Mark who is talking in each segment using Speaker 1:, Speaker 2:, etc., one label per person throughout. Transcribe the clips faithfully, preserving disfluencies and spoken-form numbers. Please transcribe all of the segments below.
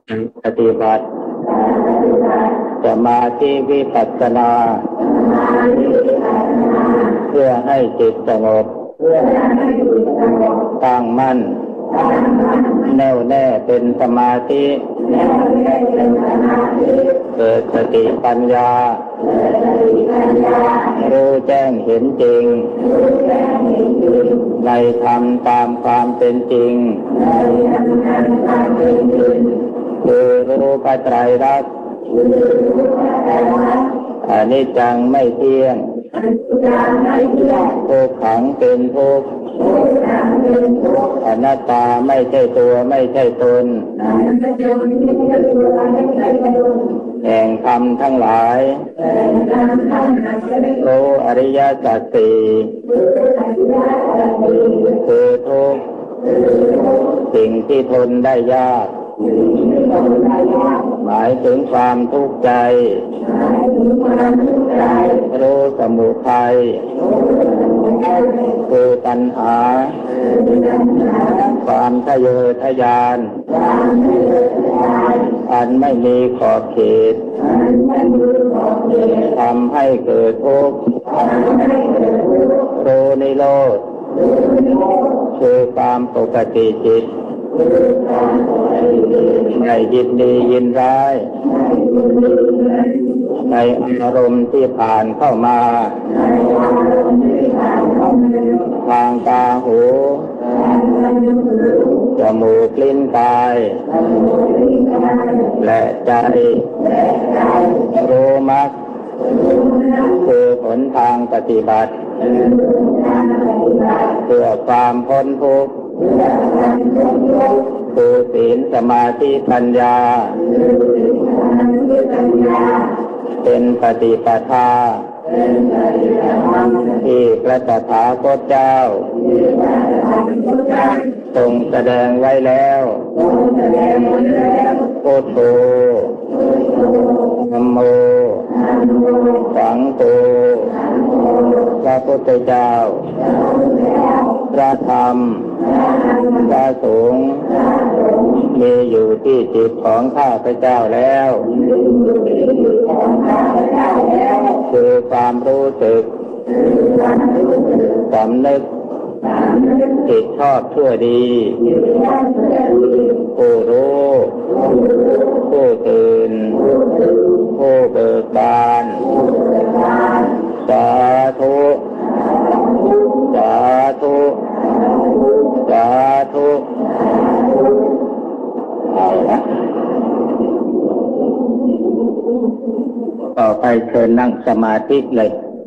Speaker 1: ปฏิบัติสมาธิวิปัสสนาเพื่อให้จิตสงบตั้งมั่นแน่วแน่เป็นสมาธิเกิดสติปัญญารู้แจ้งเห็นจริงในธรรมตามความเป็นจริงคือรู้พระไตรลักษณ์อนิจจังไม่เที่ยงทุกขังเป็นทุกข์อนัตตาไม่ใช่ตัวไม่ใช่ตนแห่งธรรมทั้งหลายรู้อริยสัจสี่คือทุกข์สิ่งที่ทนได้ยากหมายถึงความทุกข์ใจรู้สมุทัยคือปัญหาความทะเยอทะยานอันไม่มีขอบเขตทำให้เกิดทุกข์รู้นิโรธคือความปกติจิตไม่ยินดียินร้ายในอารมณ์ที่ผ่านเข้ามาทางตาหูจมูกลิ้นกายและใจรู้มรรคคือหนทางปฏิบัติเพื่อความพ้นทุกข์คือศีลสมาธิปัญญาเป็นปฏิปทาที่พระตถาคตเจ้าทรงแสดงไว้แล้วพุทโธธัมโมสังโฆพระพุทธเจ้าพระธรรมพระสงฆ์มีอยู่ที่จิตของข้าพเจ้าแล้วคือความรู้สึกสำนึกจิตชอบชั่วดีผู้รู้ผู้ตื่นผู้เบิกบานสาธุสาธุสาธุเอาละต่อไปเชิญนั่งสมาธิเลย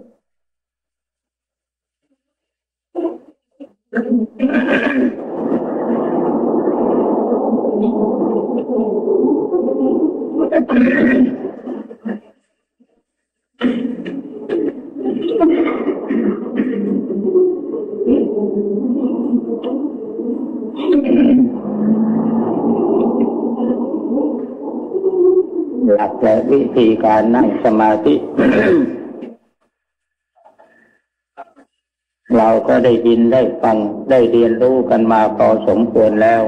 Speaker 1: หลักและวิธีการนั่งสมาธิ เราก็ได้ยินได้ฟังได้เรียนรู้กันมาพอสมควรแล้ว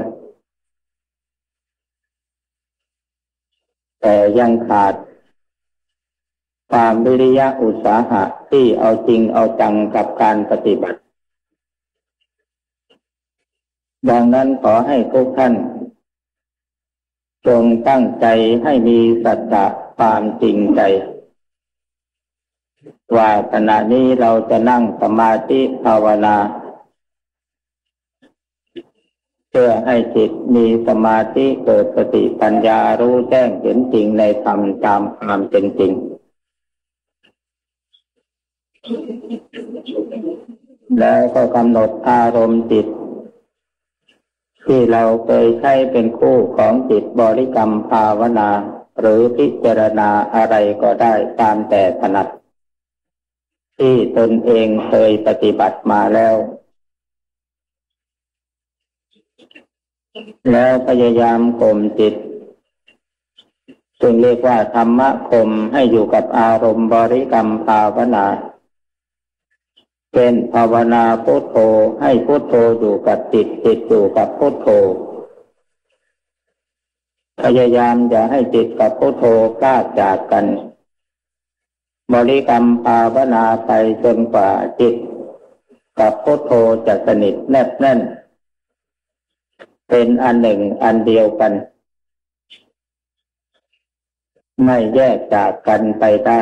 Speaker 1: แต่ยังขาดความวิริยะอุตสาหะที่เอาจริงเอาจังกับการปฏิบัติดังนั้นขอให้ทุกท่านจงตั้งใจให้มีสัจจะความจริงใจว่าขณะนี้เราจะนั่งสมาธิภาวนาเพื่อให้จิตมีสมาธิเกิดสติปัญญารู้แจ้งเห็นจริงในธรรมตามความเป็นจริงแล้วก็กำหนดอารมณ์จิตที่เราเคยใช้เป็นคู่ของจิตบริกรรมภาวนาหรือพิจารณาอะไรก็ได้ตามแต่ถนัดที่ตนเองเคยปฏิบัติมาแล้วแล้วพยายามข่มจิตซึ่งเรียกว่าธรรมะข่มให้อยู่กับอารมณ์บริกรรมภาวนาเป็นภาวนาพุทโธให้พุทโธอยู่กับจิตจิตอยู่กับพุทโธพยายามอย่าให้จิตกับพุทโธพลากจากกันบริกรรมภาวนาไปจนกว่าจิตกับพุทโธจะสนิทแนบแน่นเป็นอันหนึ่งอันเดียวกันไม่แยกจากกันไปได้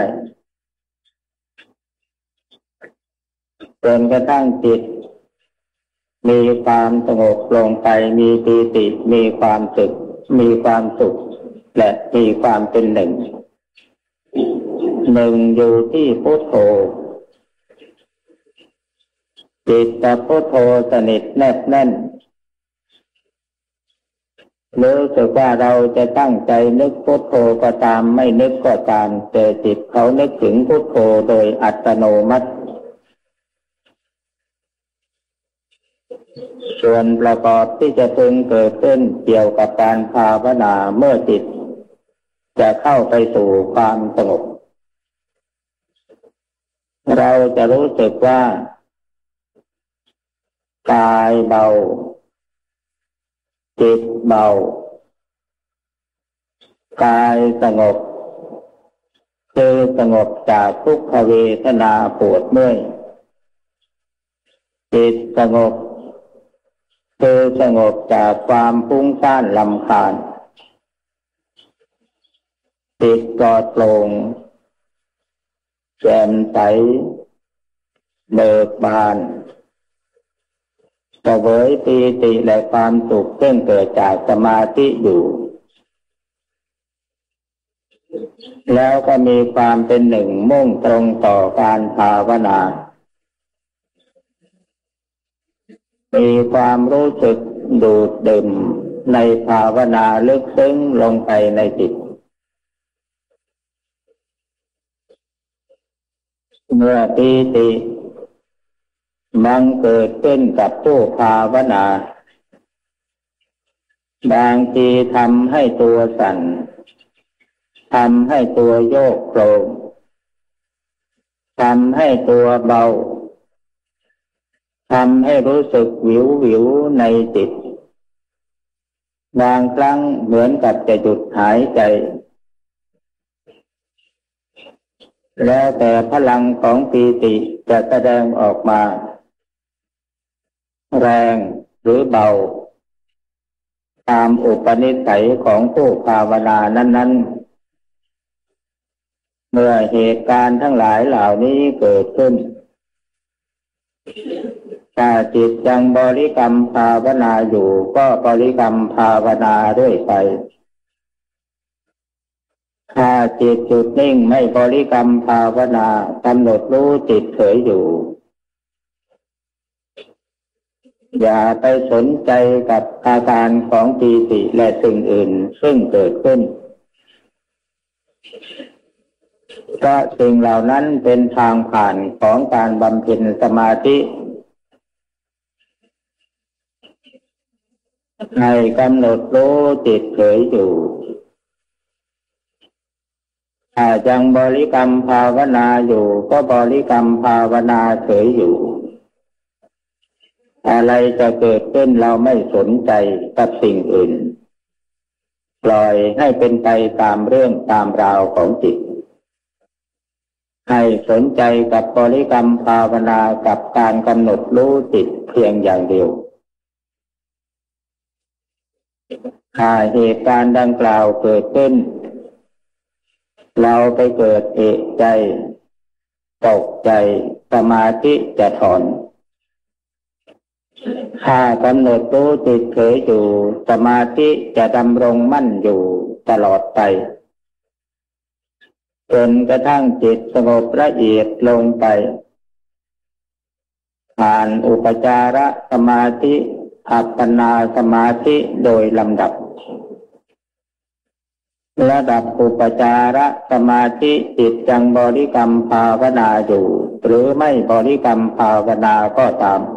Speaker 1: จนกระทั่งจิตมีความสงบลงไปมีปีติมีความสุขมีความสุขและมีความเป็นหนึ่งหนึ่งอยู่ที่พุทโธจิตกับพุทโธสนิทแนบแน่นรู้สึกว่าเราจะตั้งใจนึกพุทโธก็ตามไม่นึกก็ตามแต่จิตเขานึกถึงพุทโธโดยอัตโนมัติส่วนประกอบที่จะพึงเกิดขึ้นเกี่ยวกับการภาวนาเมื่อจิตจะเข้าไปสู่ความสงบเราจะรู้สึกว่ากายเบาจิตเบากายสงบคือสงบจากทุกขเวทนาปวดเมื่อยจิตสงบคือสงบจากความฟุ้งซ่านรำคาญจิตปลอดโปร่งแจ่มใสเบิกบานเสวยปีติและความสุขซึ่งเกิดจากสมาธิอยู่แล้วก็มีความเป็นหนึ่งมุ่งตรงต่อการภาวนามีความรู้สึกดูดดื่มในภาวนาลึกซึ้งลงไปในจิตเมื่อปีติบังเกิดขึ้นกับผู้ภาวนาบางทีทำให้ตัวสั่นทำให้ตัวโยกโคลงทำให้ตัวเบาทำให้รู้สึกวิววิวในจิตบางครั้งเหมือนกับจะหยุดหายใจแล้วแต่พลังของปีติจะแสดงออกมาแรงหรือเบาตามอุปนิสัยของผู้ภาวนานั้นๆเมื่อเหตุการณ์ทั้งหลายเหล่านี้เกิดขึ้นถ้าจิตยังบริกรรมภาวนาอยู่ก็บริกรรมภาวนาเรื่อยไปถ้าจิตหยุดนิ่งไม่บริกรรมภาวนากำหนดรู้จิตเฉยอยู่อย่าไปสนใจกับอาการของปีติและสิ่งอื่นซึ่งเกิดขึ้นเพราะสิ่งเหล่านั้นเป็นทางผ่านของการบำเพ็ญสมาธิให้กำหนดรู้จิตเฉยอยู่ถ้ายังบริกรรมภาวนาอยู่ก็บริกรรมภาวนาเฉยอยู่อะไรจะเกิดขึ้นเราไม่สนใจกับสิ่งอื่นปล่อยให้เป็นไปตามเรื่องตามราวของจิตให้สนใจกับบริกรรมภาวนากับการกำหนดรู้จิตเพียงอย่างเดียวถ้าเหตุการณ์ดังกล่าวเกิดขึ้นเราไปเกิดเอะใจตกใจสมาธิจะถอนถ้ากำหนดรู้จิตเฉยอยู่สมาธิจะดำรงมั่นอยู่ตลอดไปจนกระทั่งจิตสงบละเอียดลงไปผ่านอุปจารสมาธิอัปปนาสมาธิโดยลำดับระดับอุปจารสมาธิจิตยังบริกรรมภาวนาอยู่หรือไม่บริกรรมภาวนาก็ตาม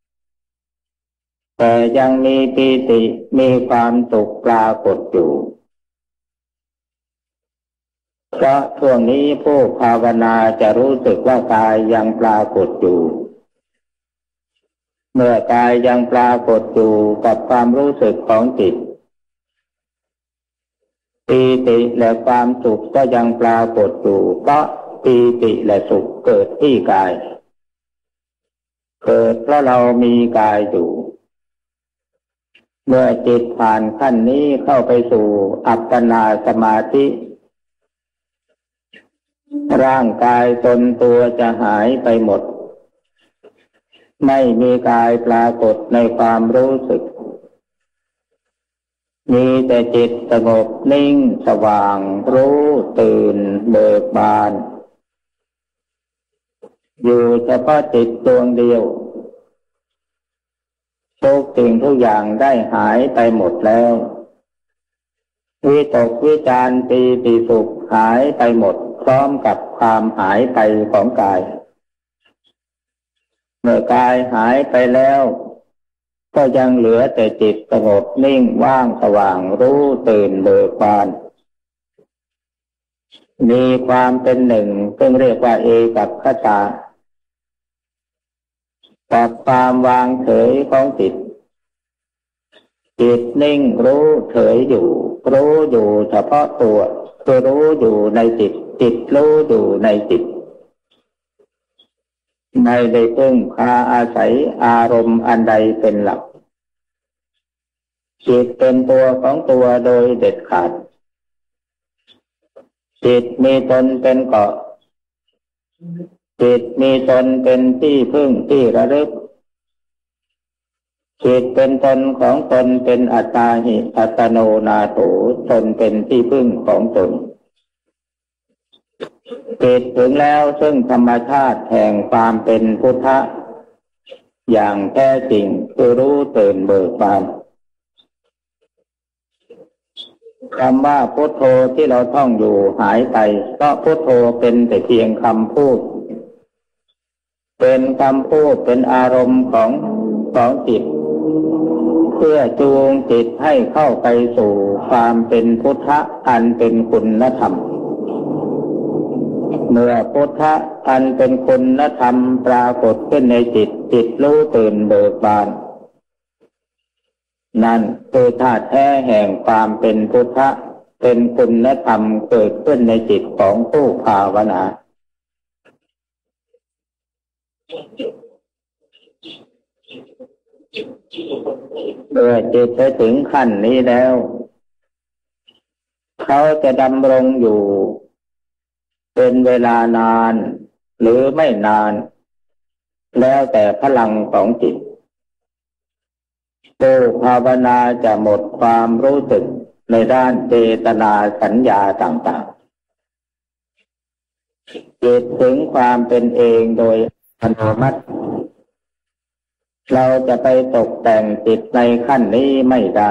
Speaker 1: แต่ยังมีปีติมีความสุขปรากฏอยู่เพราะช่วงนี้ผู้ภาวนาจะรู้สึกว่ากายยังปรากฏอยู่เมื่อกายยังปรากฏอยู่กับความรู้สึกของจิตปีติและความสุขก็ยังปรากฏอยู่เพราะปีติและสุขเกิดที่กายเกิดเพราะเรามีกายอยู่เมื่อจิตผ่านขั้นนี้เข้าไปสู่อัปปนาสมาธิร่างกายตนตัวจะหายไปหมดไม่มีกายปรากฏในความรู้สึกมีแต่จิตสงบนิ่งสว่างรู้ตื่นเบิกบานอยู่เฉพาะจิตดวงเดียวทุกสิ่งทุกอย่างได้หายไปหมดแล้ววิตกวิจารปีติสุขหายไปหมดพร้อมกับความหายไปของกายเมื่อกายหายไปแล้วก็ยังเหลือแต่จิตสงบนิ่งว่างสว่างรู้ตื่นเบิกบานมีความเป็นหนึ่งซึ่งเรียกว่าเอกัคคตากับความวางเฉยของจิตจิตนิ่งรู้เฉยอยู่รู้อยู่เฉพาะตัวคือรู้อยู่ในจิตจิตรู้อยู่ในจิตไม่ได้พึ่งพาอาศัยอารมณ์อันใดเป็นหลักจิตเป็นตัวของตัวโดยเด็ดขาดจิตมีตนเป็นเกาะจิตมีตนเป็นที่พึ่งที่ระลึกจิตเป็นตนของตนเป็นอัตตาหิอัตโนนาโถตนเป็นที่พึ่งของตนจิตถึงแล้วซึ่งธรรมชาติแห่งความเป็นพุทธะอย่างแท้จริงคือรู้ตื่นเบิกบานคำว่าพุทโธที่เราท่องอยู่หายไปเพราะพุทโธเป็นแต่เพียงคำพูดเป็นคำพูดเป็นอารมณ์ของของจิตเพื่อจูงจิตให้เข้าไปสู่ความเป็นพุทธะอันเป็นคุณธรรมเมื่อพุทธะอันเป็นคุณธรรมปรากฏขึ้นในจิตจิตรู้ตื่นเบิกบานนั่นคือธาตุแท้แห่งความเป็นพุทธะเป็นคุณธรรมเกิดขึ้นในจิตของผู้ภาวนาเมื่อจิตไปถึงขั้นนี้แล้วเขาจะดำรงอยู่เป็นเวลานานหรือไม่นานแล้วแต่พลังของจิตผู้ภาวนาจะหมดความรู้สึกในด้านเจตนาสัญญาต่างๆจิตถึงความเป็นเองโดยอัตโนมัติเราจะไปตกแต่งจิตในขั้นนี้ไม่ได้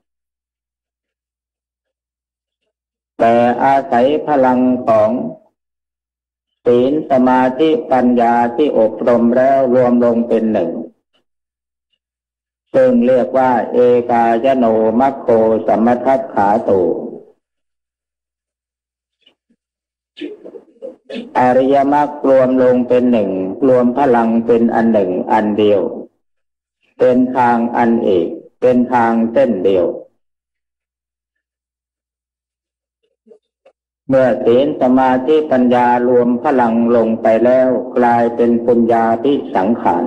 Speaker 1: แต่อาศัยพลังของศีลสมาธิปัญญาที่อบรมแล้วรวมลงเป็นหนึ่งซึ่งเรียกว่าเอกายโนมัคโคสัมมทัฏฐาโตอริยมรรครวมลงเป็นหนึ่งรวมพลังเป็นอันหนึ่งอันเดียวเป็นทางอันเอกเป็นทางเส้นเดียวเมื่อศีลสมาธิปัญญารวมพลังลงไปแล้วกลายเป็นปุญญาภิสังขาร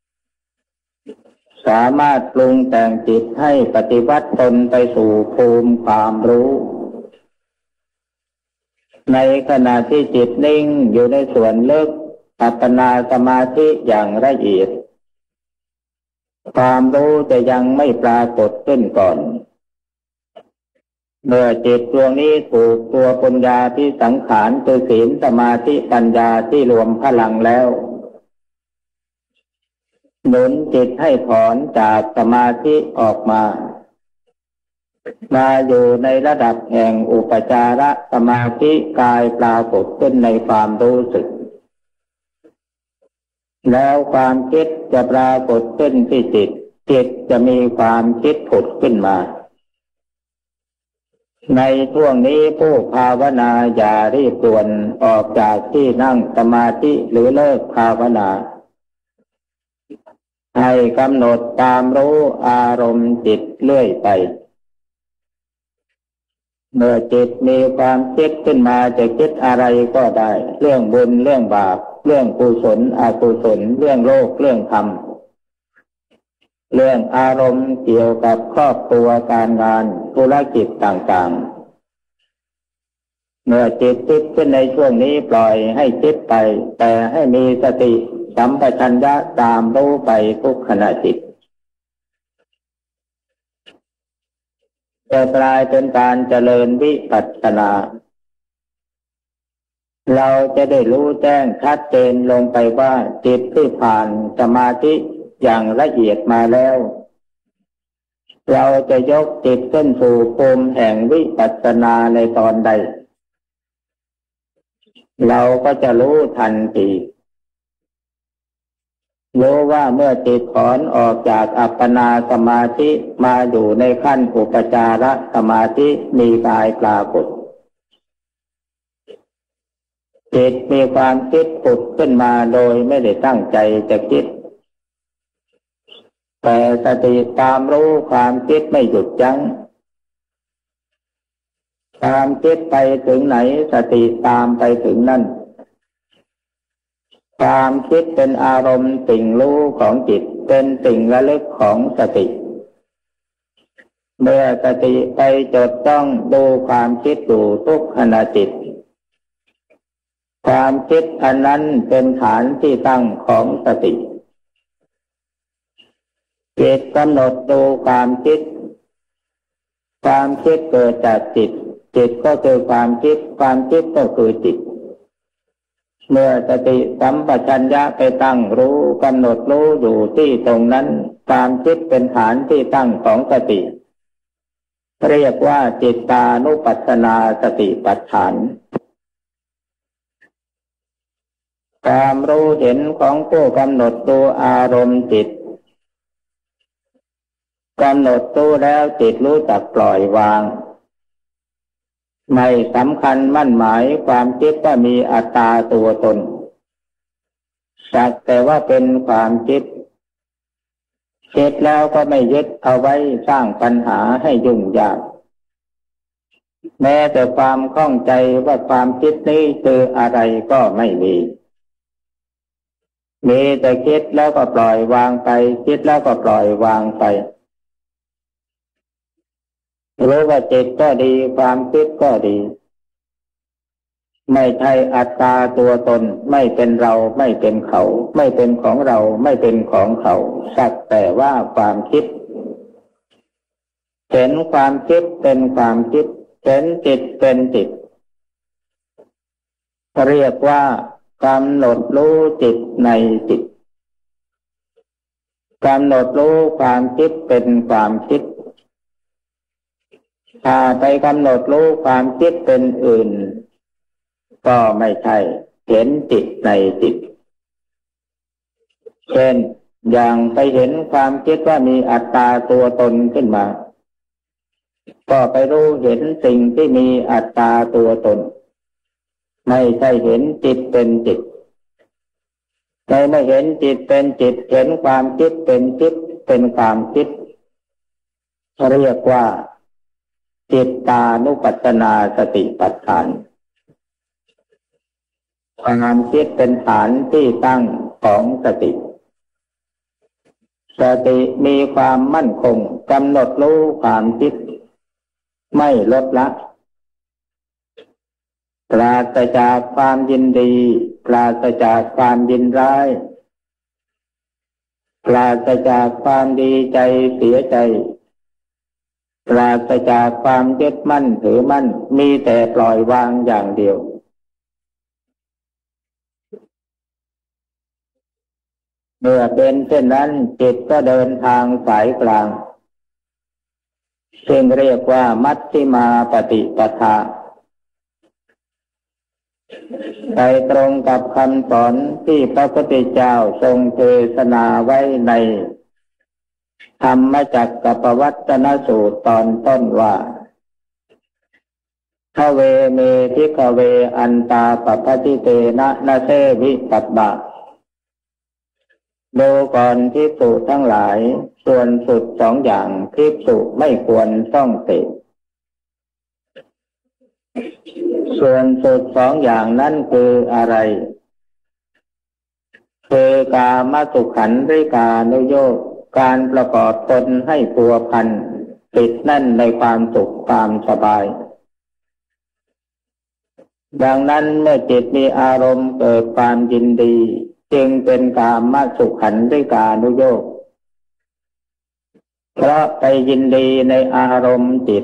Speaker 1: สามารถปรุงแต่งจิตให้ปฏิวัติตนไปสู่ภูมิความรู้ในขณะที่จิตนิ่งอยู่ในส่วนลึกอัปปนาสมาธิอย่างละเอียดความรู้จะยังไม่ปรากฏขึ้นก่อนเมื่อจิตดวงนี้ถูกตัวปัญญาที่สังขารคือศีลสมาธิปัญญาที่รวมพลังแล้วหนุนจิตให้ถอนจากสมาธิออกมามาอยู่ในระดับแห่งอุปจารสมาธิกายปรากฏขึ้นในความรู้สึกแล้วความคิดจะปรากฏขึ้นที่จิตจิตจะมีความคิดผุดขึ้นมาในช่วงนี้ผู้ภาวนาอย่ารีบด่วนออกจากที่นั่งสมาธิหรือเลิกภาวนาให้กำหนดตามรู้อารมณ์จิตเรื่อยไปเมื่อจิตมีความคิดขึ้นมาจะคิดอะไรก็ได้เรื่องบุญเรื่องบาปเรื่องกุศลอกุศลเรื่องโลกเรื่องธรรมเรื่องอารมณ์เกี่ยวกับครอบครัวการงานธุรกิจต่างๆเมื่อจิตคิดขึ้นในช่วงนี้ปล่อยให้คิดไปแต่ให้มีสติสัมปชัญญะตามรู้ไปทุกขณะจิตจะกลายเป็นการเจริญวิปัสสนาเราจะได้รู้แจ้งชัดเจนลงไปว่าจิตที่ผ่านสมาธิอย่างละเอียดมาแล้วเราจะยกจิตขึ้นสู่ภูมิแห่งวิปัสสนาในตอนใดเราก็จะรู้ทันทีรู้ว่าเมื่อจิตถอนออกจากอัปปนาสมาธิมาอยู่ในขั้นอุปจารสมาธิมีกายปรากฏจิตมีความคิดผุดขึ้นมาโดยไม่ได้ตั้งใจจะคิดแต่สติตามรู้ความคิดไม่หยุดยั้งความคิดไปถึงไหนสติตามไปถึงนั่นความคิดเป็นอารมณ์สิ่งรู้ของจิตเป็นสิ่งระลึกของสติเมื่อสติไปจดจ้องดูความคิดอยู่ทุกขณะจิตความคิดอันนั้นเป็นฐานที่ตั้งของสติจิตกำหนดดูความคิดความคิดเกิดจากจิตจิตก็คือความคิดความคิดก็คือจิตเมื่อสติสัมปชัญญะไปตั้งรู้กำหนดรู้อยู่ที่ตรงนั้นความคิดเป็นฐานที่ตั้งของสติเรียกว่าจิตตานุปัสสนาสติปัฏฐานความรู้เห็นของผู้กำหนดดูอารมณ์จิตกำหนดรู้แล้วจิตรู้จักปล่อยวางไม่สำคัญมั่นหมายความคิดว่ามีอัตตาตัวตนสักแต่ว่าเป็นความคิดคิดแล้วก็ไม่ยึดเอาไว้สร้างปัญหาให้ยุ่งยากแม้แต่ความข้องใจว่าความคิดนี้คืออะไรก็ไม่มีมีแต่คิดแล้วก็ปล่อยวางไปคิดแล้วก็ปล่อยวางไปรู้ว่าจิตก็ดีความคิดก็ดีไม่ใช่อัตตาตัวตนไม่เป็นเราไม่เป็นเขาไม่เป็นของเราไม่เป็นของเขาสักแต่ว่าความคิดเห็นความคิดเป็นความคิดเห็นจิตเป็นจิตเรียกว่ากำหนดรู้จิตในจิตกำหนดรู้ความคิดเป็นความคิดถ้าไปกำหนดรู้ความคิดเป็นอื่นก็ไม่ใช่เห็นจิตในจิตเช่นอย่างไปเห็นความคิดว่ามีอัตตาตัวตนขึ้นมาก็ไปรู้เห็นสิ่งที่มีอัตตาตัวตนไม่ใช่เห็นจิตเป็นจิตในเมื่อเห็นจิตเป็นจิตเห็นความคิดเป็นจิตเป็นความคิดเรียกว่าจิตตานุปัสสนาสติปัฏฐานความคิดเป็นฐานที่ตั้งของสติสติมีความมั่นคงกำหนดรู้ความคิดไม่ลดละปราศจากความยินดีปราศจากความยินร้ายปราศจากความดีใจเสียใจปราศจากความยึดมั่นถือมั่นมีแต่ปล่อยวางอย่างเดียวเมื่อเป็นเช่นนั้นจิตก็เดินทางสายกลางซึ่งเรียกว่ามัชฌิมาปฏิปทาไปตรงกับคำสอนที่พระพุทธเจ้าทรงเทศนาไว้ในธรรมจักรกับปวัตตนสูตรตอนต้นว่าทเวเมทิกเวอันตาปภัติเตนะนะเทวิปัสบะดูก่อนภิกษุทั้งหลายส่วนสุดสองอย่างภิกษุไม่ควรต้องเสพส่วนสุดสองอย่างนั้นคืออะไรคือกามสุขันธิกานุโยคการประกอบตนให้พัวพันติดแน่นในความสุขความสบายดังนั้นเมื่อจิตมีอารมณ์เกิดความยินดีจึงเป็นกามสุขันธิกานุโยคเพราะไปยินดีในอารมณ์จิต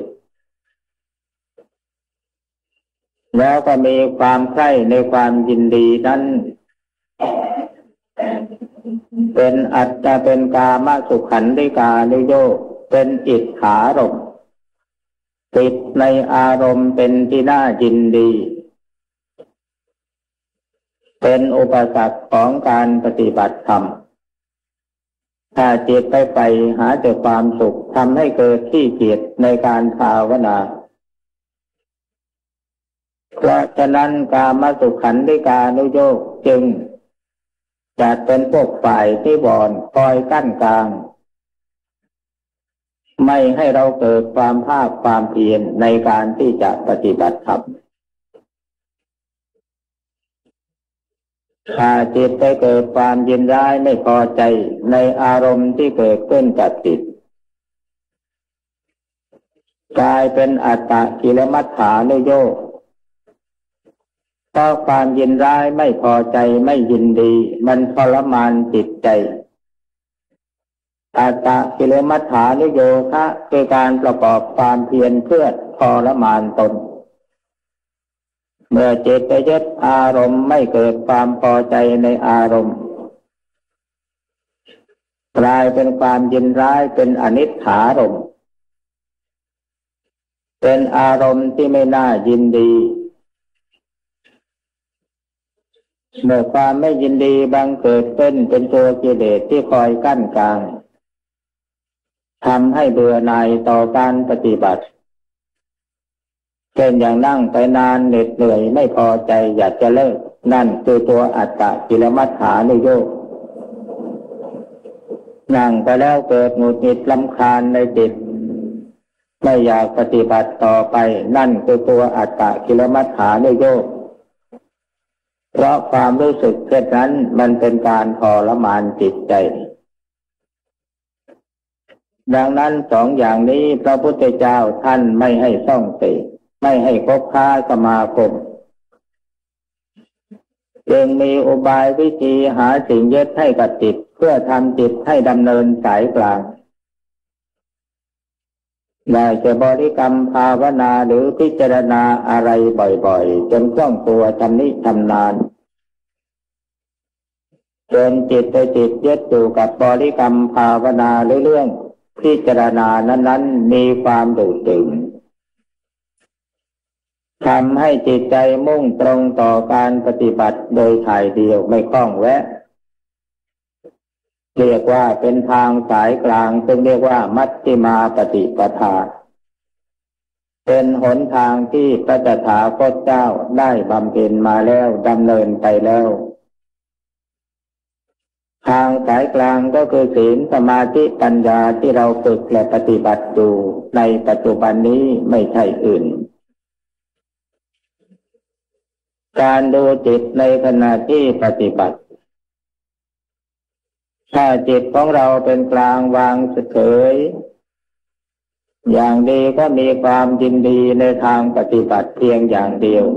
Speaker 1: แล้วก็มีความใคร่ในความยินดีนั้นเป็นอัตตะเป็นกามสุขันธิกานุโยคเป็นอิทธารมณ์ติดในอารมณ์เป็นที่น่ายินดีเป็นอุปสรรคของการปฏิบัติธรรมถ้าจิตไปไปหาแต่ความสุขทำให้เกิดขี้เกียจในการภาวนาเพราะฉะนั้นกามสุขันธิกานุโยคจึงจัดเป็นพวกฝ่ายที่บอนคอยกั้นกลางไม่ให้เราเกิดความภาคความเพียรในการที่จะปฏิบัติธรรมถ้าจิตไปเกิดความยินร้ายไม่พอใจในอารมณ์ที่เกิดขึ้นกับจิตกลายเป็นอัตตกิลมัฏฐานุโยคเพราะความยินร้ายไม่พอใจไม่ยินดีมันทรมานจิตใจอัตตกิลมัฏฐานุโยคะคือการประกอบความเพียรเพื่อทรมานตนเมื่อจิตไปยึดอารมณ์ไม่เกิดความพอใจในอารมณ์กลายเป็นความยินร้ายเป็นอนิจฐารมณ์เป็นอารมณ์ที่ไม่น่ายินดีเมื่อความไม่ยินดีบังเกิดขึ้นเป็นตัวกิเลสที่คอยกั้นกลางทำให้เบื่อหน่ายต่อการปฏิบัติเช่นอย่างนั่งไปนานเหน็ดเหนื่อยไม่พอใจอยากจะเลิกนั่นคือตัวอัตตกิลมัฏฐานุโยคนั่งไปแล้วเกิดหงุดหงิดรำคาญในจิตไม่อยากปฏิบัติต่อไปนั่นคือตัวอัตตกิลมัฏฐานุโยคเพราะความรู้สึกเช่นนั้นมันเป็นการทรมานจิตใจดังนั้นสองอย่างนี้พระพุทธเจ้าท่านไม่ให้ส่องเสพไม่ให้คบค้าสมาคมจึงมีอุบายวิธีหาสิ่งยึดให้กับจิตเพื่อทำจิตให้ดำเนินสายกลางได้จะบริกรรมภาวนาหรือพิจารณาอะไรบ่อยๆจนคล่องตัวชำนิชำนาญจนจิตไปติดยึดอยู่กับบริกรรมภาวนาหรือเรื่องพิจารณานั้นๆมีความดูดดื่มทำให้จิตใจมุ่งตรงต่อการปฏิบัติโดยถ่ายเดียวไม่คล้องแวะเรียกว่าเป็นทางสายกลางซึ่งเรียกว่ามัชฌิมาปฏิปทาเป็นหนทางที่พระตถาคตเจ้าได้บำเพ็ญมาแล้วดำเนินไปแล้วทางสายกลางก็คือศีลสมาธิปัญญาที่เราฝึกและปฏิบัติอยู่ในปัจจุบันนี้ไม่ใช่อื่นการดูจิตในขณะที่ปฏิบัติถ้าจิตของเราเป็นกลางวางเฉยอย่างดีก็มีความยินดีในทางปฏิบัติเพียงอย่างเดียว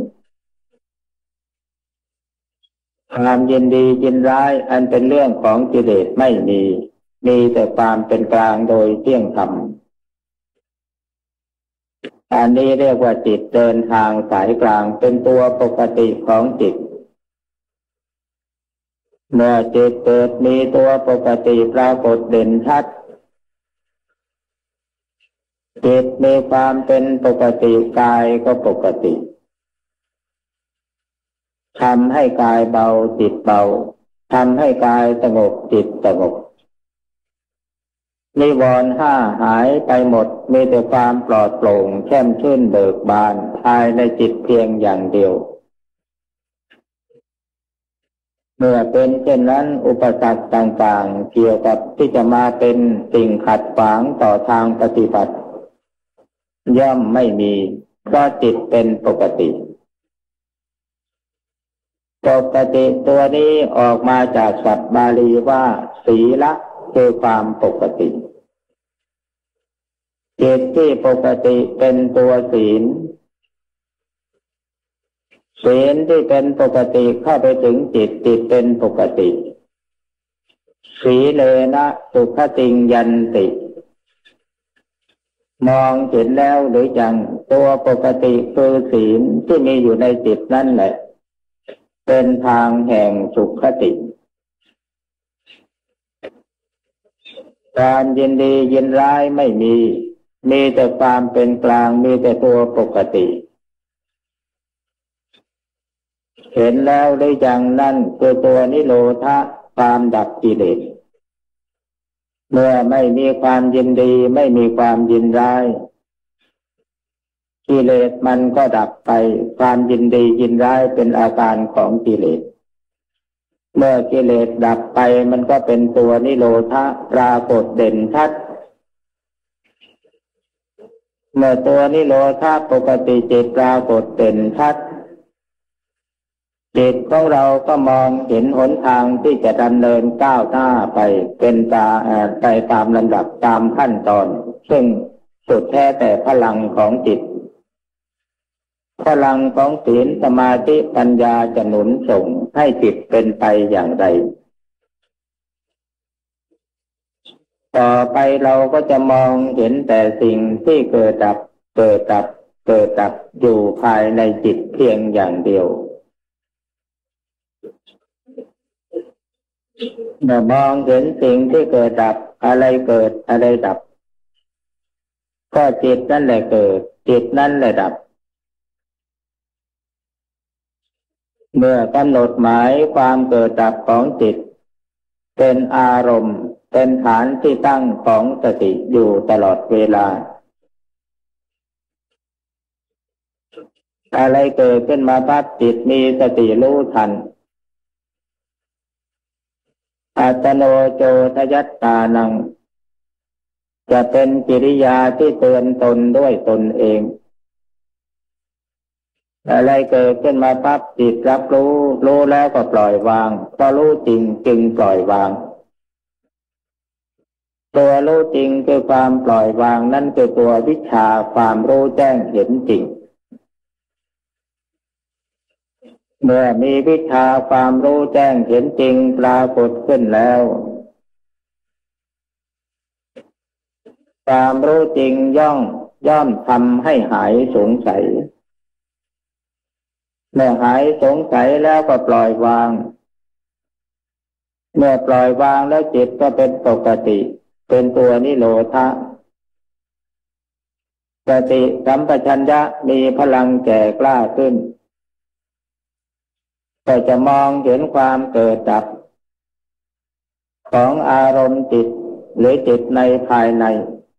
Speaker 1: ความยินดียินร้ายอันเป็นเรื่องของกิเลสไม่มีมีแต่ความเป็นกลางโดยเที่ยงธรรมอันนี้เรียกว่าจิตเดินทางสายกลางเป็นตัวปกติของจิตเมื่อจิตเกิดมีตัวปกติปรากฏเด่นชัดจิตมีความเป็นปกติกายก็ปกติทำให้กายเบาจิตเบาทำให้กายสงบจิตสงบนิวรณ์ห้าหายไปหมดมีแต่ความปลอดโปร่งแช่มชื่นเบิกบานภายในจิตเพียงอย่างเดียวเมื่อเป็นเช่นนั้นอุปสรรคต่างๆเกี่ยวกับที่จะมาเป็นสิ่งขัดขวางต่อทางปฏิบัติย่อมไม่มีเพราะจิตเป็นปกติปกติตัวนี้ออกมาจากศัพท์บาลีว่าศีละคือความปกติจิตที่ปกติเป็นตัวศีลศีลที่เป็นปกติเข้าไปถึงจิตจิตเป็นปกติสีเลนะสุขติงยันติมองเห็นแล้วหรือยังตัวปกติคือศีลที่มีอยู่ในจิตนั่นแหละเป็นทางแห่งสุขติการยินดียินร้ายไม่มีมีแต่ความเป็นกลางมีแต่ตัวปกติเห็นแล้วหรือยังนั่นคือตัวนิโรธะความดับกิเลสเมื่อไม่มีความยินดีไม่มีความยินร้ายกิเลสมันก็ดับไปความยินดียินร้ายเป็นอาการของกิเลสเมื่อกิเลสดับไปมันก็เป็นตัวนิโรธะปรากฏเด่นชัดเมื่อตัวนิโรธาปกติจิตปรากฏเด่นชัดจิตของเราก็มองเห็นหนทางที่จะดำเนินก้าวหน้าไปเป็นตาไปตามลำดับตามขั้นตอนซึ่งสุดแท้แต่พลังของจิตพลังของศีลสมาธิปัญญาจะหนุนส่งให้จิตเป็นไปอย่างไรต่อไปเราก็จะมองเห็นแต่สิ่งที่เกิดดับเกิดดับเกิดดับอยู่ภายในจิตเพียงอย่างเดียวเมื่อมองเห็นสิ่งที่เกิดดับอะไรเกิดอะไรดับก็จิตนั่นแหละเกิดจิตนั่นแหละดับเมื่อกำหนดหมายความเกิดดับของจิตเป็นอารมณ์เป็นฐานที่ตั้งของสติอยู่ตลอดเวลาอะไรเกิดขึ้นมาปั๊บจิตมีสติรู้ทันอัตโนโจทยัตตานังจะเป็นกิริยาที่เตือนตนด้วยตนเองอะไรเกิดขึ้นมาปั๊บจิตรับรู้รู้แล้วก็ปล่อยวางพอรู้จริงจึงปล่อยวางตัวรู้จริงคือความปล่อยวางนั่นคือตัววิชาความรู้แจ้งเห็นจริงเมื่อมีวิชาความรู้แจ้งเห็นจริงปรากฏขึ้นแล้วความรู้จริงย่อมย่อมทำให้หายสงสัยเมื่อหายสงสัยแล้วก็ปล่อยวางเมื่อปล่อยวางแล้วจิตก็เป็นปกติเป็นตัวนิโรธะสติสัมปชัญญะมีพลังแก่กล้าขึ้นก็จะมองเห็นความเกิดดับของอารมณ์จิตหรือจิตในภายใน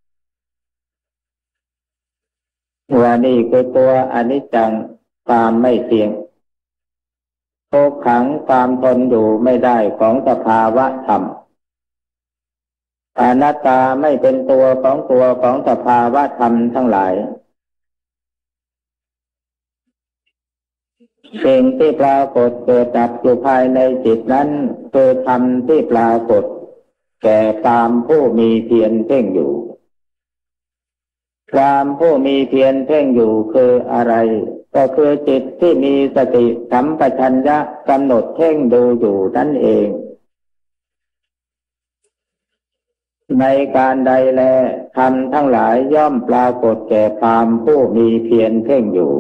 Speaker 1: ว่านี่คือตัวอนิจจังความไม่เที่ยงทุกขังความทนอยู่ไม่ได้ของสภาวะธรรมอนัตตาไม่เป็นตัวของตัวของสภาวะธรรมทั้งหลายสิ่งที่ปรากฏเกิดดับอยู่ภายในจิตนั้นคือธรรมที่ปรากฏแก่ตามผู้มีเพียรเพ่งอยู่ตามผู้มีเพียรเพ่งอยู่คืออะไรก็คือจิตที่มีสติสัมปชัญญะกำหนดเพ่งดูอยู่นั่นเองในการใดแลธรรมทั้งหลายย่อมปรากฏแก่ตามผู้มีเพียรเพ่งอยู่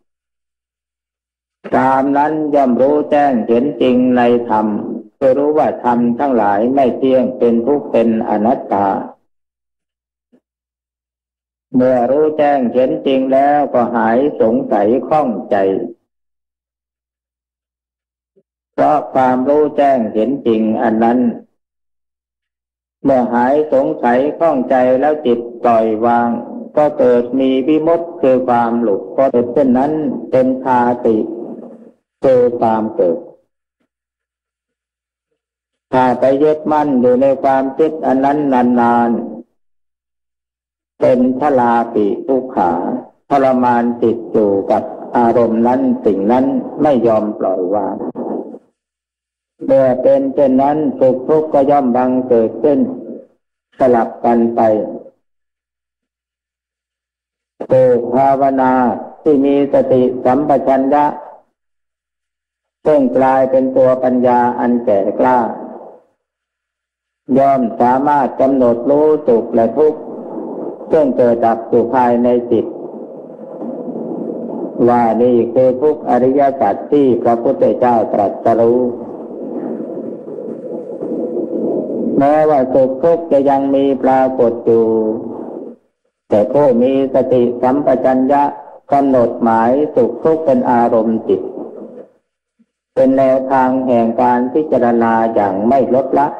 Speaker 1: ตามนั้นย่อมรู้แจ้งเห็นจริงในธรรมคือรู้ว่าธรรมทั้งหลายไม่เที่ยงเป็นทุกข์เป็นอนัตตาเมื่อรู้แจ้งเห็นจริงแล้วก็หายสงสัยข้องใจเพราะความรู้แจ้งเห็นจริงอันนั้นเมื่อหายสงสัยข้องใจแล้วจิตปล่อยวางก็เกิดมีวิมุตติคือความหลุดพ้นเช่นนั้นเป็นชาติคือความเกิดถ้าไปยึดมั่นอยู่ในความคิดอันนั้นนานๆเป็นทลาปิทุกขาทรมานติดอยู่กับอารมณ์นั้นสิ่งนั้นไม่ยอมปล่อยวางเมื่อเป็นเช่นนั้นสุขทุกข์ก็ย่อมบังเกิดขึ้นสลับกันไปผู้ภาวนาที่มีสติสัมปชัญญะซึ่งกลายเป็นตัวปัญญาอันแก่กล้าย่อมสามารถกำหนดรู้สุขและทุกข์ซึ่งเกิดดับอยู่ภายในจิตว่านี่คือทุกข์อริยสัจที่พระพุทธเจ้าตรัสรู้แม้ว่าสุขทุกข์จะยังมีปรากฏอยู่แต่ผู้มีสติสัมปชัญญะกำหนดหมายสุขทุกข์เป็นอารมณ์จิตเป็นแนวทางแห่งการพิจารณาอย่างไม่ลดละ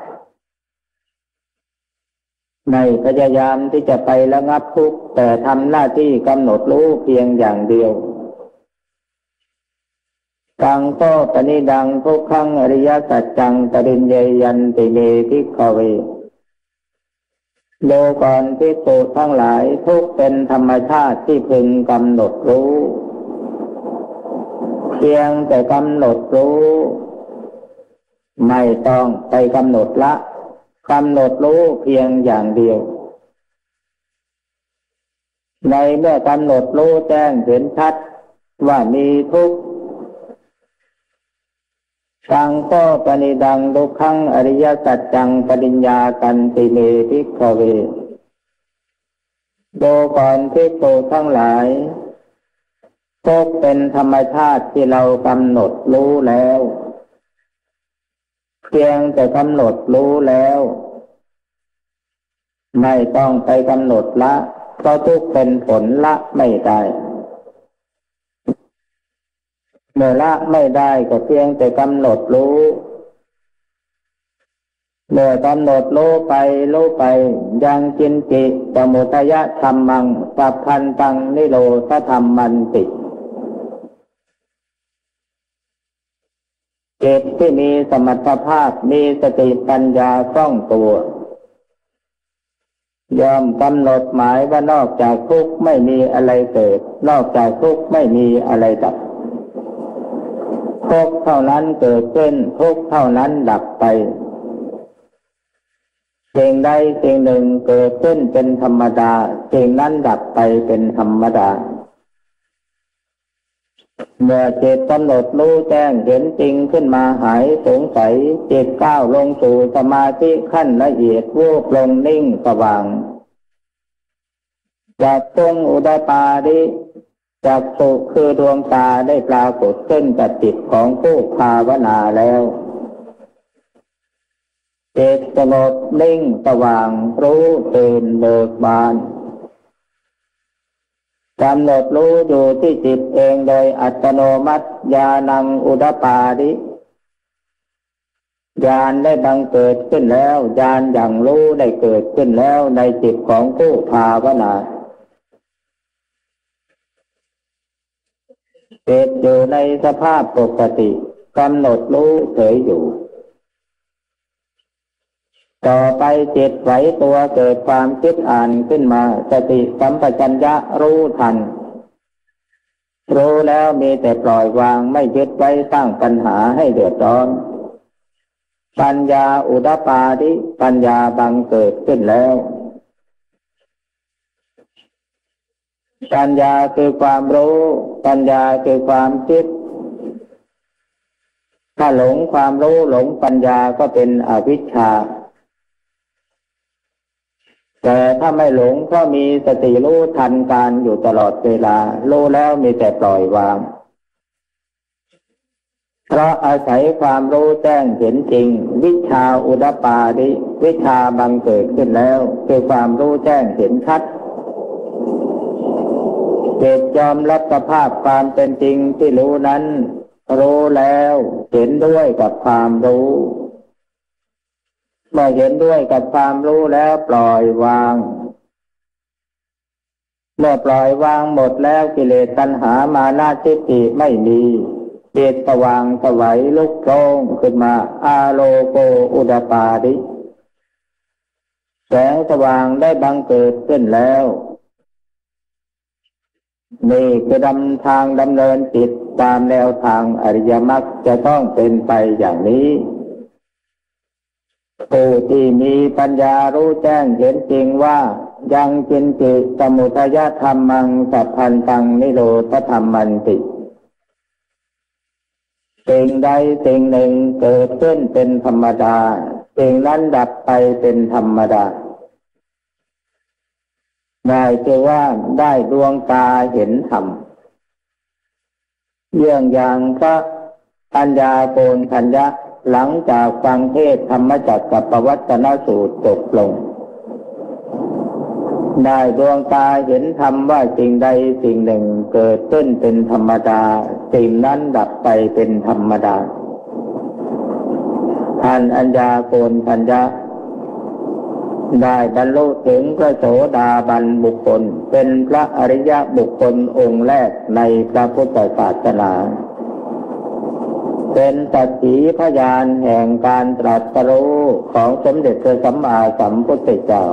Speaker 1: ไม่พยายามที่จะไประงับทุกข์แต่ทำหน้าที่กำหนดรู้เพียงอย่างเดียวตังโตปนิดังทุกขังอริยสัจจังปริญเยยันติเมภิกขเวโลก่อนภิกษุทั้งหลายทุกข์เป็นธรรมชาติที่พึงกำหนดรู้เพียงแต่กำหนดรู้ไม่ต้องไปกำหนดละกำหนดรู้เพียงอย่างเดียวในเมื่อกำหนดรู้แจ้งเห็นชัดว่ามีทุกข์ตังโตปนิดังทุกขังอริยสัจจังปริญญากันติเมภิกขเวโดก่อนภิกษุทั้งหลายทุกข์เป็นธรรมชาติที่เรากำหนดรู้แล้วเพียงแต่กำหนดรู้แล้วไม่ต้องไปกำหนดละเพราะทุกข์เป็นผลละไม่ได้เมื่อละไม่ได้ก็เพียงแต่กำหนดรู้เมื่อกำหนดรู้ไปรู้ไปยังจินจิสมุทัยธัมมังสัพพันตังนิโรธธัมมันติจิตที่มีสมรรถภาพมีสติปัญญาคล่องตัวยอมกำหนดหมายว่านอกจากทุกข์ไม่มีอะไรเกิดนอกจากทุกข์ไม่มีอะไรดับทุกข์เท่านั้นเกิดขึ้นทุกข์เท่านั้นดับไปสิ่งใดสิ่งหนึ่งเกิดขึ้นเป็นธรรมดาสิ่งนั้นดับไปเป็นธรรมดาเมื่อจิตกำหนดรู้แจ้งเห็นจริงขึ้นมาหายสงสัยจิตก้าวลงสู่สมาธิขั้นละเอียดวูบลงนิ่งสว่างจากตรงอุดปาดิจากสุคือดวงตาได้ปรากฏขึ้นกับจิตของผู้ภาวนาแล้วจิตสงบนิ่งสว่างรู้ตื่นเบิกบานกำหนดรู้อยู่ที่จิตเองโดยอัตโนมัติญาณังอุดปาดิญาณได้บังเกิดขึ้นแล้วญาณอย่างรู้ได้เกิดขึ้นแล้วในจิตของผู้ภาวนาจิตอยู่ในสภาพปกติกำหนดรู้เฉยอยู่ต่อไปจิตไหวตัวเกิดความคิดอ่านขึ้นมาสติสัมปชัญญะรู้ทันรู้แล้วมีแต่ปล่อยวางไม่ยึดไว้สร้างปัญหาให้เดือดร้อนปัญญาอุดปาดิปัญญาบังเกิดขึ้นแล้วปัญญาคือความรู้ปัญญาคือความคิดถ้าหลงความรู้หลงปัญญาก็เป็นอวิชชาแต่ถ้าไม่หลงก็มีสติรู้ทันการอยู่ตลอดเวลารู้แล้วมีแต่ปล่อยวางเพราะอาศัยความรู้แจ้งเห็นจริงวิชาอุดปาดิวิชาบังเกิดขึ้นแล้วคือความรู้แจ้งเห็นชัดจิตยอมรับสภาพความเป็นจริงที่รู้นั้นรู้แล้วเห็นด้วยกับความรู้เมื่อเห็นด้วยกับความรู้แล้วปล่อยวางเมื่อปล่อยวางหมดแล้วกิเลสตัณหามานะทิฏฐิไม่มีจิตสว่างไสวัยลุกโผล่ขึ้นมาอาโลโกอุดปาดิแสงสว่างได้บังเกิดขึ้นแล้วนี่คือดำทางดำเนินจิตตามแนวทางอริยมรรคจะต้องเป็นไปอย่างนี้ผู้ที่มีปัญญารู้แจ้งเห็นจริงว่ายังกินจิสมุทัยธรรมังสัพพันตังนิโรธธรรมันติสิ่งใดสิ่งหนึ่งเกิดขึ้นเป็นธรรมดาสิ่งนั้นดับไปเป็นธรรมดาได้คือว่าได้ดวงตาเห็นธรรมเยี่ยงอย่างพระปัญญาโกณทัญญะหลังจากฟังเทศธรรมจักรกับปวัตตนสูตรจบลงได้ดวงตาเห็นธรรมว่าสิ่งใดสิ่งหนึ่งเกิดขึ้นเป็นธรรมดาสิ่งนั้นดับไปเป็นธรรมดาท่านอัญญาโกณทัญญะได้บรรลุถึงพระโสดาบันบุคคลเป็นพระอริยบุคคลองค์แรกในพระพุทธศาสนาเป็นสักขีพยานแห่งการตรัสรู้ของสมเด็จพระสัมมาสัมพุทธเจ้า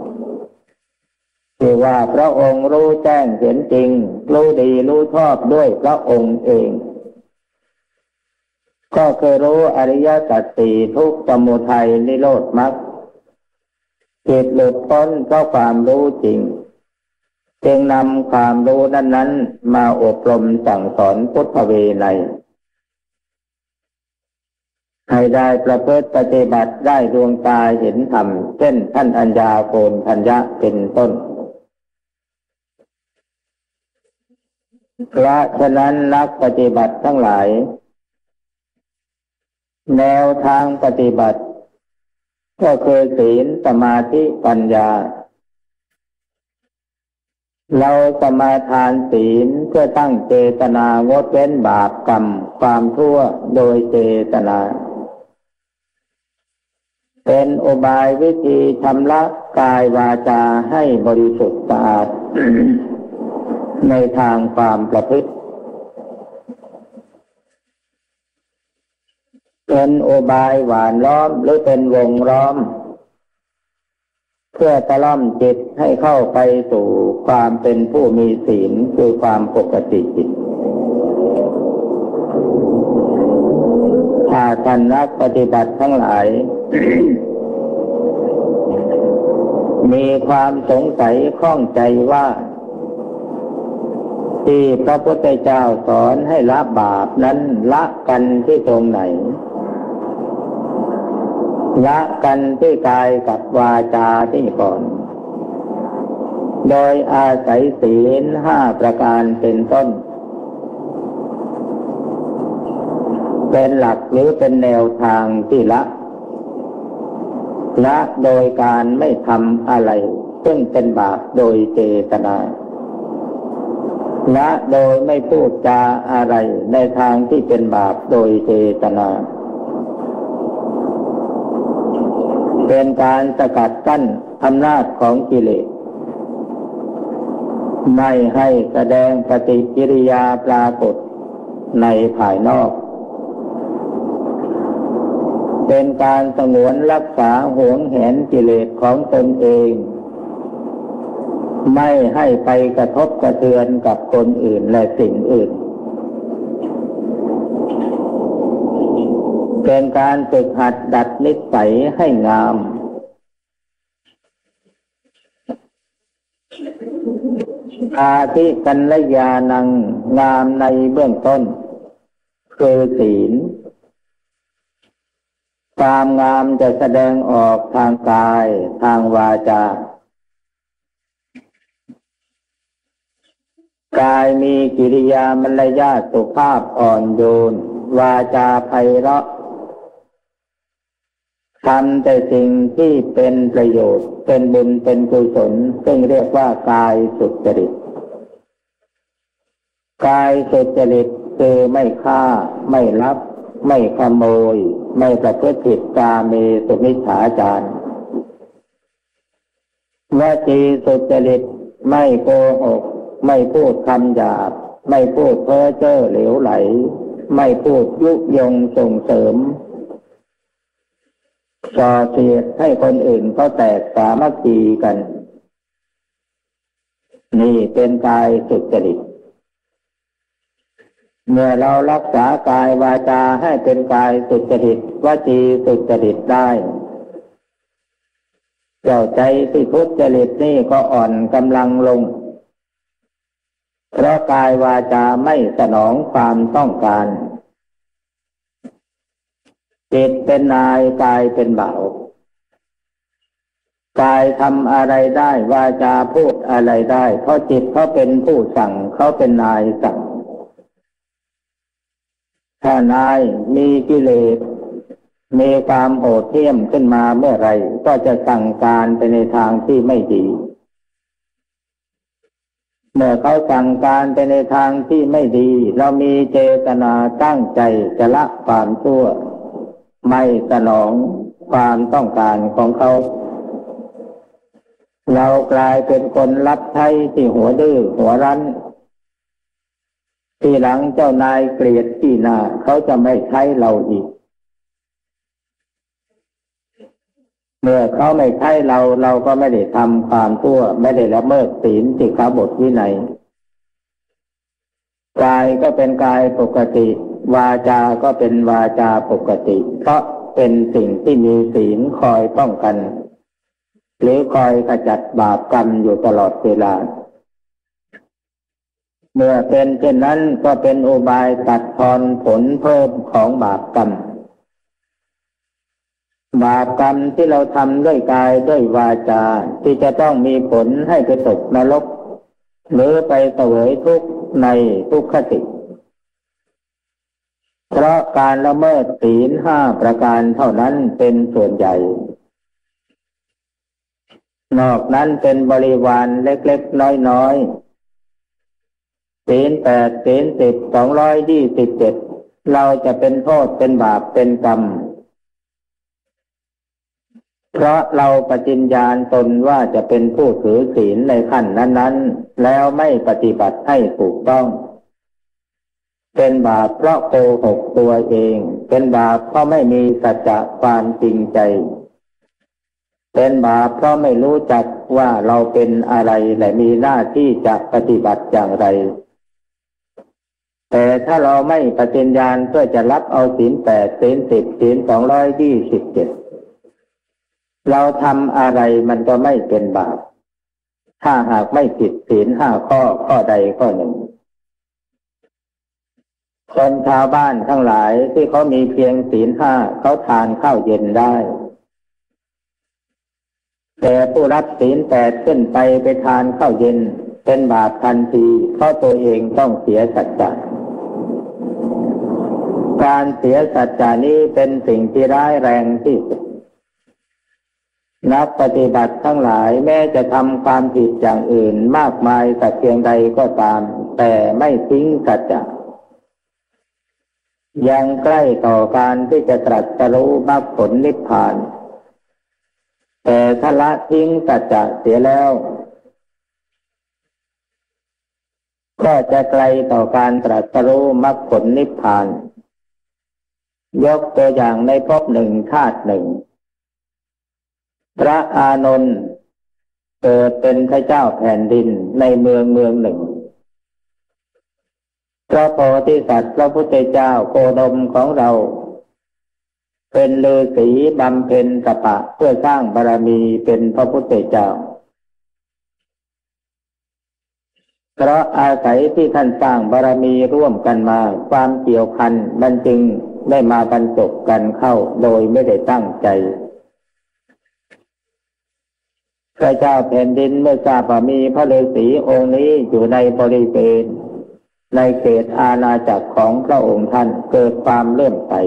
Speaker 1: ที่ว่าพระองค์รู้แจ้งเห็นจริงรู้ดีรู้ชอบด้วยพระองค์เองก็คือรู้อริยสัจสี่ทุกข์สมุทัยนิโรธมรรคจิตหลุดพ้นเพราะความรู้จริงจึงนำความรู้นั้นๆมาอบรมสั่งสอนพุทธวินัยให้ได้ประพฤติปฏิบัติได้ดวงตาเห็นธรรมเช่นท่านอัญญาโกณทัญญะเป็นต้นเพราะฉะนั้นนักปฏิบัติทั้งหลายแนวทางปฏิบัติก็คือศีลสมาธิปัญญาเราสมาทานศีลเพื่อตั้งเจตนางดเว้นบาปกรรมความชั่วโดยเจตนาเป็นอุบายวิธีชำระกายวาจาให้บริสุทธิ์สะอาด ในทางความประพฤติเป็นอุบายหวานล้อมหรือเป็นวงล้อมเพื่อตะล่อมจิตให้เข้าไปสู่ความเป็นผู้มีศีลคือความปกติจิตถ้าท่านนักปฏิบัติทั้งหลาย มีความสงสัยข้องใจว่าที่พระพุทธเจ้าสอนให้ละบาปนั้นละกันที่ตรงไหนละกันที่กายกับวาจาที่ก่อนโดยอาศัยศีลห้าประการเป็นต้นเป็นหลักหรือเป็นแนวทางที่ละละโดยการไม่ทำอะไรซึ่งเป็นบาปโดยเจตนาละโดยไม่พูดจาอะไรในทางที่เป็นบาปโดยเจตนาเป็นการสกัดกั้นอำนาจของกิเลสไม่ให้แสดงปฏิกิริยาปรากฏในภายนอกเป็นการสงวนรักษาหวงแหนกิเลสของตนเองไม่ให้ไปกระทบกระเทือนกับคนอื่นและสิ่งอื่นเป็นการฝึกหัดดัดนิสัยให้งามอาทิกัลยาณังงามในเบื้องต้นคือศีลความงามจะแสดงออกทางกายทางวาจากายมีกิริยามารยาทสุภาพอ่อนโยนวาจาไพเราะทำแต่สิ่งที่เป็นประโยชน์เป็นบุญเป็นกุศลซึ่งเรียกว่ากายสุจริตกายสุจริตคือไม่ฆ่าไม่ลักไม่ขโมยไม่ประพฤติผิดกาเมสุมิจฉาจารวจีสุจริตไม่โกหกไม่พูดคำหยาบไม่พูดเพ้อเจ้อเหลวไหลไม่พูดยุยงส่งเสริมส่อเสียดให้คนอื่นเขาแตกสามัคคีกันนี่เป็นกายสุจริตเมื่อเรารักษากายวาจาให้เป็นกายสุจริตวจีสุจริตได้เจ้าใจที่ทุจริตนี่ก็อ่อนกำลังลงเพราะกายวาจาไม่สนองความต้องการจิตเป็นนายกายเป็นบ่าวกายทำอะไรได้วาจาพูดอะไรได้เพราะจิตเขาเป็นผู้สั่งเขาเป็นนายสั่งถ้านายมีกิเลสมีความโหดเหี้ยมขึ้นมาเมื่อไรก็จะสั่งการไปในทางที่ไม่ดีเมื่อเขาสั่งการไปในทางที่ไม่ดีเรามีเจตนาตั้งใจจะละความชั่วไม่สนองความต้องการของเขาเรากลายเป็นคนรับใช้ที่หัวดื้อหัวรั้นทีหลังเจ้านายเกลียดขี้หน้าเขาจะไม่ใช้เราอีกเมื่อเขาไม่ใช้เราเราก็ไม่ได้ทำความชั่วไม่ได้ละเมิดศีลสิกขาบทวินัยกายก็เป็นกายปกติวาจาก็เป็นวาจาปกติเพราะเป็นสิ่งที่มีศีลคอยป้องกันหรือคอยขจัดบาปกรรมอยู่ตลอดเวลาเมื่อเป็นเช่นนั้นก็เป็นอุบายตัดทอนผลเพิ่มของบาปกรรมบาปกรรมที่เราทำด้วยกายด้วยวาจาที่จะต้องมีผลให้ไปตกนรกหรือไปเสวยทุกข์ในทุกขติเพราะการละเมิดศีลห้าประการเท่านั้นเป็นส่วนใหญ่นอกนั้นเป็นบริวารเล็กๆน้อยๆศีลแปดศีลสิบสองร้อยยี่สิบเจ็ดเราจะเป็นโทษเป็นบาปเป็นกรรมเพราะเราปฏิญญาณตนว่าจะเป็นผู้ถือศีลในขั้นนั้นๆแล้วไม่ปฏิบัติให้ถูกต้องเป็นบาปเพราะโกหกตัวเองเป็นบาปเพราะไม่มีสัจจะความจริงใจเป็นบาปเพราะไม่รู้จักว่าเราเป็นอะไรและมีหน้าที่จะปฏิบัติอย่างไรแต่ถ้าเราไม่ปฏิญญาณเพื่อจะรับเอาศีลแปดศีลสิบศีลสองร้อยยี่สิบเจ็ดเราทำอะไรมันก็ไม่เป็นบาปถ้าหากไม่ผิดศีลห้าข้อข้อใดข้อหนึ่งคนชาวบ้านทั้งหลายที่เขามีเพียงศีลห้าเขาทานข้าวเย็นได้แต่ผู้รับศีลแปดขึ้นไปไปทานข้าวเย็นเป็นบาปทันทีเพราะตัวเองต้องเสียสัจจะการเสียสัจจะนี้เป็นสิ่งที่ร้ายแรงที่สุดนักปฏิบัติทั้งหลายแม้จะทำความผิดอย่างอื่นมากมายสักเพียงใดก็ตามแต่ไม่ทิ้งสัจจะยังใกล้ต่อการที่จะตรัสรู้มรรคผลนิพพานแต่ถ้าละทิ้งสัจจะเสียแล้วก็จะไกลต่อการตรัสรู้มรรคผลนิพพานยกตัวอย่างในภพหนึ่งชาติหนึ่งพระอานนท์เกิดเป็นพระเจ้าแผ่นดินในเมืองเมืองหนึ่งพระโพธิสัตว์พระพุทธเจ้าโคดมของเราเป็นฤาษีบำเพ็ญตปะเพื่อสร้างบารมีเป็นพระพุทธเจ้าเพราะอาศัยที่ท่านสร้างบารมีร่วมกันมาความเกี่ยวพันมันจึงได้มาบรรจบกันเข้าโดยไม่ได้ตั้งใจพระเจ้าแผ่นดินเมื่อทราบว่ามีพระฤาษีองค์นี้อยู่ในบริเวณในเขตอาณาจักรของพระองค์ท่านเกิดความเลื่อมใส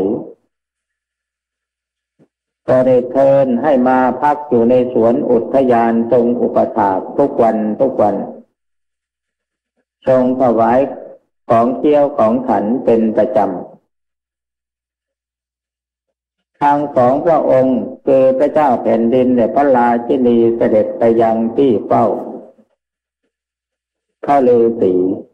Speaker 1: ก็ได้เชิญให้มาพักอยู่ในสวนอุทยานทรงอุปถากทุกวันทุกวันทรงถวายของเคี้ยวของฉันเป็นประจำทางสองพระองค์คือพระเจ้าแผ่นดินและพระราชินีเสด็จไปยังที่เฝ้าพระฤาษี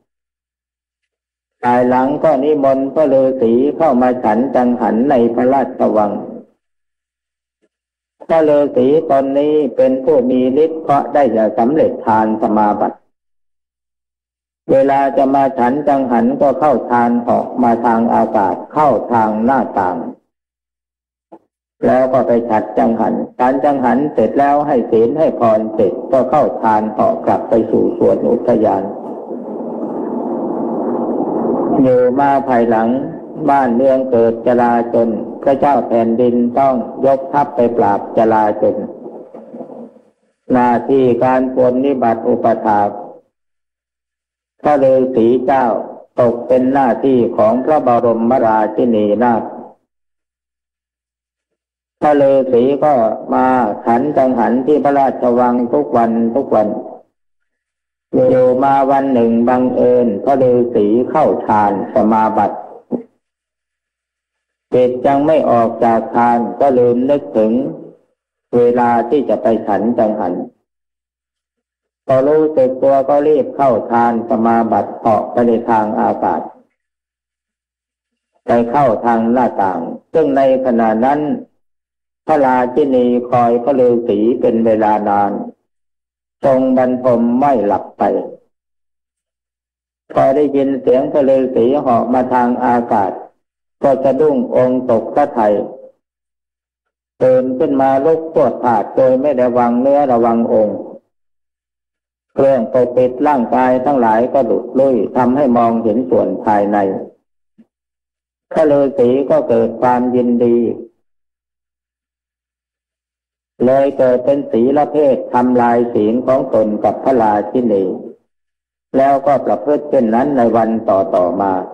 Speaker 1: ภายหลังก็นิมนต์พระฤาษีเข้ามาฉันจังหันในพระราชวังพระฤาษีตนนี้เป็นผู้มีฤทธิ์เพราะได้จะสำเร็จฌานสมาบัติเวลาจะมาฉันจังหันก็เข้าฌานออกมาทางอากาศเข้าทางหน้าต่างแล้วก็ไปฉันจังหันฉันจังหันเสร็จแล้วให้ศีลให้พรเสร็จก็เข้าฌานเหาะกลับไปสู่สวนอุทยานอยู่มาภายหลังบ้านเมืองเกิดจลาจลพระเจ้าแผ่นดินต้องยกทัพไปปราบจลาจลหน้าที่การปฏินิบัติอุปถากพระฤาษีเจ้าตกเป็นหน้าที่ของพระบรมราชินีนาถพระฤาษีก็มาฉันจังหันที่พระราชวังทุกวันทุกวันอยู่มาวันหนึ่งบังเอิญพระฤาษีเข้าฌานสมาบัติจิตยังไม่ออกจากฌานก็ลืมนึกถึงเวลาที่จะไปฉันจังหันพอรู้สึกตัวก็รีบเข้าฌานสมาบัติเหาะไปในทางอากาศไปเข้าทางหน้าต่างซึ่งในขณะนั้นพระราชินีคอยพระฤาษีเป็นเวลานานทรงบรรทมไม่หลับไปพอได้ยินเสียงพระฤาษีเหาะมาทางอากาศก็สะดุ้งองค์ตกพระทัยตื่นขึ้นมาลุกปวดผาดโดยไม่ได้ระวังเนื้อระวังองค์เครื่องปกปิดร่างกายทั้งหลายก็หลุดลุ่ยทำให้มองเห็นส่วนภายในพระฤาษีก็เกิดความยินดีเลยเกิดเป็นศีลเพศทำลายศีลของตนกับพระราชินีแล้วก็ประพฤติเช่นนั้นในวันต่อๆมา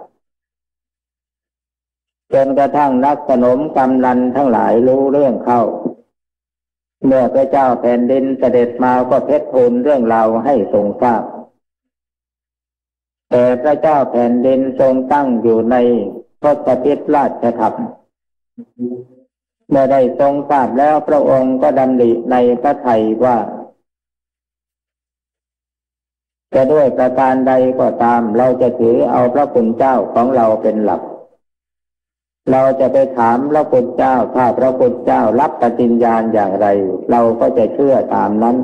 Speaker 1: จนกระทั่งนักขนมกำนันทั้งหลายรู้เรื่องเข้าเมื่อพระเจ้าแผ่นดินเสด็จมาก็เพชรทูลเรื่องราวให้ทรงทราบแต่พระเจ้าแผ่นดินทรงตั้งอยู่ในพระพิธราชธรรมเมื่อได้ทรงทราบแล้วพระองค์ก็ดำริในพระทัยว่าจะด้วยประการใดก็ตามเราจะถือเอาพระคุณเจ้าของเราเป็นหลักเราจะไปถามพระคุณเจ้าถ้าพระคุณเจ้ารับปฏิญญาณอย่างไรเราก็จะเชื่อตามนั้น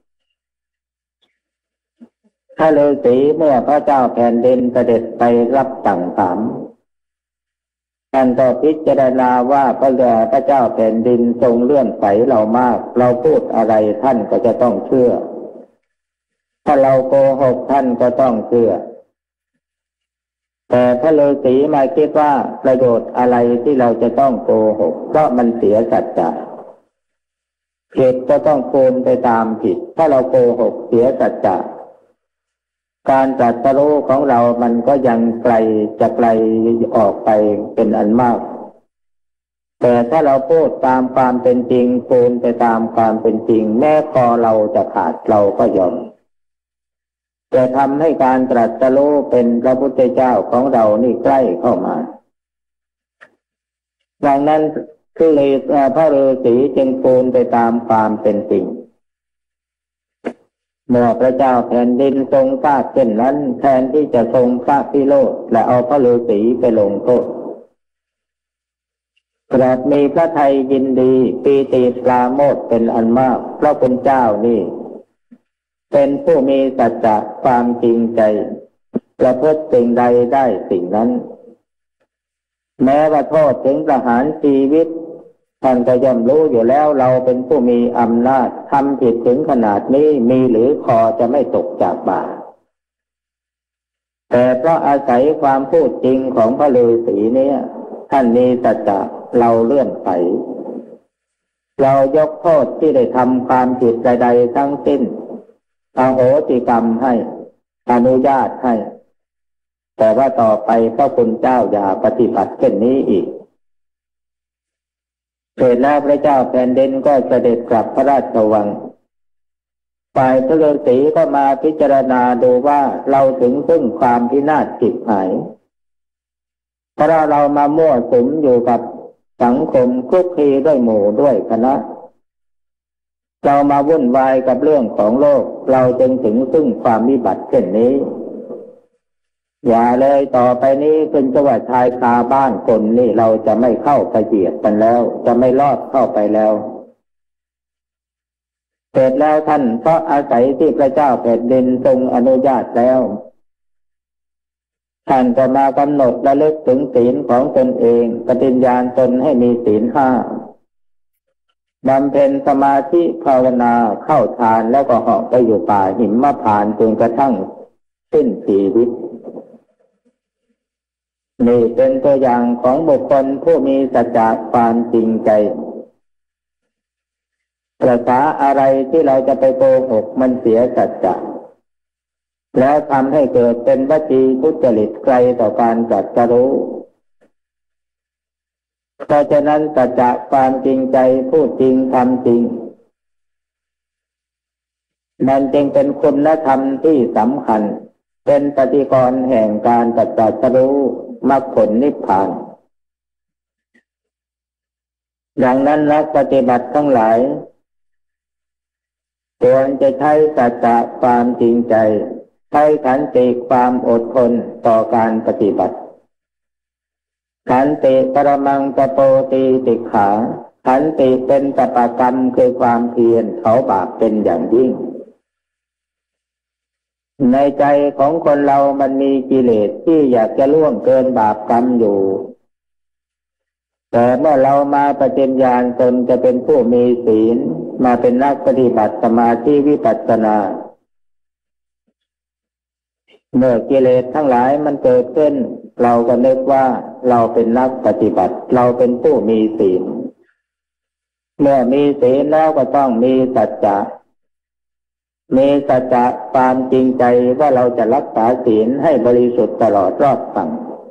Speaker 1: ถ้าฤาษีเมื่อพระเจ้าแผ่นดินเสด็จไปรับสั่งถามท่านก็พิจารณาว่าพระเดชพระเจ้าแผ่นดินทรงเลื่อนใสเรามากเราพูดอะไรท่านก็จะต้องเชื่อถ้าเราโกหกท่านก็ต้องเชื่อแต่พระฤาษีมาคิดว่าประโยชน์อะไรที่เราจะต้องโกหกเพราะมันเสียสัจจะผิดก็ต้องโกนไปตามผิดถ้าเราโกหกเสียสัจจะการตรัสรู้ของเรามันก็ยังไกลจะไกลออกไปเป็นอันมากแต่ถ้าเราพูดตามความเป็นจริงโกนไปตามความเป็นจริงแม้คอเราจะขาดเราก็ยอมจะทำให้การตรัสรู้เป็นพระพุทธเจ้าของเรานี่ใกล้เข้ามาดังนั้นคือพระฤาษีจึงปูนไปตามความเป็นจริงเมื่อพระเจ้าแผ่นดินทรงทราบเช่นนั้นแทนที่จะทรงพระพิโรธและเอาพระฤาษีไปลงโทษกราบมีพระทัยยินดีปีติปราโมทย์เป็นอันมากพระคุณเจ้านี่เป็นผู้มีสัจจะความจริงใจประพฤติสิ่งใดได้สิ่งนั้นแม้ว่าโทษถึงประหารชีวิตท่านก็ย่อมรู้อยู่แล้วเราเป็นผู้มีอำนาจทำผิดถึงขนาดนี้มีหรือคอจะไม่ตกจากบ่าแต่เพราะอาศัยความพูดจริงของพระฤาษีนี้ท่านมีสัจจะเราเลื่อนไปเรายกโทษที่ได้ทำความผิดใดๆทั้งสิ้นอโหสิกรรมให้อนุญาตให้แต่ว่าต่อไปพระคุณเจ้าอย่าปฏิบัติเช่นนี้อีกเสร็จแล้วพระเจ้าแผ่นดินก็เสด็จกลับพระราชวังฝ่ายพระฤาษีก็มาพิจารณาดูว่าเราถึงซึ่งความพินาศฉิบหายเพราะเรามามั่วสุมอยู่กับสังคมคลุกคลีด้วยหมู่ด้วยคณะเรามาวุ่นวายกับเรื่องของโลกเราจึงถึงซึ่งความวิบัติเช่นนี้อย่าเลยต่อไปนี้เป็นจังหวัดชายคาบ้านคนนี่เราจะไม่เข้าไปเหยียดกันแล้วจะไม่ลอดเข้าไปแล้วเสร็จแล้วท่านเพราะอาศัยที่พระเจ้าแผ่นดินทรงอนุญาตแล้วท่านก็มากำหนดระลึกถึงศีลของตนเองปฏิญญาณตนให้มีศีลห้าบำเพ็ญสมาธิภาวนาเข้าฌานแล้วก็เหาะไปอยู่ป่าหิมพานต์จนกระทั่งสิ้นชีวิตนี่เป็นตัวอย่างของบุคคลผู้มีสัจจะความจริงใจประสาอะไรที่เราจะไปโกหกมันเสียสัจจะแล้วทำให้เกิดเป็นวจีทุจริตไกลต่อการตรัสรู้เพราะฉะนั้นสัจจะความจริงใจพูดจริงทำจริงมันจึงเป็นคุณธรรมที่สำคัญเป็นปฏิกรณ์แห่งการตรัสรู้มรรคผลนิพพานดังนั้นนักปฏิบัติทั้งหลายควรจะใช้สัจจะความจริงใจใช้ขันติความอดทนต่อการปฏิบัติขันติปรมังตโปตีติขาขันติเป็นตปกรรมคือความเพียรเผาบาปเป็นอย่างยิ่งในใจของคนเรามันมีกิเลสที่อยากจะล่วงเกินบาปกรรมอยู่แต่เมื่อเรามาปฏิญญาณตนจะเป็นผู้มีศีลมาเป็นนักปฏิบัติสมาธิวิปัสสนาเมื่อกิเลสทั้งหลายมันเกิดขึ้นเราก็นึกว่าเราเป็นนักปฏิบัติเราเป็นผู้มีศีลเมื่อมีศีลแล้วก็ต้องมีสัจจะมีสัจจะความจริงใจว่าเราจะรักษาศีลให้บริสุทธิ์ตลอดรอดฝั่ง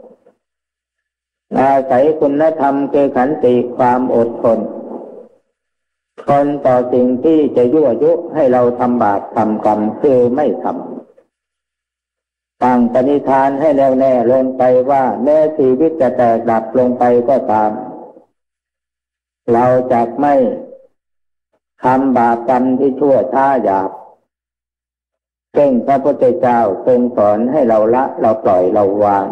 Speaker 1: อาศัยคุณธรรมคือขันติความอดทนทนต่อสิ่งที่จะยั่วยุให้เราทำบาปทำกรรมคือไม่ทำตั้งปณิธานให้แน่วแน่ลงไปว่าแม้ชีวิตจะแตกดับลงไปก็ตามเราจะไม่ทำบาปกรรมที่ชั่วช้าหยาบซึ่งพระพุทธเจ้าทรงสอนให้เราละเราปล่อยเราวาง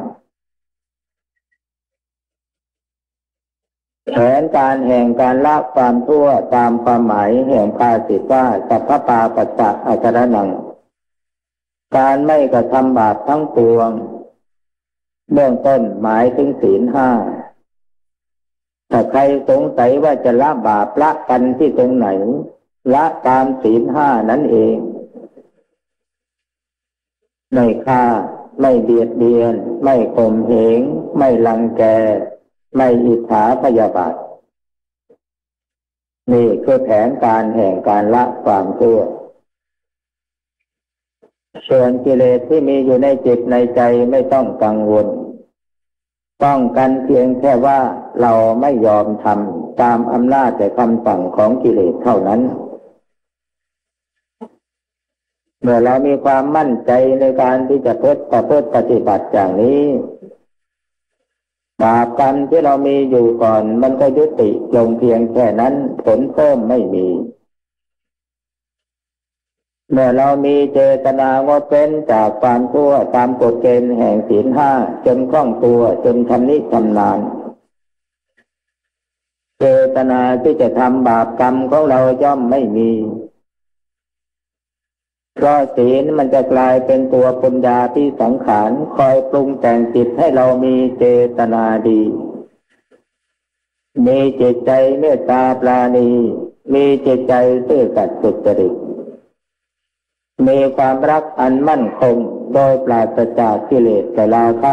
Speaker 1: แผนการแห่งการละความชั่วตามความหมายแห่งภาษิตว่าสัพพปาปัสสะอาจารนังการไม่กระทำบาปทั้งปวงเบื้องต้นหมายถึงศีลห้าถ้าใครสงสัยว่าจะละบาปละกันที่ตรงไหนละตามศีลห้านั่นเองไม่ฆ่าไม่เบียดเบียนไม่ข่มเหงไม่รังแกไม่อิจฉาพยาบาทนี่คือแผนการแห่งการละความชั่วส่วนกิเลสที่มีอยู่ในจิตในใจไม่ต้องกังวลป้องกันเพียงแค่ว่าเราไม่ยอมทำตามอำนาจแต่คำสั่งของกิเลสเท่านั้นเมื่อเรามีความมั่นใจในการที่จะประพฤติปฏิบัติอย่างนี้บาปกรรมที่เรามีอยู่ก่อนมันก็ยุติลงเพียงแค่นั้นผลเพิ่มไม่มีเมื่อเรามีเจตนางดเว้นจากความชั่วตามกฎเกณฑ์แห่งศีลห้าจนคล่องตัวจนชำนิชำนาญเจตนาที่จะทำบาปกรรมของเราย่อมไม่มีเพราะศีลมันจะกลายเป็นตัวปัญญาที่สังขารคอยปรุงแต่งจิตให้เรามีเจตนาดีมีจิตใจเมตตาปราณีมีจิตใจซื่อสัตย์สุจริตมีความรักอันมั่นคงโดยปราศจากกิเลสและราคะ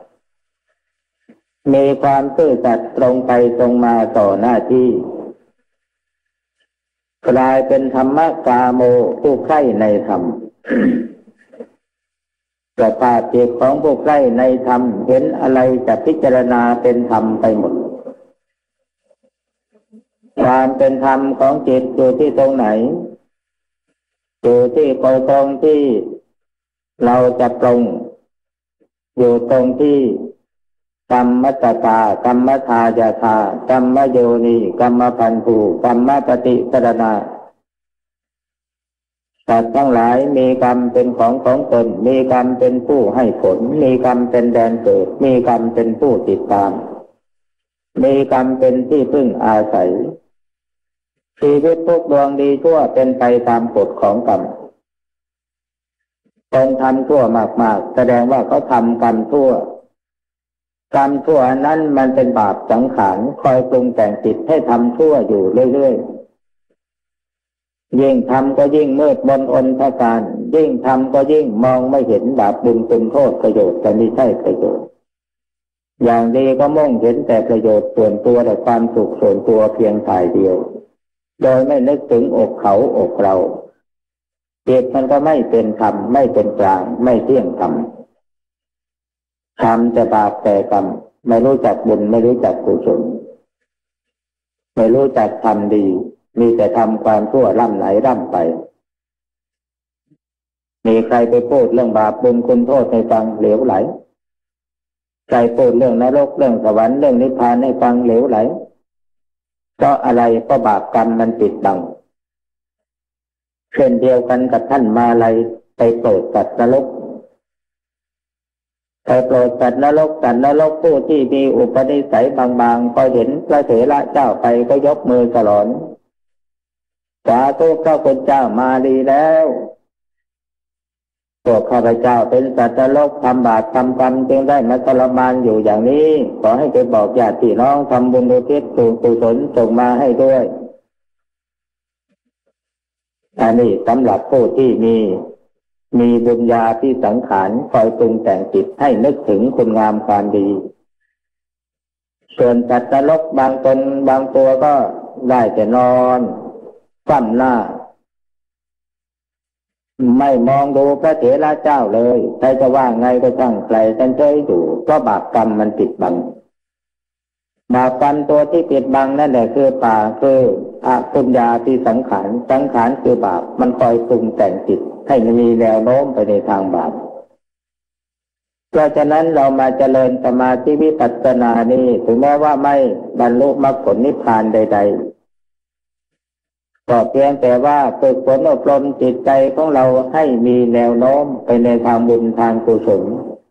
Speaker 1: มีความซื่อสัตย์ตรงไปตรงมาต่อหน้าที่กลายเป็นธรรมกาโมผู้ใคร่ในธรรม ประภาพจิตของผู้ใคร่ในธรรมเห็นอะไรจะพิจารณาเป็นธรรมไปหมดความเป็นธรรมของจิตอยู่ที่ตรงไหนอยู่ที่ตรงที่เราจะปรงอยู่ตรงที่กรรมตตากรรมทายาธากรรมโยนิกรรมพันธุกรรมปฏิสรณาสัตว์ทั้งหลายมีกรรมเป็นของของตนมีกรรมเป็นผู้ให้ผลมีกรรมเป็นแดนเกิดมีกรรมเป็นผู้ติดตามมีกรรมเป็นที่พึ่งอาศัยชีวิตทุกดวงดีชั่วเป็นไปตามกฎของกรรมคนทำชั่วมากๆแสดงว่าเขาทำกรรมชั่วกรรมชั่วนั้นมันเป็นบาปสังขารคอยปรุงแต่งจิตให้ทำชั่วอยู่เรื่อยยิ่งทำก็ยิ่งมืดมนอนทการยิ่งทำก็ยิ่งมองไม่เห็นบาปบุญคุณโทษประโยชน์แต่ไม่ใช่ประโยชน์อย่างดีก็มุ่งเห็นแต่ประโยชน์ส่วนตัวและความสุขส่วนตัวเพียงฝ่ายเดียวโดยไม่นึกถึงอกเขาอกเราจิตมันก็ไม่เป็นธรรมไม่เป็นกลางไม่เที่ยงธรรมทำแต่บาปแต่กรรมไม่รู้จักบุญไม่รู้จักกุศลไม่รู้จักทำดีมีแต่ทำความชั่วร่ำไหลร่ำไปมีใครไปพูดเรื่องบาปบุญคุณโทษให้ฟังเหลวไหลใครพูดเรื่องนรกเรื่องสวรรค์เรื่องนิพพานให้ฟังเหลวไหลเพราะอะไรเพราะบาปกรรมมันปิดบังเช่นเดียวกันกับท่านมาลัยไปโปรดสัตว์นรกไปโปรดสัตว์นรกสัตว์นรกผู้ที่มีอุปนิสัยบางๆพอเห็นพระเถระเจ้าไปก็ยกมือสลอนสาธุพระคุณเจ้ามาดีแล้วพวกข้าพเจ้าเป็นสัตว์นรกทำบาปทำกรรมจึงได้มาทรมานอยู่อย่างนี้ขอให้ไปบอกญาติพี่น้องทำบุญอุทิศส่วนกุศลส่งมาให้ด้วยอันนี้สำหรับผู้ที่มีมีบุญญาที่สังขารคอยปรุงแต่งจิตให้นึกถึงคุณงามความดีส่วนสัตว์นรกบางตนบางตัวก็ได้แต่นอนคว่ำหน้าไม่มองดูพระเถระเจ้าเลยใครจะว่าไงก็ช่างใครท่านเฉยอยู่เพราะบาปกรรมมันปิดบังบาปกรรมตัวที่ปิดบังนั่นแหละคือป่าคืออปุญญาที่สังขารสังขารคือบาปมันคอยปรุงแต่งจิตให้มีแนวโน้มไปในทางบาปเพราะฉะนั้นเรามาเจริญสมาธิวิปัสสนานี้ถึงแม้ว่าไม่บรรลุมรรคผลนิพพานใดๆก็เพียงแต่ว่าฝึกฝนอบรมจิตใจของเราให้มีแนวโน้มไปในทางบุญทางกุศล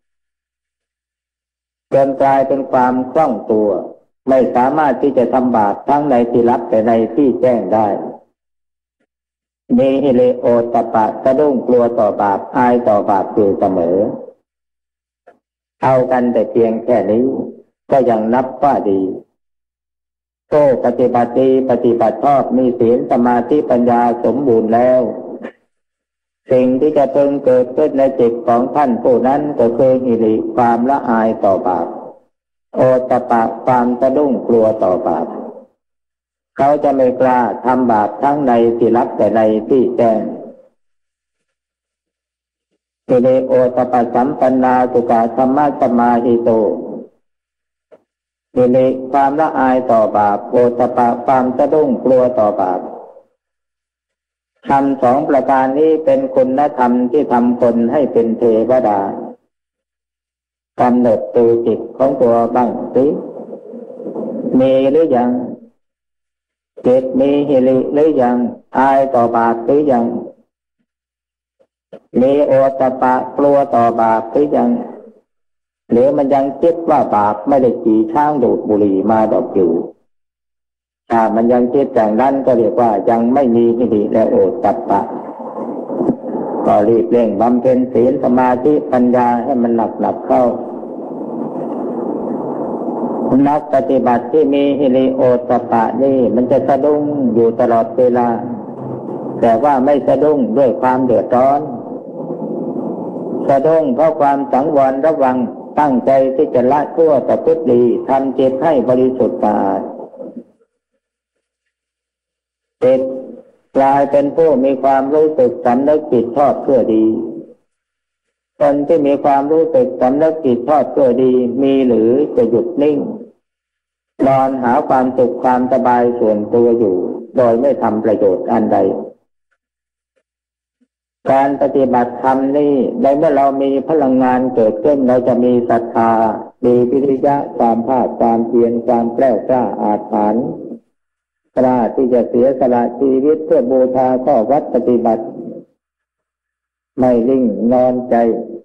Speaker 1: จนกลายเป็นความคล่องตัวไม่สามารถที่จะทำบาปทั้งในที่ลับแต่ในที่แจ้งได้มีฮิริโอตตัปปะสะดุ้งกลัวต่อบาปอายต่อบาปอยู่เสมอเอากันแต่เพียงแค่นี้ก็ยังนับว่าดีโตปฏิบัติดีปฏิบัติชอบมีศีลสมาธิปัญญาสมบูรณ์แล้วสิ่งที่จะเพิ่งเกิดขึ้นในจิตของท่านผู้นั้นก็คือฮิริความละอายต่อบาปโอตตัปปะความสะดุ้งกลัวต่อบาปเขาจะไม่กล้าทำบาปทั้งในที่ลับแต่ในที่แจ้งฮิริโอตตัปปะสัมปันนาสุขธรรมะสมาหิโตฮิริความละอายต่อบาปโอตตัปปะความสะดุ้งกลัวต่อบาปธรรมสองประการนี้เป็นคุณธรรมที่ทำคนให้เป็นเทวดากำหนดดูจิตของตัวบ้างสิมีหรือยังจิตมีฮิริหรือยังอายต่อบาปหรือยังมีโอตตัปปะกลัวต่อบาปหรือยังหรือมันยังคิดว่าบาปไม่ได้ขี่ช้างดูดบุหรี่มาดอกอยู่ถ้ามันยังคิดอย่างนั้นก็เรียกว่ายังไม่มีฮิริและโอตตัปปะก็รีบเร่งบำเพ็ญศีลสมาธิปัญญาให้มันหนักๆเข้านักปฏิบัติที่มีฮิริโอตตัปปะนี่มันจะสะดุ้งอยู่ตลอดเวลาแต่ว่าไม่สะดุ้งด้วยความเดือดร้อนสะดุ้งเพราะความสังวรระวังตั้งใจที่จะละชั่วประพฤติดีทำจิตให้บริสุทธิ์สะอาดจิตกลายเป็นผู้มีความรู้สึกสำนึกผิดชอบชั่วดีคนที่มีความรู้สึกสำนึกผิดชอบชั่วดีมีหรือจะหยุดนิ่งนอนหาความสุขความสบายส่วนตัวอยู่โดยไม่ทำประโยชน์อันใดการปฏิบัติธรรมนี่ในเมื่อเรามีพลังงานเกิดขึ้นเราจะมีศรัทธามีวิริยะความภาคความเพียรความแกล้วกล้าอาถรรพ์กล้าที่จะเสียสละชีวิตเพื่อบูชาข้อวัดปฏิบัติไม่นิ่งนอนใจ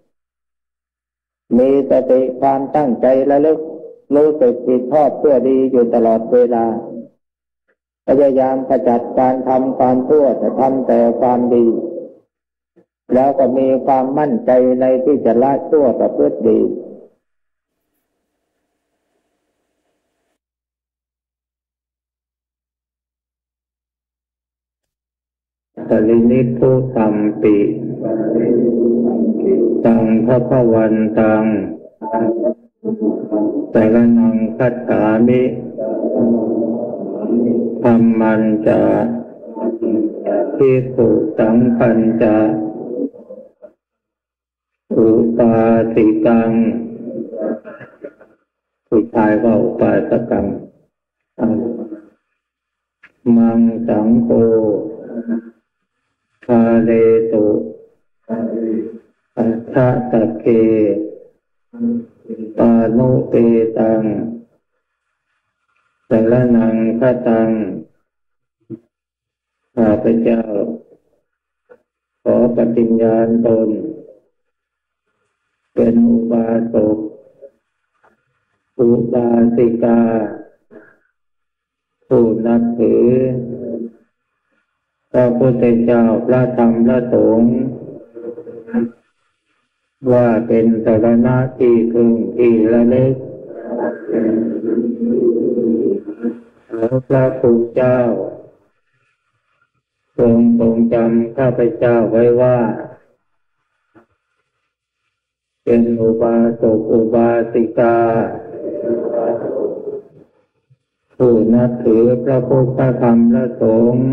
Speaker 1: มีสติความตั้งใจระลึกรู้สึกผิดชอบเพื่อดีอยู่ตลอดเวลาพยายามขจัดการทำความชั่วแต่ทำแต่ความดีแล้วก็มีความมั่นใจในที่จะละชั่วประพฤติดีปรินิพพุตัมปิตังภคะวันตังสรณังคัจฉามิธัมมัญจาภิกขุสังฆัญจาอุปาสิกังผู้ชายก็อุปาสกังมังสังโฆคาเลตุอัฏฐตะเคปานุเปตังสรณังคัจตังข้าพเจ้าขอปฏิญญาณตนเป็นอุบาสกอุบาสิกาผู้นับถือพระพุทธเจ้าพระธรรมพระสงฆ์ว่าเป็นสรณะที่พึ่งที่ระลึกแล้วพระพุทธเจ้าทรงทรงจำข้าพเจ้าไว้ว่าเป็นอุบาสกอุบาสิกาผู้นับถือพระพุทธธรรมพระสงฆ์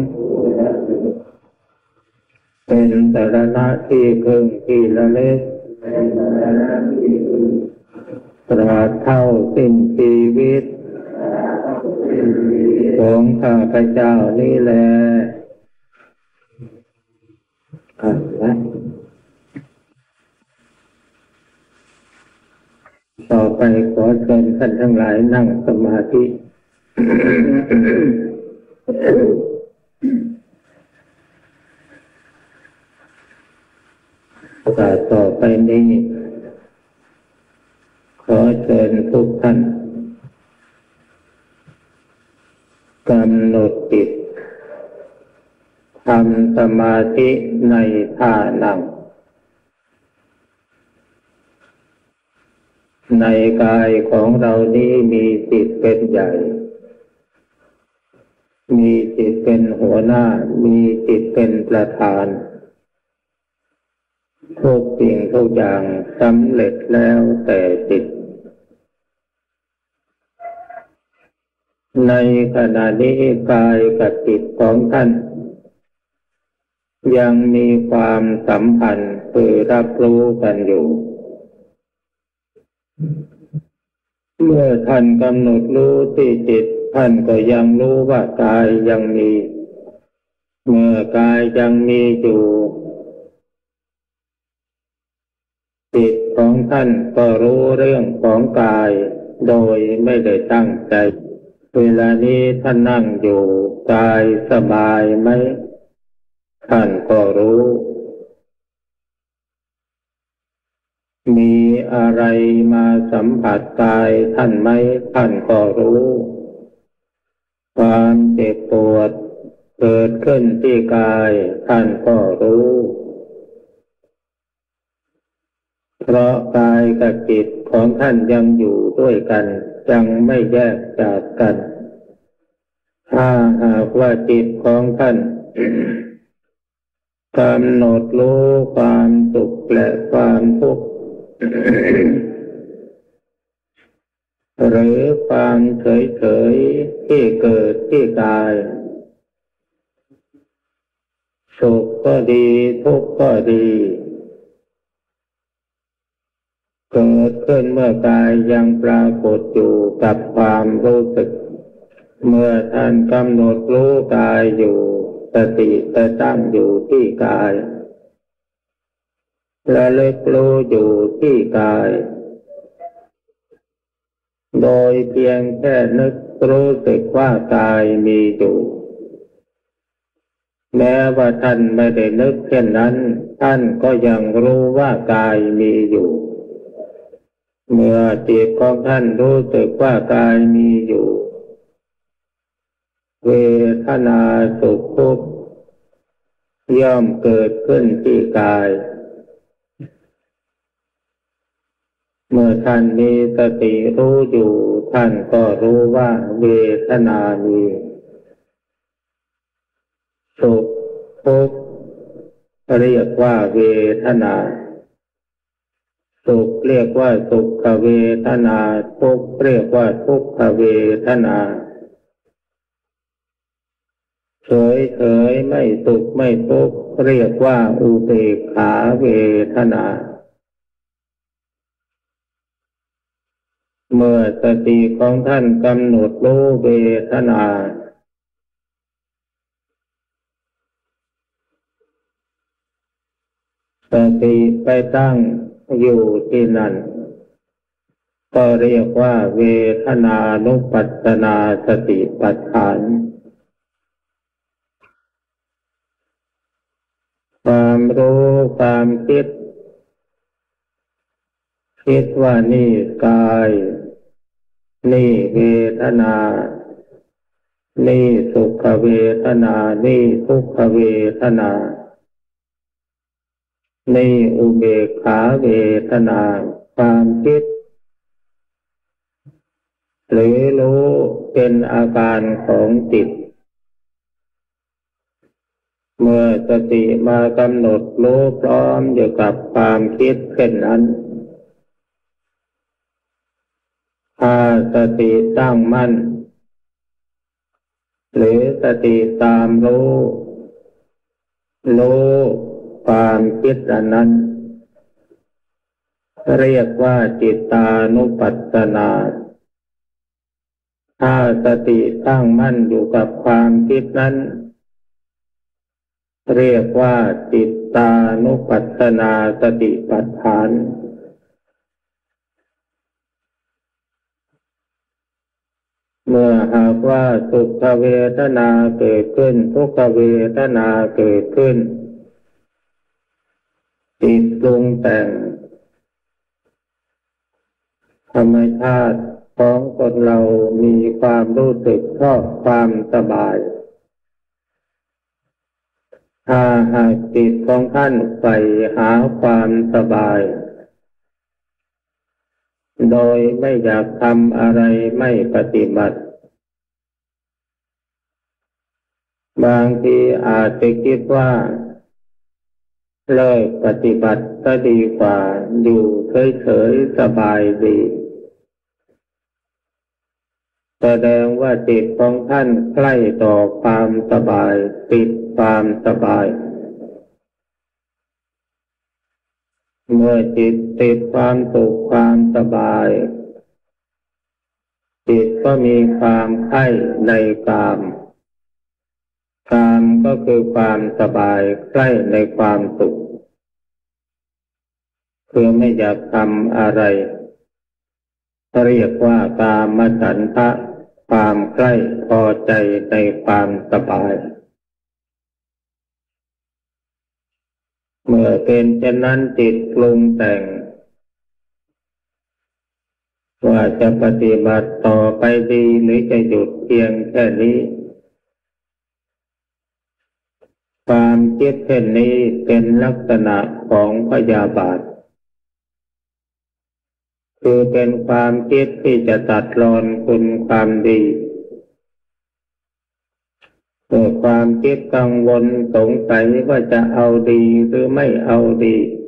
Speaker 1: เป็นสรณะที่พึ่งที่ระลึกตราบเท่าสิ้นชีวิตของข้าพเจ้านี่แหละต่อไปขอเชิญท่านทั้งหลายนั่งสมาธิต่อไปนี้ขอเชิญทุกท่านกำหนดจิตทำสมาธิในท่านั่งในกายของเรานี้มีจิตเป็นใหญ่มีจิตเป็นหัวหน้ามีจิตเป็นประธานทุกสิ่งทุกอย่างสำเร็จแล้วแต่จิตในขณะนี้กายกับจิตของท่านยังมีความสัมพันธ์คือรับรู้กันอยู่เมื่อท่านกำหนดรู้ที่จิตท่านก็ยังรู้ว่ากายยังมีเมื่อกายยังมีอยู่จิตของท่านก็รู้เรื่องของกายโดยไม่ได้ตั้งใจเวลานี้ท่านนั่งอยู่กายสบายไหมท่านก็รู้มีอะไรมาสัมผัสกายท่านไหมท่านก็รู้ความเจ็บปวดเกิดขึ้นที่กายท่านก็รู้เพราะกายกับจิตของท่านยังอยู่ด้วยกันยังไม่แยกจากกันถ้าหากว่าจิตของท่านกำหนดรู้ความสุขและความทุกข์หรือความเฉยๆที่เกิดที่กายสุขก็ดีทุกข์ก็ดีเกิดขึ้นเมื่อกายยังปรากฏอยู่กับความรู้สึกเมื่อท่านกำหนดรู้กายอยู่สติจะตั้งอยู่ที่กายระลึกรู้อยู่ที่กายโดยเพียงแค่นึกรู้สึกว่ากายมีอยู่แม้ว่าท่านไม่ได้นึกเช่นนั้นท่านก็ยังรู้ว่ากายมีอยู่เมื่อจิตของท่านรู้สึกว่ากายมีอยู่เวทนาสุขทุกข์ย่อมเกิดขึ้นที่กายเมื่อท่านมีสติรู้อยู่ท่านก็รู้ว่าเวทนามีสุขทุกข์เรียกว่าเวทนาสุขเรียกว่าสุขเวทนาทุกข์เรียกว่าทุกขเวทนาเฉยเฉยไม่สุขไม่ทุกข์เรียกว่าอุเบกขาเวทนาเมื่อสติของท่านกำหนดรู้เวทนาสติไปตั้งอยู่ที่นั่นก็เรียกว่าเวทนานุปัสสนาสติปัฏฐานความรู้ความคิดคิดว่านี่กายนี่เวทนานี่สุขเวทนานี่ทุกขเวทนานี่อุเบกขาเวทนาความคิดหรือรู้เป็นอาการของจิตเมื่อสติมากำหนดรู้พร้อมอยู่กับความคิดเช่นนั้นถ้าสติตั้งมั่นหรือสติตามรู้รู้ความคิดอันนั้นเรียกว่าจิตตานุปัสสนาถ้าสติตั้งมั่นอยู่กับความคิดนั้นเรียกว่าจิตตานุปัสสนาสติปัฏฐานเมื่อหากว่าสุขเวทนาเกิดขึ้นทุกขเวทนาเกิดขึ้นจิตปรุงแต่งธรรมชาติของคนเรามีความรู้สึกชอบความสบายถ้าหากจิตของท่านใฝ่หาความสบายโดยไม่อยากทำอะไรไม่ปฏิบัติบางทีอาจจะคิดว่าเลิกปฏิบัติก็ดีกว่าอยู่เฉยๆสบายดีแสดงว่าจิตของท่านใกล้ต่อความสบายติดความสบายเมื่อจิตติดความสุขความสบายจิตก็มีความใคร่ในกามกามก็คือความสบายใกล้ในความสุขคือไม่อยากทำอะไรเรียกว่ากามฉันทะความใกล้พอใจในความสบายเมื่อเป็นเช่นนั้นจิตปรุงแต่งว่าจะปฏิบัติต่อไปดีหรือจะหยุดเพียงแค่นี้ความคิดเช่นนี้เป็นลักษณะของพยาบาทคือเป็นความคิดที่จะตัดรอนคุณความดีเมื่อความคิดกังวลสงสัยว่าจะเอาดีหรือไม่เอาดี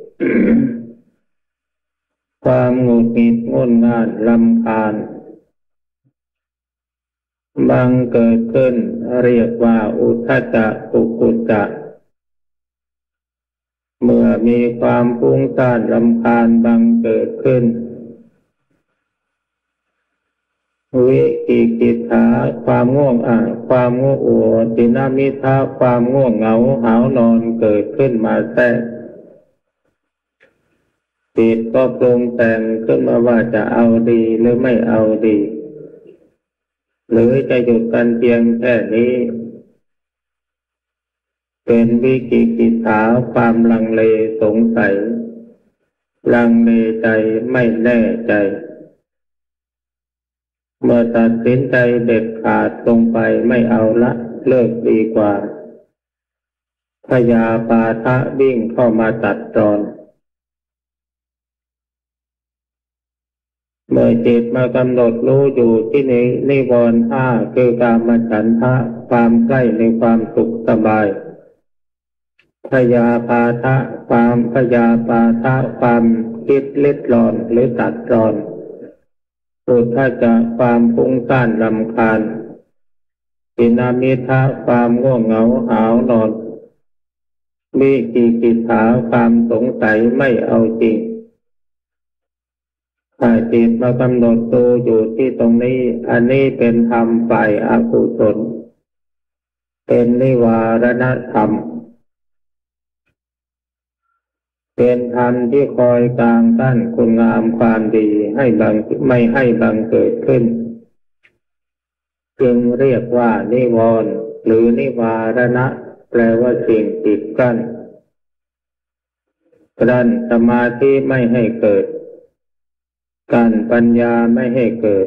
Speaker 1: ความหงุดหงิดงุนง่านรำคาญบังเกิดขึ้นเรียกว่าอุทธัจจะกุกุจจะเมื่อมีความฟุ้งซ่านรำคาญบังเกิดขึ้นวิกิกิจฉาความง่วงอ่ะความง่วงอัวตินามิทะความง่วงเหงาหาวนอนเกิดขึ้นมาแทรกจิตก็ปรุงแต่งขึ้นมาว่าจะเอาดีหรือไม่เอาดีหรือจะหยุดกันเพียงแค่นี้เป็นวิกิกิจฉาความลังเลสงสัยลังเลใจไม่แน่ใจเมื่อตัดสินใจเด็ดขาดลงไปไม่เอาละเลิกดีกว่าพยาปาทะวิ่งเข้ามาตัดรอนเมื่อจิตมากำหนดรู้อยู่ที่ในนิวรณ์ห้าคือกามฉันทะความใกล้ในความสุขสบายพยาปาทะความพยาปาทะความคิดเล็ดรอนหรือตัดรอนอุทธัจจะความฟุ้งซ่านรำคาญอินามิทะความง่วงเหงาหาวนอนวิจิกิจฉาความสงสัยไม่เอาจริงถ้าจิตมากำหนดดูอยู่ที่ตรงนี้อันนี้เป็นธรรมฝ่ายอกุศลเป็นนิวารณธรรมเป็นธรรมที่คอยกางกั้นคุณงามความดีให้บังไม่ให้บังเกิดขึ้นจึงเรียกว่านิวรณ์หรือนิวารณะแปลว่าสิ่งปิดกั้นกั้นสมาธิไม่ให้เกิดกั้นปัญญาไม่ให้เกิด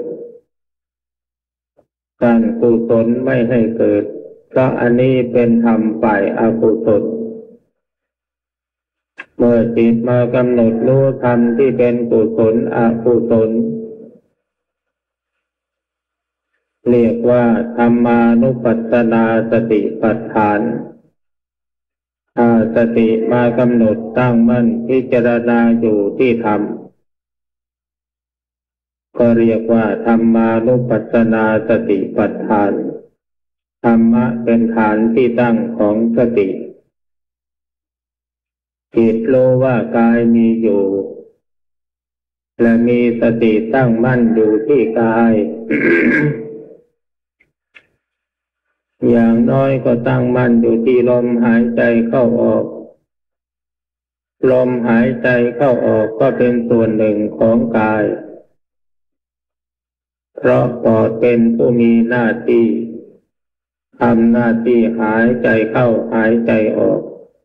Speaker 1: กั้นกุศลไม่ให้เกิดเพราะอันนี้เป็นธรรมฝ่ายอกุศลเมื่อจิตมากำหนดรู้ธรรมที่เป็นกุศลอกุศลเรียกว่าธรรมานุปัสสนาสติปัฏฐานถ้าสติมากำหนดตั้งมั่นพิจารณาอยู่ที่ธรรมก็เรียกว่าธรรมานุปัสสนาสติปัฏฐานธรรมะเป็นฐานที่ตั้งของสติจิตรู้ว่ากายมีอยู่และมีสติตั้งมั่นอยู่ที่กาย อย่างน้อยก็ตั้งมั่นอยู่ที่ลมหายใจเข้าออกลมหายใจเข้าออกก็เป็นส่วนหนึ่งของกายเพราะปอดเป็นผู้มีหน้าที่ทำหน้าที่หายใจเข้าหายใจออก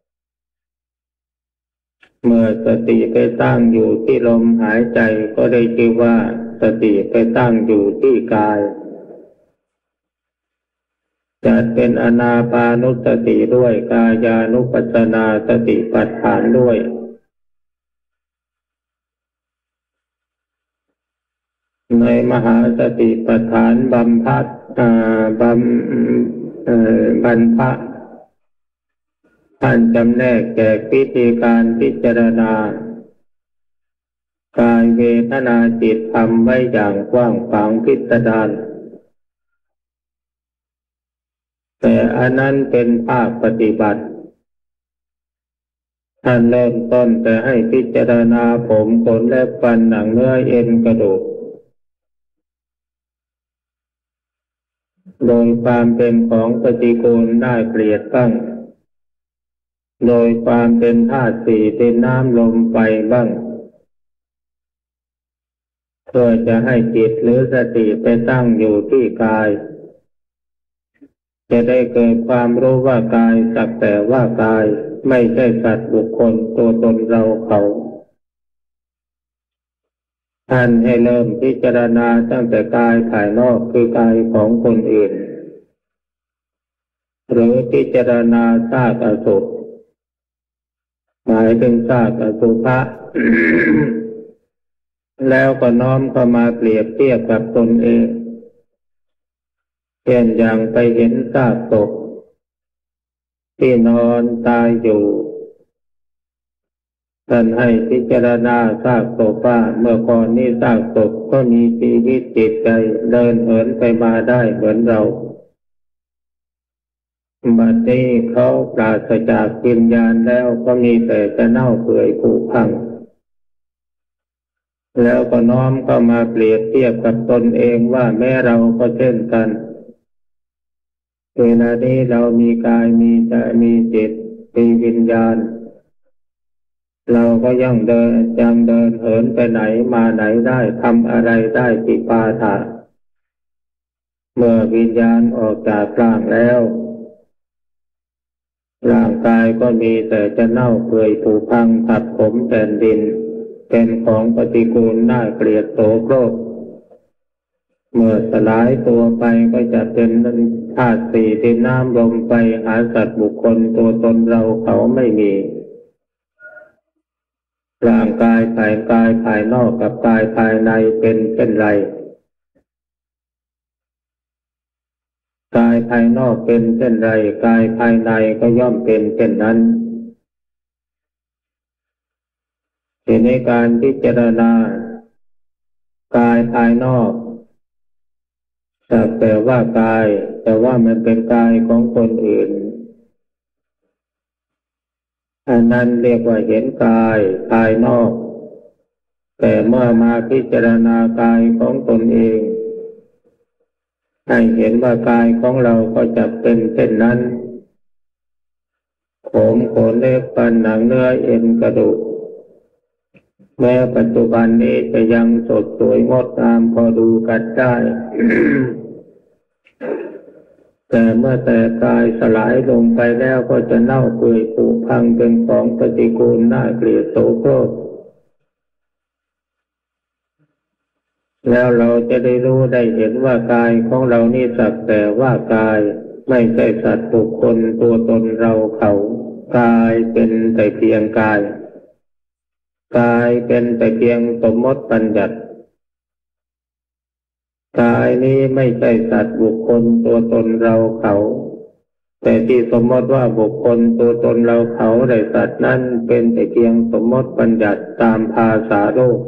Speaker 1: เมื่อสติไปตั้งอยู่ที่ลมหายใจก็ได้ชื่อว่าสติไปตั้งอยู่ที่กายจัดเป็นอานาปานุสติด้วยกายานุปัสสนาสติปัฏฐานด้วยในมหาสติปัฏฐานบัมภัสบัมบัมภะท่านจำแนกแจกวิธีการพิจารณากายเวทนาจิตธรรมไว้อย่างกว้างขวางพิสดารแต่อันนั้นเป็นภาคปฏิบัติท่านเริ่มต้นแต่ให้พิจารณาผมขนและฟันหนังเนื้อเอ็นกระดูกโดยความเป็นของปฏิกูลน่าเกลียดบ้างโดยความเป็นธาตุสี่เป็นน้ำลมไฟบ้างเพื่อจะให้จิตหรือสติไปตั้งอยู่ที่กายจะได้เกิดความรู้ว่ากายสักแต่ว่ากายไม่ใช่สัตว์บุคคลตัวตนเราเขาท่านให้เริ่มพิจารณาตั้งแต่กายภายนอกคือกายของคนอื่นหรือพิจารณาซากอสุภหมายถึงซากอสุภะ แล้วก็น้อมเข้ามาเปรียบเทียบกับตนเองเช่นอย่างไปเห็นซากศพที่นอนตายอยู่ท่านให้พิจารณาซากศพว่าเมื่อก่อนนี้ซากศพก็มีชีวิตจิตใจเดินเหินไปมาได้เหมือนเราบัดนี้เขาปราศจากวิญญาณแล้วก็มีแต่จะเน่าเปื่อยผุพังแล้วก็น้อมเข้ามาเปรียบเทียบกับตนเองว่าแม้เราก็เช่นกันเวลานี้เรามีกายมีใจมีจิตมีวิญญาณเราก็ยังเดินยังเดินเหินไปไหนมาไหนได้ทำอะไรได้ปิปาถะเมื่อวิญญาณออกจากร่างแล้วร่างกายก็มีแต่จะเน่าเปื่อยผุพังผัดผมแผ่นดินเป็นของปฏิกูลน่าเกลียดโสโครกเมื่อสลายตัวไปก็จะเป็นธาตุสี่ดินน้ำลมไฟหาสัตว์บุคคลตัวตนเราเขาไม่มีร่างกายภายกายภายนอกกับกายภายในเป็นเช่นไรกายภายนอกเป็นเช่นไรกายภายในก็ย่อมเป็นเช่นนั้นในการพิจารณากายภายนอกสักแต่ว่ากายแต่ว่ามันเป็นกายของคนอื่นอันนั้นเรียกว่าเห็นกายภายนอกแต่เมื่อมาพิจารณากายของตนเองให้เห็นว่ากายของเราก็จะเป็นเช่นนั้นผมขนเล็บฟันหนังเนื้อเอ็นกระดูกแม้ปัจจุบันนี้จะยังสดสวยงดงามพอดูกันได้ แต่เมื่อแต่กายสลายลงไปแล้วก็จะเน่าเปื่อยผุพังเป็นของปฏิกูลน่าเกลียดโสโครกแล้วเราจะได้รู้ได้เห็นว่ากายของเรานี่สักแต่ว่ากายไม่ใช่สัตว์บุคคลตัวตนเราเขากายเป็นแต่เพียงกายกายเป็นแต่เพียงสมมติบัญญัติกายนี้ไม่ใช่สัตว์บุคคลตัวตนเราเขาแต่ที่สมมติว่าบุคคลตัวตนเราเขาได้สัตว์นั้นเป็นแต่เพียงสมมติบัญญัติตามภาษาโลก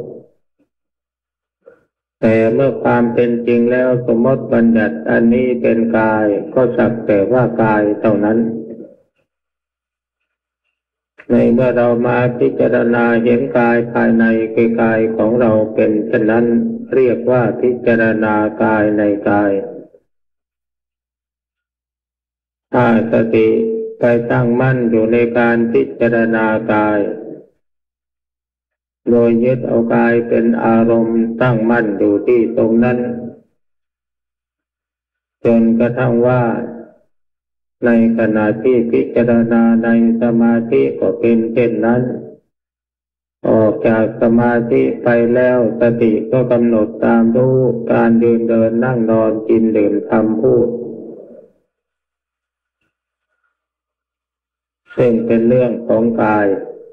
Speaker 1: แต่เมื่อความเป็นจริงแล้วสมมติบัญญัติอันนี้เป็นกายก็สักแต่ว่ากายเท่านั้นในเมื่อเรามาพิจารณาเห็นกายภายในคือกายของเราเป็นเช่นนั้นเรียกว่าพิจารณากายในกายถ้าสติไปตั้งมั่นอยู่ในการพิจารณากายโดยยึดเอากายเป็นอารมณ์ตั้งมั่นอยู่ที่ตรงนั้นจนกระทั่งว่าในขณะที่พิจารณาในสมาธิก็เป็นเช่นนั้นออกจากสมาธิไปแล้วสติก็กำหนดตามรู้การเดินเดินนั่งนอนกินดื่มทำพูดซึ่งเป็นเรื่องของกาย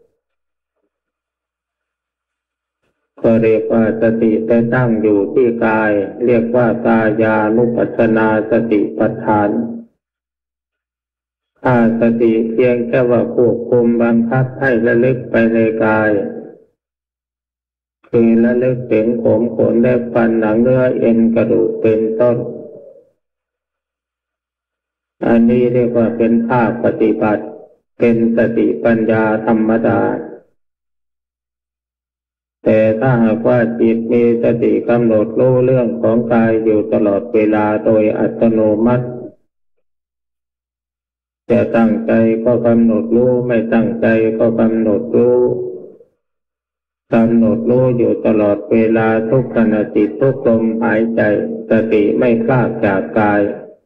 Speaker 1: ก็เรียกว่าสติไปตั้งอยู่ที่กายเรียกว่ากายานุปัสสนาสติปัฏฐานถ้าสติเพียงแค่ว่าควบคุมบังคับให้ระลึกไปในกายคือระลึกถึงผมขนเล็บฟันหนังเนื้อเอ็นกระดูกเป็นต้นอันนี้เรียกว่าเป็นภาคปฏิบัติเป็นสติปัญญาธรรมดาแต่ถ้าหากว่าจิตมีสติกำหนดรู้เรื่องของกายอยู่ตลอดเวลาโดยอัตโนมัติจะตั้งใจก็กำหนดรู้ไม่ตั้งใจก็กำหนดรู้กำหนดรู้อยู่ตลอดเวลาทุกขณะจิตทุกลมหายใจสติไม่พลาดจากกาย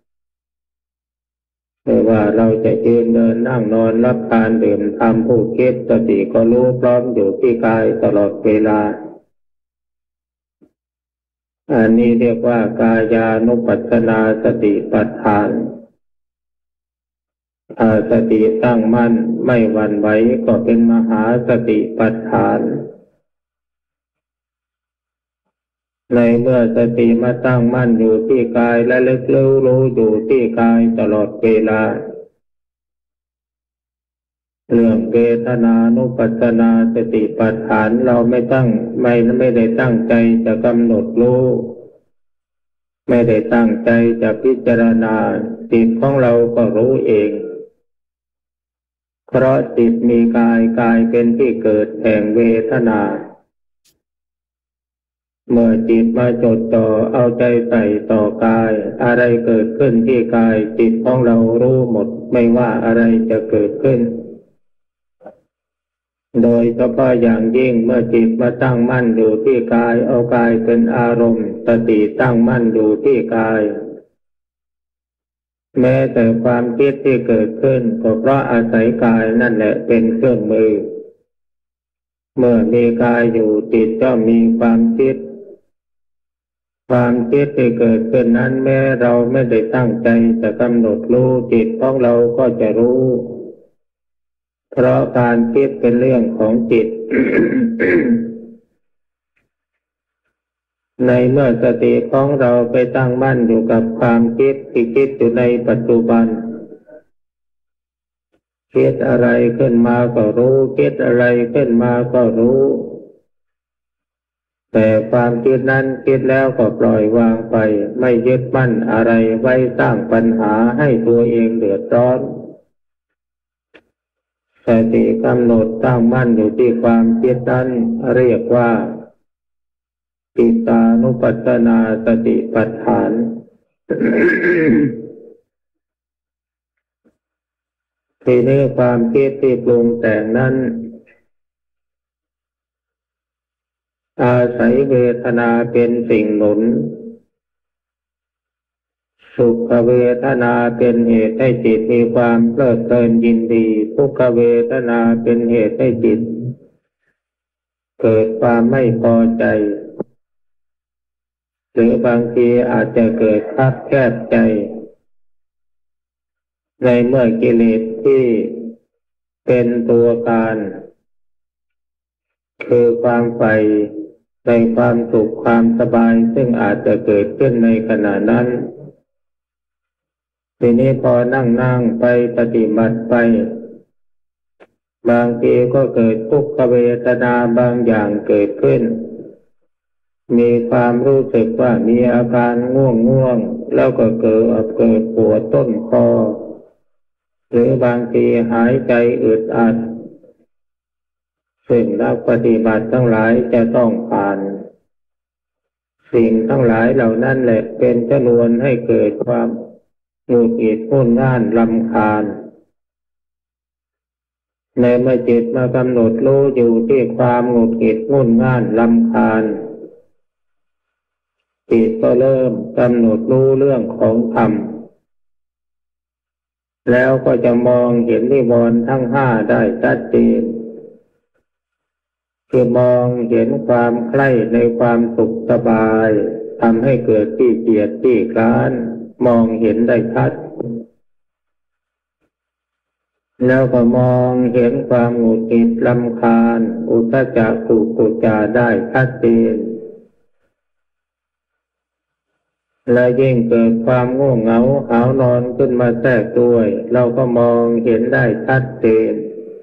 Speaker 1: ไม่ว่าเราจะยืนเดินนั่งนอนรับทานดื่มทำพูดคิดสติก็รู้พร้อมอยู่ที่กายตลอดเวลาอันนี้เรียกว่ากายานุปัสสนาสติปัฏฐานถ้าสติตั้งมั่นไม่หวั่นไหวก็เป็นมหาสติปัฏฐานในเมื่อสติมาตั้งมั่นอยู่ที่กายและลึกรู้รู้อยู่ที่กายตลอดเวลาเรื่องเวทนานุปัสสนาสติปัฏฐานเราไม่ตั้งไม่ไม่ได้ตั้งใจจะกำหนดรู้ไม่ได้ตั้งใจจะพิจารณาจิตของเราก็รู้เองเพราะจิตมีกายกายเป็นที่เกิดแห่งเวทนาเมื่อจิตมาจดจ่อเอาใจใส่ต่อกายอะไรเกิดขึ้นที่กายจิตของเรารู้หมดไม่ว่าอะไรจะเกิดขึ้นโดยเฉพาะอย่างยิ่งเมื่อจิตมาตั้งมั่นอยู่ที่กายเอากายเป็นอารมณ์สติตั้งมั่นอยู่ที่กายแม้แต่ความคิดที่เกิดขึ้นก็เพราะอาศัยกายนั่นแหละเป็นเครื่องมือเมื่อมีกายอยู่จิตก็มีความคิดความคิดที่เกิดขึ้นนั้นแม้เราไม่ได้ตั้งใจจะกำหนดรู้จิตของเราก็จะรู้เพราะการคิดเป็นเรื่องของจิต ในเมื่อสติของเราไปตั้งมั่นอยู่กับความคิดที่คิดอยู่ในปัจจุบันคิดอะไรขึ้นมาก็รู้คิดอะไรขึ้นมาก็รู้แต่ความคิดนั้นคิดแล้วก็ปล่อยวางไปไม่ยึดมั่นอะไรไว้สร้างปัญหาให้ตัวเองเดือดร้อนสติกำหนดตั้งมั่นอยู่ที่ความคิดนั้นเรียกว่าจิตานุปัสสนาสติปัฏฐาน ทีนี้ความคิดที่ปรุงแต่งนั้นอาศัยเวทนาเป็นสิ่งหนุนสุขเวทนาเป็นเหตุให้จิตมีความเพลิดเพลินยินดีทุกขเวทนาเป็นเหตุให้จิตเกิดความไม่พอใจหรือบางทีอาจจะเกิดคับแคบใจในเมื่อกิเลสที่เป็นตัวการคือความใฝ่ในความสุขความสบายซึ่งอาจจะเกิดขึ้นในขณะนั้นทีนี้พอนั่งนั่งไปปฏิบัติไปบางทีก็เกิดทุกขเวทนาบางอย่างเกิดขึ้นมีความรู้สึกว่ามีอาการง่วงง่วงแล้วก็เกิดเกิดปวดต้นคอหรือบางทีหายใจอึดอัดซึ่งนักปฏิบัติทั้งหลายจะต้องผ่านสิ่งทั้งหลายเหล่านั้นแหละเป็นชนวนให้เกิดความหงุดหงิดงุ่นง่านรำคาญในเมื่อจิตมากำหนดรู้อยู่ที่ความหงุดหงิดงุ่นง่านรำคาญจิตก็เริ่มกำหนดรู้เรื่องของธรรมแล้วก็จะมองเห็นนิวรณ์ทั้งห้าได้ชัดเจนคือมองเห็นความใคร่ในความสุขสบายทำให้เกิดที่เกียจที่คร้านมองเห็นได้ชัดแล้วก็มองเห็นความหงุดหงิดรำคาญอุทธัจจะกุกุจจะได้ชัดเจนและยิ่งเกิดความง่วงเหงาหาวนอนขึ้นมาแทรกด้วยเราก็มองเห็นได้ชัดเจน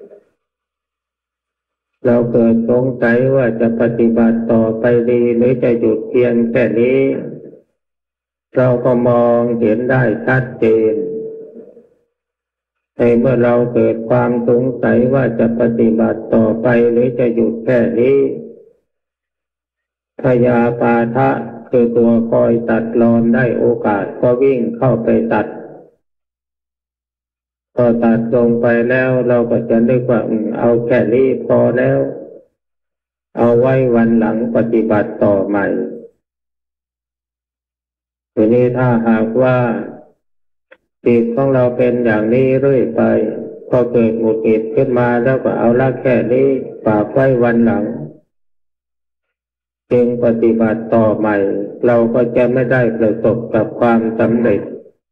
Speaker 1: เราเกิดสงสัยว่าจะปฏิบัติต่อไปดีหรือจะหยุดเพียงแค่นี้เราก็มองเห็นได้ชัดเจนในเมื่อเราเกิดความสงสัยว่าจะปฏิบัติต่อไปหรือจะหยุดแค่นี้พยาปาทะคือตัวคอยตัดรอนได้โอกาสก็วิ่งเข้าไปตัดพอตัดลงไปแล้วเราก็จะนึกว่าเอาแค่นี้พอแล้วเอาไว้วันหลังปฏิบัติต่อใหม่ทีนี้ถ้าหากว่าจิตของเราเป็นอย่างนี้เรื่อยไปพอเกิดหงุดหงิดขึ้นมาแล้วก็เอาละแค่นี้ฝากไว้วันหลังจึงปฏิบัติต่อใหม่เราก็จะไม่ได้ประสบกับความสำเร็จ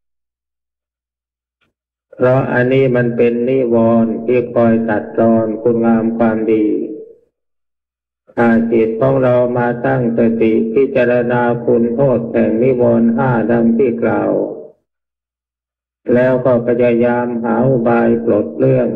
Speaker 1: เพราะอันนี้มันเป็นนิวรณ์ที่คอยตัดรอนคุณงามความดีถ้าจิตของเรามาตั้งสติพิจารณาคุณโทษแห่งนิวรณ์ห้าดังที่กล่าวแล้วก็พยายามหาอุบายปลดเรื่อง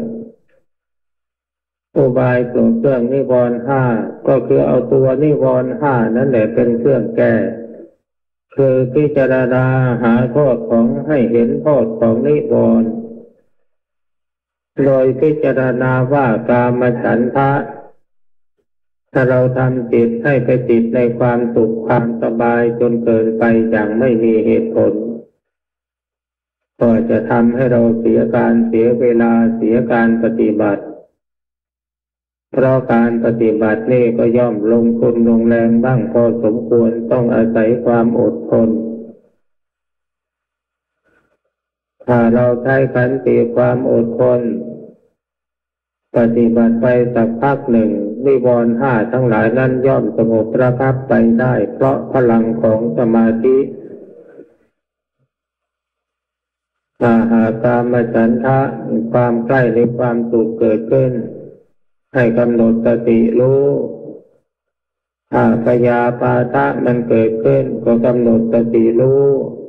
Speaker 1: อุบายปลดเรื่องนิวรณ์ห้าก็คือเอาตัวนิวรณ์ห้านั่นแหละเป็นเครื่องแก้คือพิจารณาหาโทษของให้เห็นโทษของนิวรณ์โดยพิจารณาว่ากามฉันทะถ้าเราทำจิตให้ไปติดในความสุขความสบายจนเกินไปอย่างไม่มีเหตุผลก็จะทำให้เราเสียการเสียเวลาเสียการปฏิบัติเพราะการปฏิบัตินี่ก็ย่อมลงทุนลงแรงบ้างพอสมควรต้องอาศัยความอดทนถ้าเราใช้ขันติความอดทนปฏิบัติไปสักพักหนึ่งนิวรณ์ห้าทั้งหลายนั้นย่อมสงบระงับไปได้เพราะพลังของสมาธิถ้าหากกามฉันทะความใกล้ในความสุขเกิดขึ้นให้กำหนดสติรู้ถ้าพยาปาทะมันเกิดขึ้นก็กำหนดสติรู้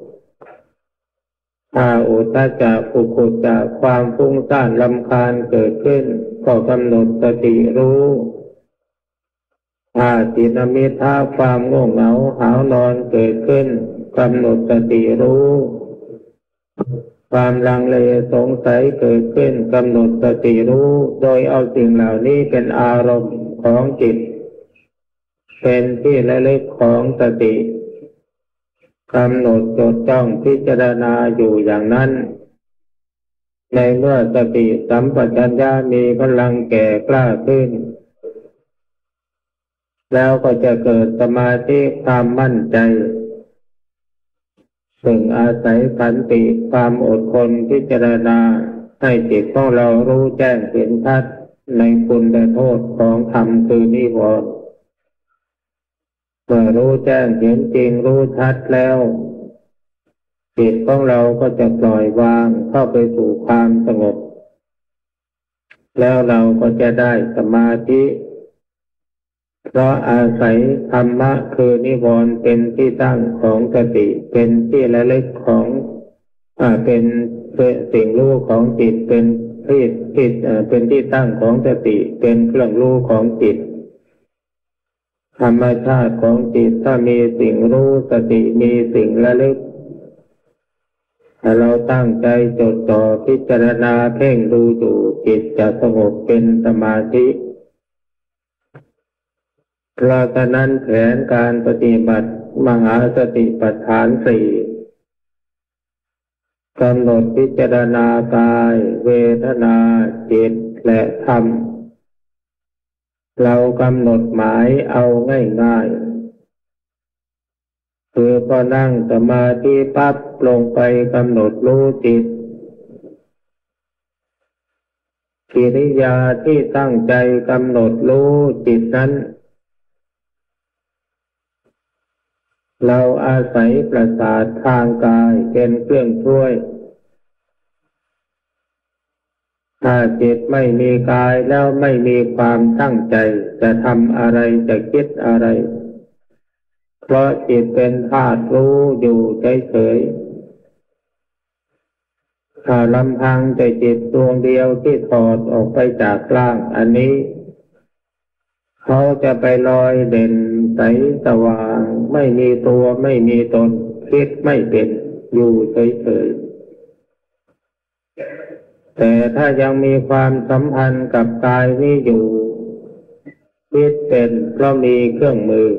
Speaker 1: ถ้าอุทธัจจะกุกุจจะความฟุ้งซ่านรำคาญเกิดขึ้นก็กำหนดสติรู้ถ้าจิตมิทาความง่วงเหงาหาวนอนเกิดขึ้นกำหนดสติรู้ความลังเลสงสัยเกิดขึ้นกำหนดสติรู้โดยเอาสิ่งเหล่านี้เป็นอารมณ์ของจิตเป็นที่ระลึกของสติกำหนดจดจ้องพิจารณาอยู่อย่างนั้นในเมื่อสติสัมปชัญญะมีพลังแก่กล้าขึ้นแล้วก็จะเกิดสมาธิความมั่นใจซึ่งอาศัยขันติความอดทนพิจารณาให้จิตของเรารู้แจ้งเห็นชัดในคุณและโทษของธรรมคือนิวรณ์เมื่อรู้แจ้งเห็นจริงรู้ชัดแล้วจิตของเราก็จะปล่อยวางเข้าไปสู่ความสงบแล้วเราก็จะได้สมาธิเพราะอาศัยธรรมะคือนิวรณ์เป็นที่ตั้งของสติเป็นที่ระลึกของอ่าเป็นสิ่งรู้ของจิตเป็นที่ที่เป็นที่ตั้งของสติเป็นเครื่องรู้ของจิตธรรมชาติของจิตถ้ามีสิ่งรู้สติมีสิ่งระลึกถ้าเราตั้งใจจดจ่อพิจารณาเพ่งดูอยู่จิตจะสงบเป็นสมาธิเพราะฉะนั้นแผนการปฏิบัติมหาสติปัฏฐานสี่กำหนดพิจารณากายเวทนาจิตและธรรมเรากำหนดหมายเอาง่ายๆคือพอนั่งสมาธิปั๊บลงไปกำหนดรู้จิตกิริยาที่ตั้งใจกำหนดรู้จิตนั้นเราอาศัยประสาททางกายเป็นเครื่องช่วยถ้าจิตไม่มีกายแล้วไม่มีความตั้งใจจะทำอะไรจะคิดอะไรเพราะจิตเป็นธาตุรู้อยู่เฉยๆถ้าลำพังแต่จิตดวงเดียวที่ถอดออกไปจากร่างอันนี้เขาจะไปลอยเด่นใสสว่างไม่มีตัวไม่มีตนคิดไม่เป็นอยู่เฉยๆแต่ถ้ายังมีความสัมพันธ์กับกายนี้อยู่คิดเป็นเพราะมีเครื่องมือ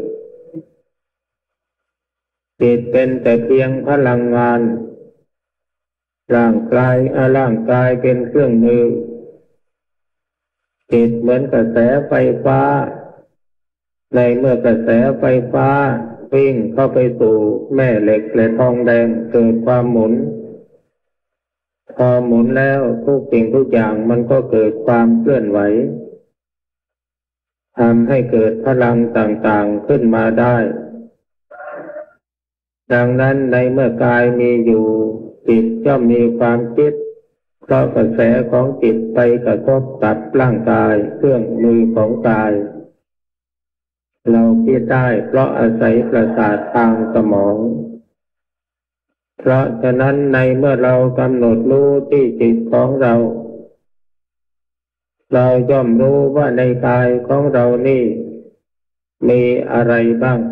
Speaker 1: จิตเป็นแต่เพียงพลังงานร่างกายอาร่างกายเป็นเครื่องมือจิตเหมือนกระแสไฟฟ้าในเมื่อกระแสไฟฟ้าวิ่งเข้าไปสู่แม่เหล็กและทองแดงเกิดความหมุนพอหมุนแล้วทุกสิ่งทุกอย่างมันก็เกิดความเคลื่อนไหวทำให้เกิดพลังต่างๆขึ้นมาได้ดังนั้นในเมื่อกายมีอยู่จิตย่อมมีความคิดเพราะกระแสของจิตไปกระทบกับร่างกายเครื่องมือของกายเราคิดได้เพราะอาศัยประสาททางสมองเพราะฉะนั้นในเมื่อเรากำหนดรู้ที่จิตของเราเราย่อมรู้ว่าในกายของเรานี่มีอะไรบ้าง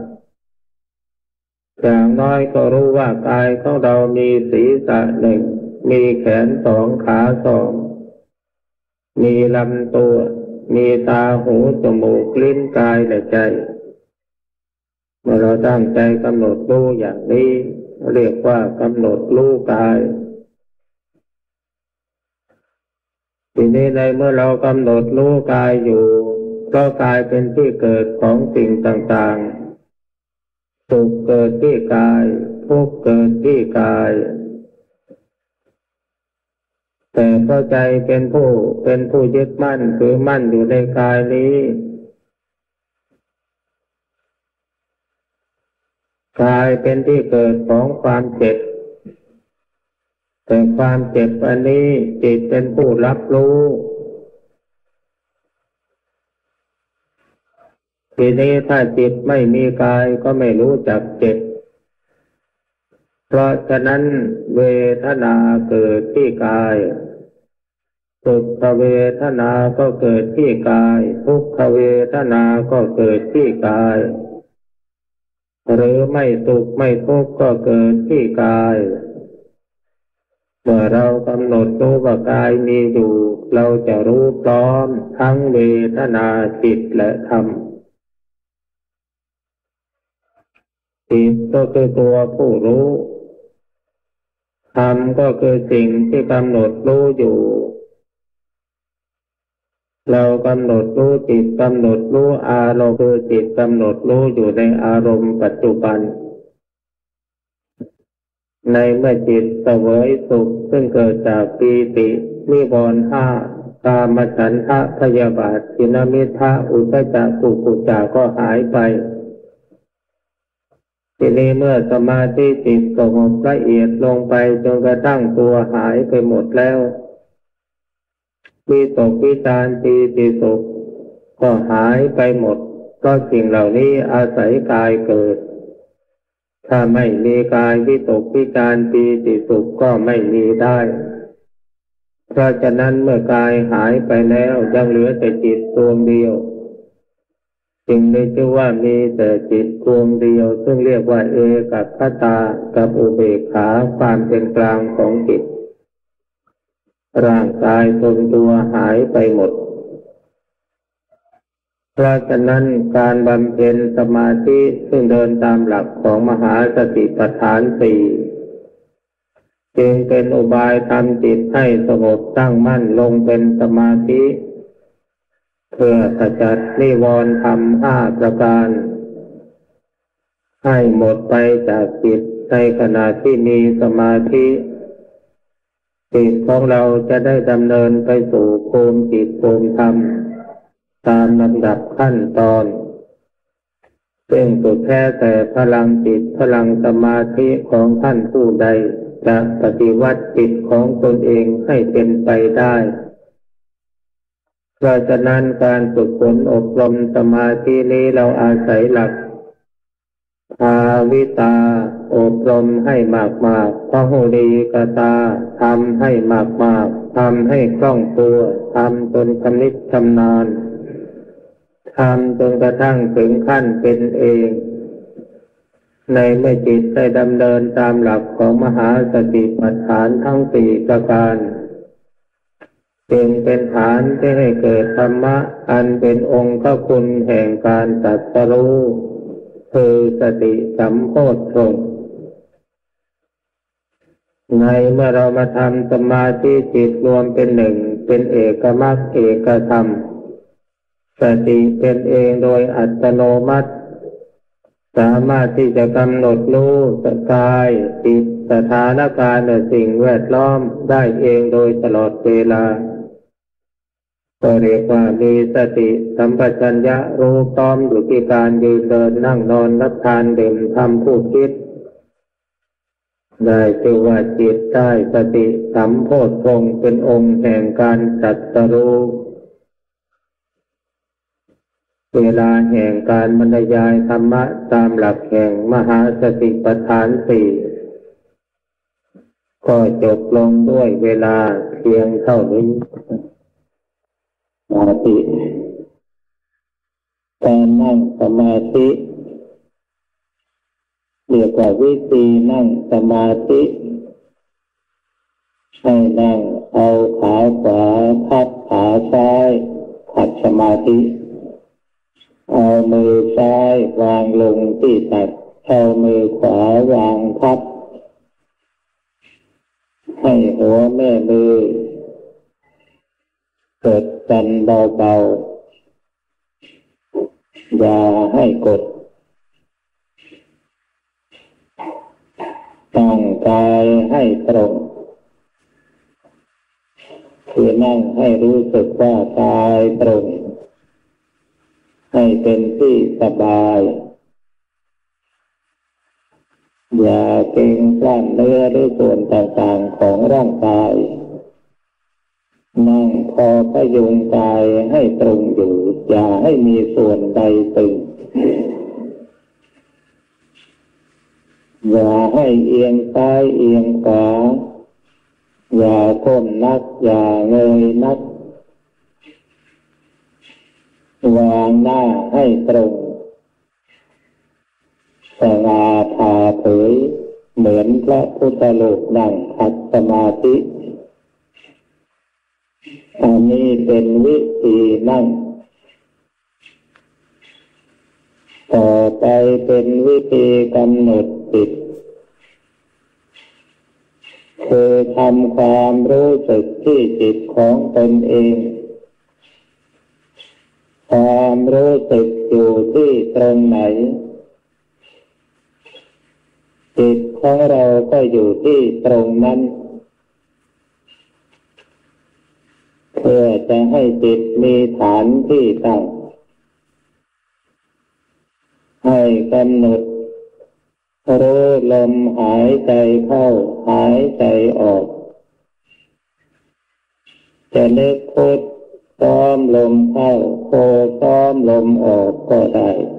Speaker 1: อย่างน้อยก็รู้ว่ากายของเรามีศีรษะหนึ่งมีแขนสองขาสองมีลำตัวมีตาหูจมูกลิ้นกายและใจเมื่อเราตั้งใจกำหนดรู้อย่างนี้เรียกว่ากำหนดรู้กายทีนี้ในเมื่อเรากำหนดรู้กายอยู่ก็กายเป็นที่เกิดของสิ่งต่างๆสุขเกิดที่กายทุกข์เกิดที่กายแต่พอใจเป็นผู้เป็นผู้ยึดมั่นคือมั่นอยู่ในกายนี้กายเป็นที่เกิดของความเจ็บแต่ความเจ็บอันนี้จิตเป็นผู้รับรู้ทีนี้ถ้าจิตไม่มีกายก็ไม่รู้จักเจ็บเพราะฉะนั้นเวทนาเกิดที่กายสุขเวทนาก็เกิดที่กายทุกขเวทนาก็เกิดที่กายหรือไม่สุขไม่ทุกข์ก็เกิดที่กายเมื่อเรากำหนดรู้ว่ากายมีอยู่เราจะรู้พร้อมทั้งเวทนาจิตและธรรมจิตก็คือตัวผู้รู้ธรรมก็คือสิ่งที่กำหนดรู้อยู่เรากำหนดรู้จิตกำหนดรู้อารมณ์คือจิตกำหนดรู้อยู่ในอารมณ์ปัจจุบันในเมื่อจิตเสวยสุขซึ่งเกิดจากปีตินิวรณ์ห้ากามฉันทะพยาบาททินมิทธะอุทธัจจะกุกุจจะก็หายไปทีนี้เมื่อสมาธิจิตสงบละเอียดลงไปจนกระทั่งตัวหายไปหมดแล้ววิตกวิจารปีติสุขก็หายไปหมดเพราะสิ่งเหล่านี้อาศัยกายเกิดถ้าไม่มีกายวิตกวิจารปีติสุขก็ไม่มีได้เพราะฉะนั้นเมื่อกายหายไปแล้วยังเหลือแต่จิตดวงเดียวจึงได้ชื่อว่ามีแต่จิตดวงเดียวซึ่งเรียกว่าเอกัคคตากับอุเบกขาความเป็นกลางของจิตร่างกายทรงตัวหายไปหมดเพราะฉะนั้นการบำเพ็ญสมาธิซึ่งเดินตามหลักของมหาสติปัฏฐานสี่จึงเป็นอุบายทำจิตให้สงบตั้งมั่นลงเป็นสมาธิเพื่อขจัดนิวรณ์ธรรมห้าประการให้หมดไปจากจิตในขณะที่มีสมาธิจิตของเราจะได้ดำเนินไปสู่ภูมิจิตภูมิธรรมตามลำดับขั้นตอนซึ่งสุดแท้แต่พลังจิตพลังสมาธิของท่านผู้ใดจะปฏิวัติจิตของตนเองให้เป็นไปได้เพราะฉะนั้นการฝึกฝนอบรมสมาธินี้เราอาศัยหลักภาวิตาอบรมให้มากๆพหุลีกตาทำให้มากๆทำให้คล่องตัวทำจนชำนิชำนาญทำจนกระทั่งถึงขั้นเป็นเองในเมื่อจิตได้ดำเนินตามหลักของมหาสติปัฏฐานทั้งสี่ประการจึงเป็นฐานที่ให้เกิดธรรมะอันเป็นองค์คุณแห่งการตรัสรู้คือสติสัมโพชฌงค์ในเมื่อเรามาทำสมาธิจิตรวมเป็นหนึ่งเป็นเอกมรรคเอกธรรมสติเป็นเองโดยอัตโนมัติสามารถที่จะกำหนดรู้สกายจิตสถานการณ์และสิ่งแวดล้อมได้เองโดยตลอดเวลาก็เรียกว่ามีสติสัมปชัญญะรู้พร้อมอยู่ที่การยืนเดินนั่งนอนรับทานดื่มทำพูดคิดได้ชื่อว่าจิตได้สติสัมโพชฌงค์เป็นองค์แห่งการตรัสรู้เวลาแห่งการบรรยายธรรมะตามหลักแห่งมหาสติปัฏฐานสี่ก็จบลงด้วยเวลาเพียงเท่านี้สมาธิการนั่งสมาธิเรียกว่าวิธีนั่งสมาธิให้นั่งเอาขาขวาทับขาซ้ายขัดสมาธิเอามือซ้ายวางลงที่ตักเอามือขวาวางทับให้หัวแม่มือกดกันเบาๆอย่าให้กดตั้งกายให้ตรงคือนั่งให้รู้สึกว่ากายตรงให้เป็นที่สบายอย่าเกร็งกล้ามเนื้อหรือส่วนต่างๆของร่างกายนั่งพอพยุงกายให้ตรงอยู่อย่าให้มีส่วนใดตึงอย่าให้เอียงซ้ายเอียงขวาอย่าก้มนักอย่าเงยนักวางหน้าให้ตรงสง่าผ่าเผยเหมือนพระพุทธรูปนั่งขัดสมาธิอันนี้เป็นวิธีนั่งต่อไปเป็นวิธีกำหนดจิตคือทำความรู้สึกที่จิตของตนเองความรู้สึกอยู่ที่ตรงไหนจิตของเราก็อยู่ที่ตรงนั้นเพื่อจะให้จิตมีฐานที่ตั้งให้กำหนดรู้ลมหายใจเข้าหายใจออกจะนึกพุทซ้อมลมเข้าโธซ้อมลมออกก็ได้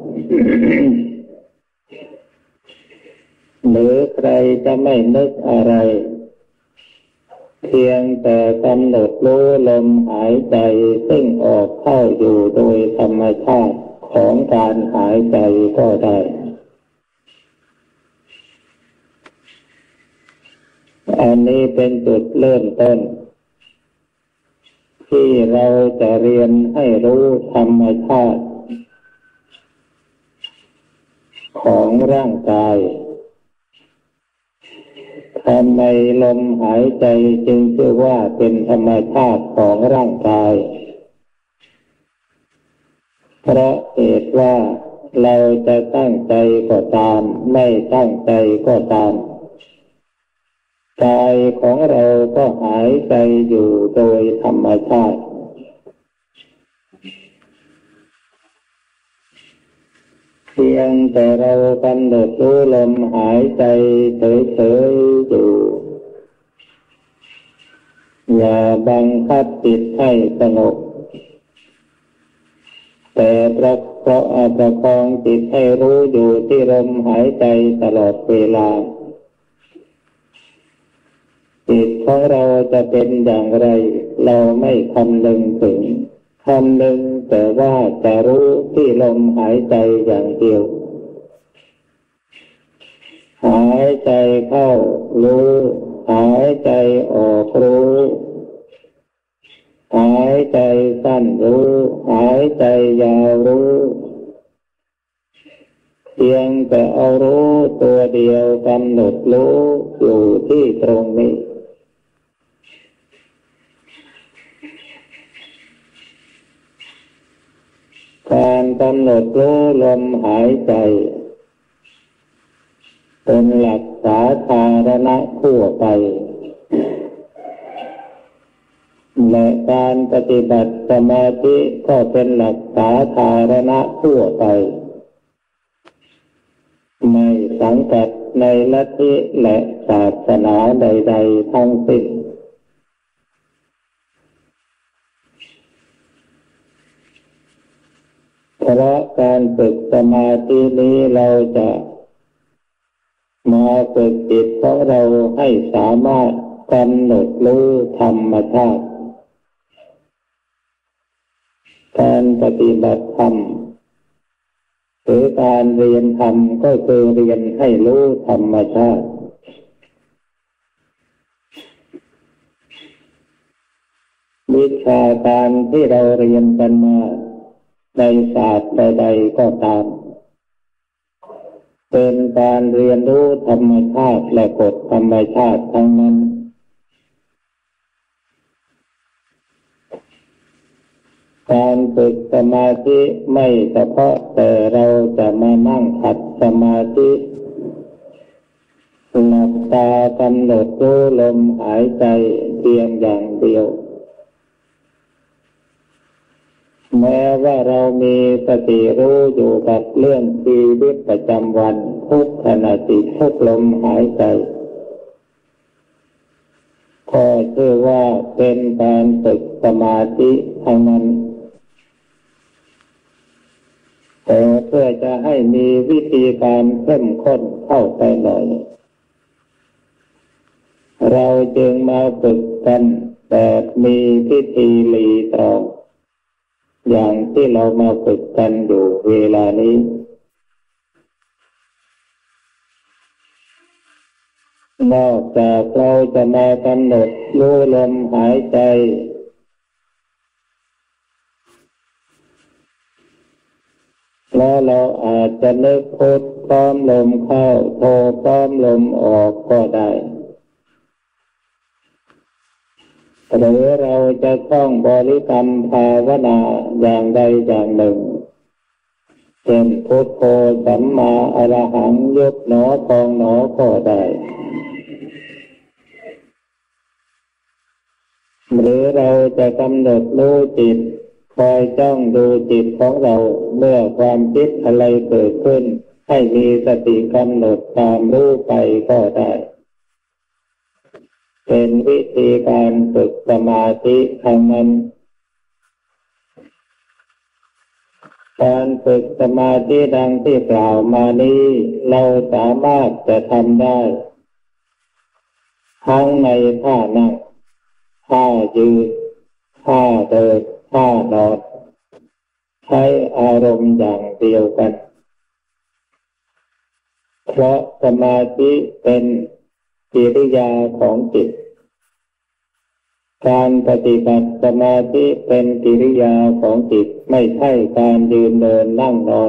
Speaker 1: หรือใครจะไม่นึกอะไรเพียงแต่กำหนดรู้ลมหายใจซึ่งออกเข้าอยู่โดยธรรมชาติของการหายใจก็ได้อันนี้เป็นจุดเริ่มต้นที่เราจะเรียนให้รู้ธรรมชาติของร่างกายทำไมลมหายใจจึงชื่อว่าเป็นธรรมชาติของร่างกายเพราะเหตุว่าเราจะตั้งใจก็ตามไม่ตั้งใจก็ตามกายของเราก็หายใจอยู่โดยธรรมชาติเพียงแต่เรากำหนดรู้ลมหายใจเฉยๆอยู่อย่าบังคับจิตให้สงบแต่ประประคองจิตให้รู้อยู่ที่ลมหายใจตลอดเวลาจิตของเราจะเป็นอย่างไรเราไม่คำนึงถึงคำนึงแต่ว่าจะรู้ที่ลมหายใจอย่างเดียวหายใจเข้ารู้หายใจออกรู้หายใจสั้นรู้หายใจยาวรู้เพียงแต่เอารู้ตัวเดียวกำหนดรู้อยู่ที่ตรงนี้การกำหนดรู้ลมหายใจเป็นหลักสาธารณะทั่วไปและการปฏิบัติสมาธิก็เป็นหลักสาธารณะทั่วไปไม่สังกัดในลัทธิและศาสนาใดๆทั้งสิ้นเพราะการฝึกสมาธินี้เราจะมาฝึกจิตของเราให้สามารถกำหนดรู้ธรรมชาติการปฏิบัติธรรมหรือการเรียนธรรมก็คือเรียนให้รู้ธรรมชาติวิชาการที่เราเรียนกันมาในศาสตร์ใดๆก็ตามเป็นการเรียนรู้ธรรมชาติและกฎธรรมชาติทั้งนั้นการฝึกสมาธิไม่เฉพาะแต่เราจะมานั่งขัดสมาธิหลับตากำหนดรู้ลมหายใจเพียงอย่างเดียวแม้ว่าเรามีสติรู้อยู่กับเรื่องชีวิตประจำวันทุกขณะจิตทุกลมหายใจก็ชื่อว่าเป็นการฝึกสมาธิทั้งนั้นแต่เพื่อจะให้มีวิธีการเข้มข้นเข้าไปหน่อยเราจึงมาฝึกกันโแต่มีพิธีรีตรองอย่างที่เรามาฝึกกันอยู่เวลานี้นอกจากเราจะมากำหนดรู้ลมหายใจแล้วเราอาจจะนึกพุทพร้อมลมเข้าโทพร้อมลมออกก็ได้หรือเราจะท่องบริกรรมภาวนาอย่างใดอย่างหนึ่งเช่นพุทโธสัมมาอรหังยุบหนอพองหนอก็ได้หรือเราจะกำหนดรู้จิตคอยจ้องดูจิตของเราเมื่อความคิดอะไรเกิดขึ้นให้มีสติกำหนดตามรู้ไปก็ได้เป็นวิธีการฝึกสมาธิทางนั้นการฝึกสมาธิดังที่กล่าวมานี้เราสามารถจะทำได้ทั้งในท่านั่งท่ายืนท่าเดินท่านอนใช้อารมณ์อย่างเดียวกันเพราะสมาธิเป็นกิริยาของจิตการปฏิบัติสมาธิเป็นกิริยาของจิตไม่ใช่การยืนเดินนั่งนอน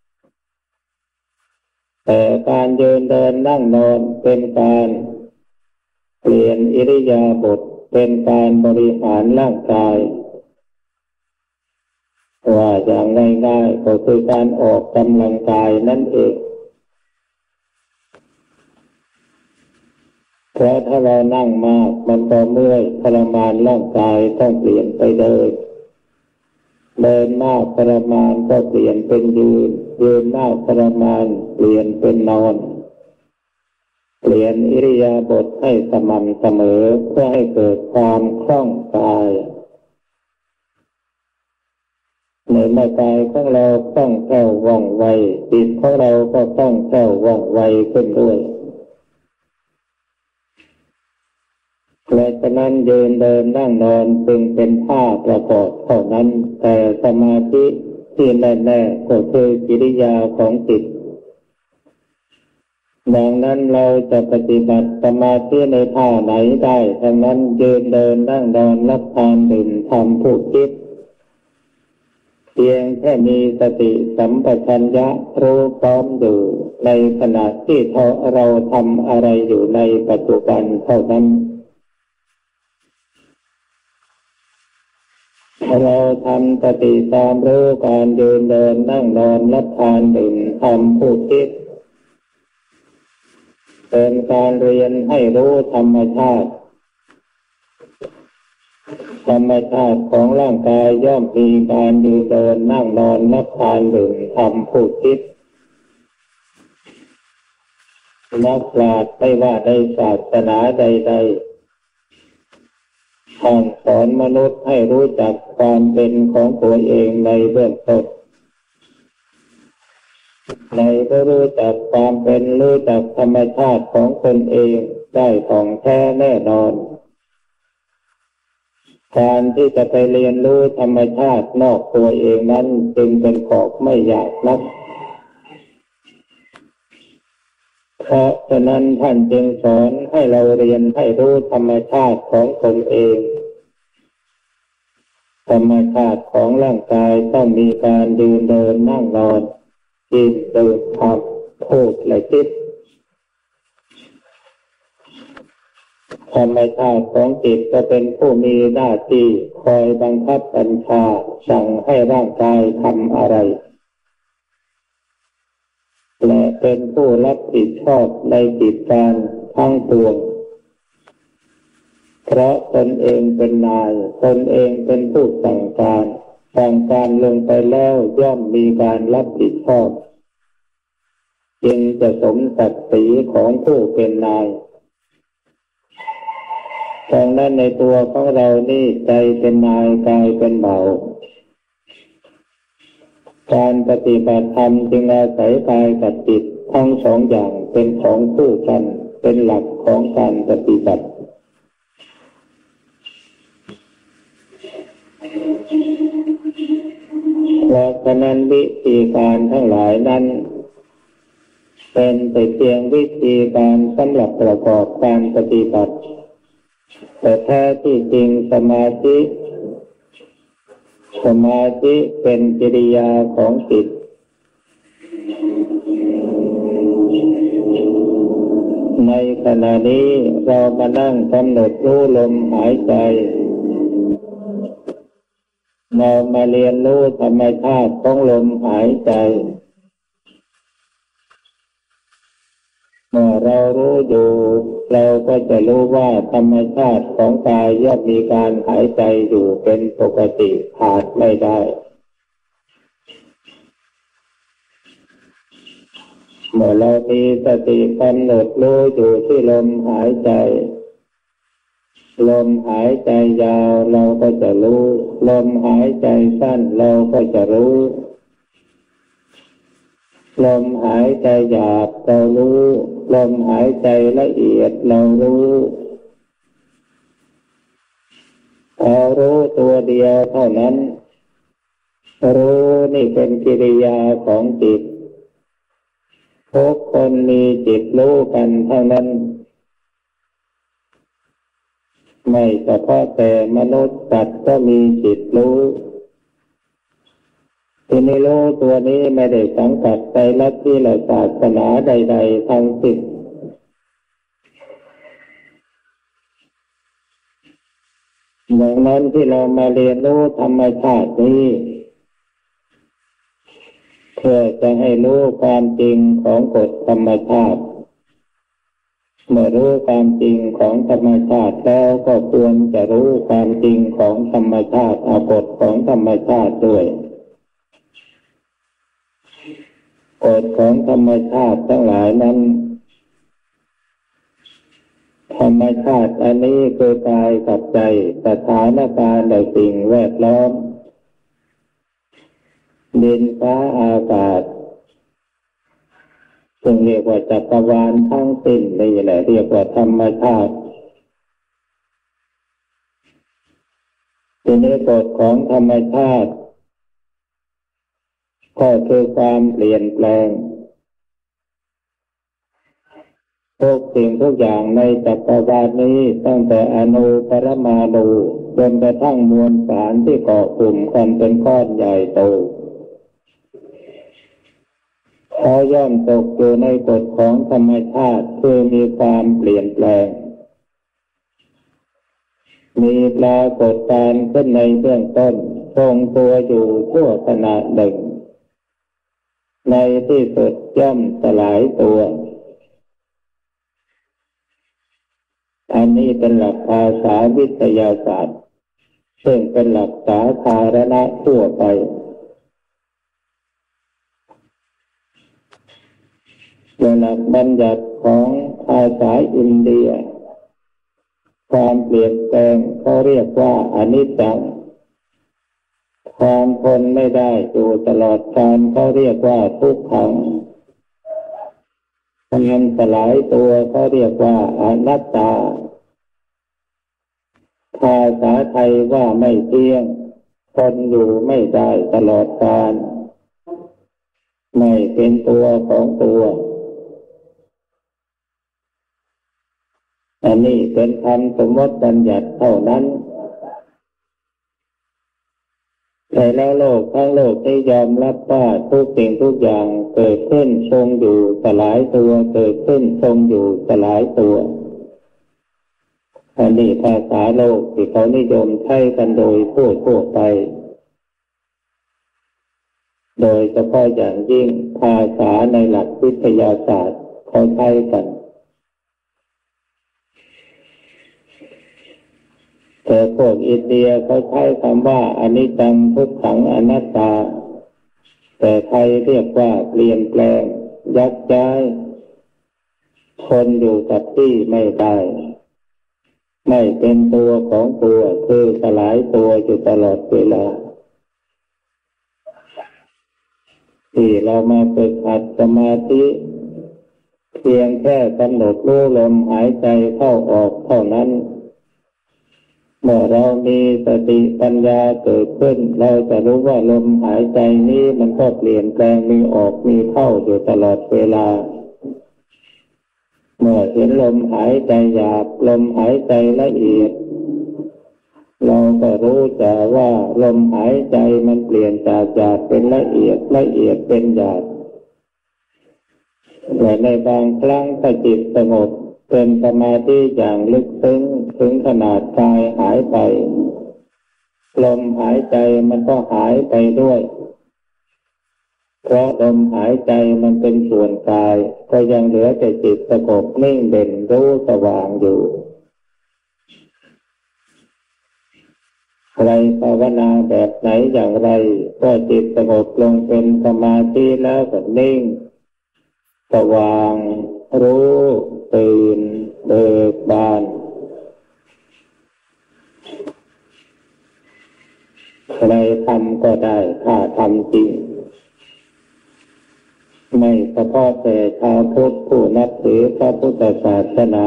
Speaker 1: แต่การยืนเดินนั่งนอนเป็นการเปลี่ยนอิริยาบถเป็นการบริหารร่างกายว่าอย่างง่ายๆก็คือการออกกำลังกายนั่นเองเพราะถ้าเรานั่งมากมันก็เมื่อยทรมานร่างกายต้องเปลี่ยนไปเดินเดินมากทรมานก็เปลี่ยนเป็นยืนยืนมากทรมานเปลี่ยนเป็นนอนเปลี่ยนอิริยาบถให้สม่ำเสมอเพื่อให้เกิดความคล่องกายในเมื่อกายของเราคล่องแคล่วว่องไวจิตของเราก็คล่องแคล่วว่องไวขึ้นด้วยและฉะนั้นยืนเดินนั่งนอนจึงเป็นท่าประกอบเท่านั้นแต่สมาธิที่แน่ๆก็คือกิริยาของจิตดังนั้นเราจะปฏิบัติสมาธิในท่าไหนได้ทั้งนั้นยืนเดินนั่งนอนรับทานดื่มทำพูดคิดเพียงแค่มีสติสัมปชัญญะรู้พร้อมอยู่ในขณะที่เราทำอะไรอยู่ในปัจจุบันเท่านั้นเราทำสติตามรู้การยืนเดินนั่งนอนรับทานดื่มทำพูดคิดเป็นการเรียนให้รู้ธรรมชาติธรรมชาติของร่างกายย่อมมีการยืนเดินนั่งนอนรับทานดื่มทำพูดคิดนักปราชญ์ไม่ว่าในศาสนาใดๆท่านสอนมนุษย์ให้รู้จักความเป็นของตัวเองในเบื้องต้นในก็รู้จักความเป็นรู้จักธรรมชาติของตนเองได้ของแท้แน่นอนการที่จะไปเรียนรู้ธรรมชาตินอกตัวเองนั้นจึงเป็นของไม่ยากนักเพราะฉะนั้นท่านจึงสอนให้เราเรียนให้รู้ธรรมชาติของตนเองธรรมชาติของร่างกายต้องมีการยืนเดินนั่งนอนกินดื่มทำพูดและคิดธรรมชาติของจิตก็เป็นผู้มีหน้าที่คอยบังคับบัญชาสั่งให้ร่างกายทำอะไรและเป็นผู้รับผิดชอบในกิจการทั้งปวงเพราะตนเองเป็นนายตนเองเป็นผู้สั่งการสั่งการลงไปแล้วย่อมมีการรับผิดชอบจึงจะสมศักดิ์ศรีของผู้เป็นนายดังนั้นในตัวของเรานี่ใจเป็นนายกายเป็นเบาการปฏิบัติธรรมจึงอาศัยกายกับจิตทั้งสองอย่างเป็นของคู่กันเป็นหลักของการปฏิบัติว่าฉะนั้นวิธีการทั้งหลายนั้นเป็นแต่เพียงวิธีการสำหรับประกอบการปฏิบัติแต่แท้ที่จริงสมาธิสมาธิเป็นกิริยาของจิตในขณะนี้เรามานั่งกำหนดรู้ลมหายใจเรามาเรียนรู้ธรรมชาติของลมหายใจเมื่อเรารู้อยู่เราก็จะรู้ว่าธรรมชาติของกายย่อมมีการหายใจอยู่เป็นปกติขาดไม่ได้เมื่อเรามีสติกำหนดรู้อยู่ที่ลมหายใจลมหายใจยาวเราก็จะรู้ลมหายใจสั้นเราก็จะรู้ลมหายใจหยาบเรารู้ลมหายใจละเอียดเรารู้เรารู้ตัวเดียวเท่านั้นรู้นี่เป็นกิริยาของจิตทุกคนมีจิตรู้กันเท่านั้นไม่เฉพาะแต่มนุษย์สัตว์ก็มีจิตรู้ที่นี่รู้ตัวนี้ไม่ได้สังกัดในลัทธิและศาสนาใดๆทั้งสิ้นดังนั้นที่เรามาเรียนรู้ธรรมชาตินี้เพื่อจะให้รู้ความจริงของกฎธรรมชาติเมื่อรู้ความจริงของธรรมชาติแล้วก็ควรจะรู้ความจริงของธรรมชาติเอากฎของธรรมชาติด้วยกฎของธรรมชาติทั้งหลายนั้นธรรมชาติอันนี้คือกายกับใจสถานการณ์และสิ่งแวดล้อมดินฟ้าอากาศซึ่งเรียกว่าจักรวาลทั้งสิ้นนี่แหละเรียกว่าธรรมชาติทีนี้กฎของธรรมชาติก็คือความเปลี่ยนแปลงทุกสิ่งทุกอย่างในจักรวาลนี้ตั้งแต่อณูปรมาณูจนกระทั่งมวลสารที่เกาะกลุ่มกันเป็นก้อนใหญ่โตเขาย่อมตกอยู่ในกฎของธรรมชาติคือมีความเปลี่ยนแปลงมีปรากฏการณ์ขึ้นในเบื้องต้นทรงตัวอยู่ชั่วขณะหนึ่งในที่สุดย่อมสลายตัวอันนี้เป็นหลักภาษาวิทยาศาสตร์ซึ่งเป็นหลักสาธารณะทั่วไปเป็นหลักบัญญัติของภาษาอินเดียความเปลี่ยนแปลงเขาเรียกว่าอนิจจังความทนไม่ได้อยู่ตลอดกาลเขาเรียกว่าทุกขังความสลายตัวเขาเรียกว่าอนัตตาภาษาไทยว่าไม่เที่ยงทนอยู่ไม่ได้ตลอดกาลไม่เป็นตัวของตัวอันนี้เป็นคำสมมติบัญญัติเท่านั้นแต่แล้วโลกทั้งโลกได้ยอมรับว่าทุกสิ่งทุกอย่างเกิดขึ้นทรงอยู่สลายตัวเกิดขึ้นทรงอยู่สลายตัวอันนี้ภาษาโลกที่เขานิยมใช้กันโดยทั่วทั่วไปโดยเฉพาะอย่างยิ่งภาษาในหลักวิทยาศาสตร์เขาใช้กันแต่พวกอินเดียเขาใช้คำว่าอนิจจังทุกขังอนัตตาแต่ไทยเรียกว่าเปลี่ยนแปลงยักย้ายทนอยู่กับที่ไม่ได้ไม่เป็นตัวของตัวคือสลายตัวอยู่ตลอดเวลาที่เรามาฝึกหัดสมาธิเพียงแค่กำหนดรู้ลมหายใจเข้าออกเท่านั้นเมื่อเรามีสติปัญญาเกิดขึ้นเราจะรู้ว่าลมหายใจนี้มันก็เปลี่ยนแปลงมีออกมีเข้าอยู่ตลอดเวลาเมื่อเห็นลมหายใจหยาบลมหายใจละเอียดเราก็รู้จักว่าลมหายใจมันเปลี่ยนจากหยาบเป็นละเอียดละเอียดเป็นหยาบแต่ในบางครั้งถ้าจิตสงบเป็นสมาธิอย่างลึกซึ้งถึงขนาดกายหายไปลมหายใจมันก็หายไปด้วยเพราะลมหายใจมันเป็นส่วนกายก็ยังเหลือแต่จิตสงบนิ่งเด่นรู้สว่างอยู่ใครภาวนาแบบไหนอย่างไรก็จิตสงบลงเป็นสมาธิแล้วก็นิ่งสว่างรู้ตื่นเบิกบานใครทำก็ได้ถ้าทำจริงไม่เฉพาะแต่ชาวพุทธผู้นับถือพระพุทธศาสนา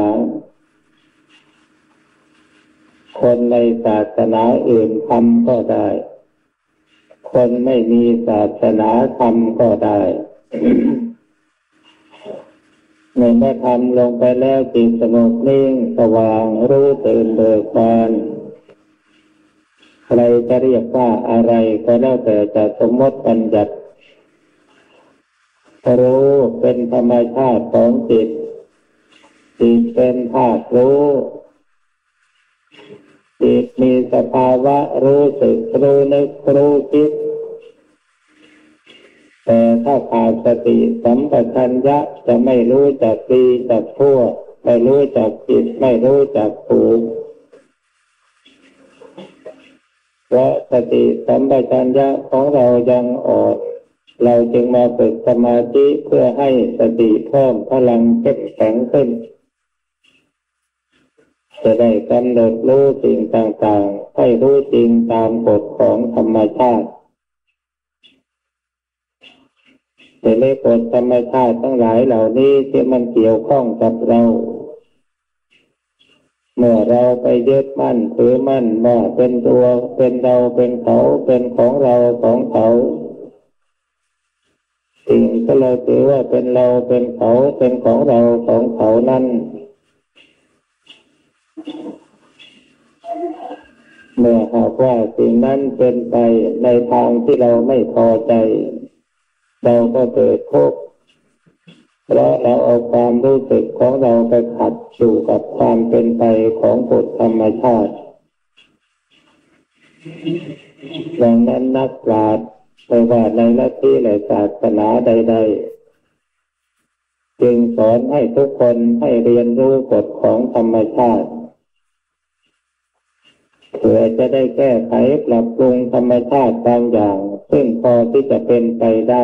Speaker 1: คนในศาสนาอื่นทำก็ได้คนไม่มีศาสนาทำก็ได้ เมื่อได้ทำลงไปแล้วจิตสงบนิ่งสว่างรู้ตื่นเบิกบานใครจะเรียกว่าอะไรก็แล้วแต่จะสมมติบัญญัติรู้เป็นธรรมชาติของจิตจิตเป็นธาตุรู้จิตมีสภาวะรู้สึกรู้นึกรู้คิดแต่ถ้าขาดสติสัมปชัญญะจะไม่รู้จักดีจักชั่วไม่รู้จักผิดไม่รู้จักถูกเพราะสติสัมปชัญญะของเรายังอ่อนเราจึงมาฝึกสมาธิเพื่อให้สติเพิ่มพลังเข้มแข็งขึ้นจะได้กำหนดรู้สิ่งต่างๆให้รู้จริงตามกฎของธรรมชาติแต่ในกฎธรรมชาติทั้งหลายเหล่านี้ที่มันเกี่ยวข้องกับเราเมื่อเราไปยึดมั่นถือมั่นว่าเป็นตัวเป็นเราเป็นเขาเป็นของเราของเขาสิ่งที่เราถือว่าเป็นเราเป็นเขาเป็นของเราของเขานั้นเมื่อหากว่าสิ่งนั้นเป็นไปในทางที่เราไม่พอใจเราก็เกิดทุกข์เพราะเราเอาความรู้สึกของเราไปขัดอยู่กับความเป็นไปของกฎธรรมชาติดังนั้นนักปราชญ์ไม่ว่าในลัทธิหรือศาสนาใดๆจึงสอนให้ทุกคนให้เรียนรู้กฎของธรรมชาติเพื่อจะได้แก้ไขปรับปรุงธรรมชาติบางอย่างซึ่งพอที่จะเป็นไปได้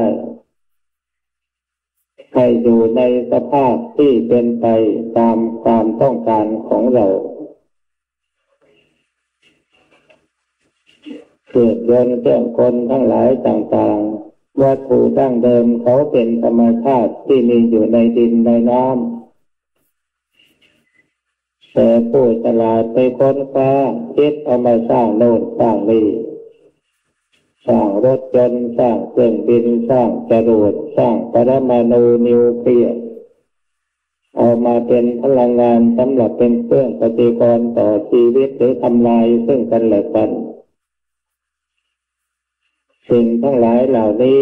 Speaker 1: ให้อยู่ในสภาพที่เป็นไปตามความต้องการของเราเครื่องยนต์เครื่องกลทั้งหลายต่างๆวัตถุดั้งเดิมเขาเป็นธรรมชาติที่มีอยู่ในดินในน้ำแต่ผู้ฉลาดไปค้นคว้าคิดเอามาสร้างโน่นสร้างนี่สร้างรถยนต์สร้างเครื่องบินสร้างจรวดสร้างปรมาณูนิวเคลียร์เอามาเป็นพลังงานสำหรับเป็นเครื่องปฏิกรณ์ต่อชีวิตหรือทำลายซึ่งกันและกันสิ่งทั้งหลายเหล่านี้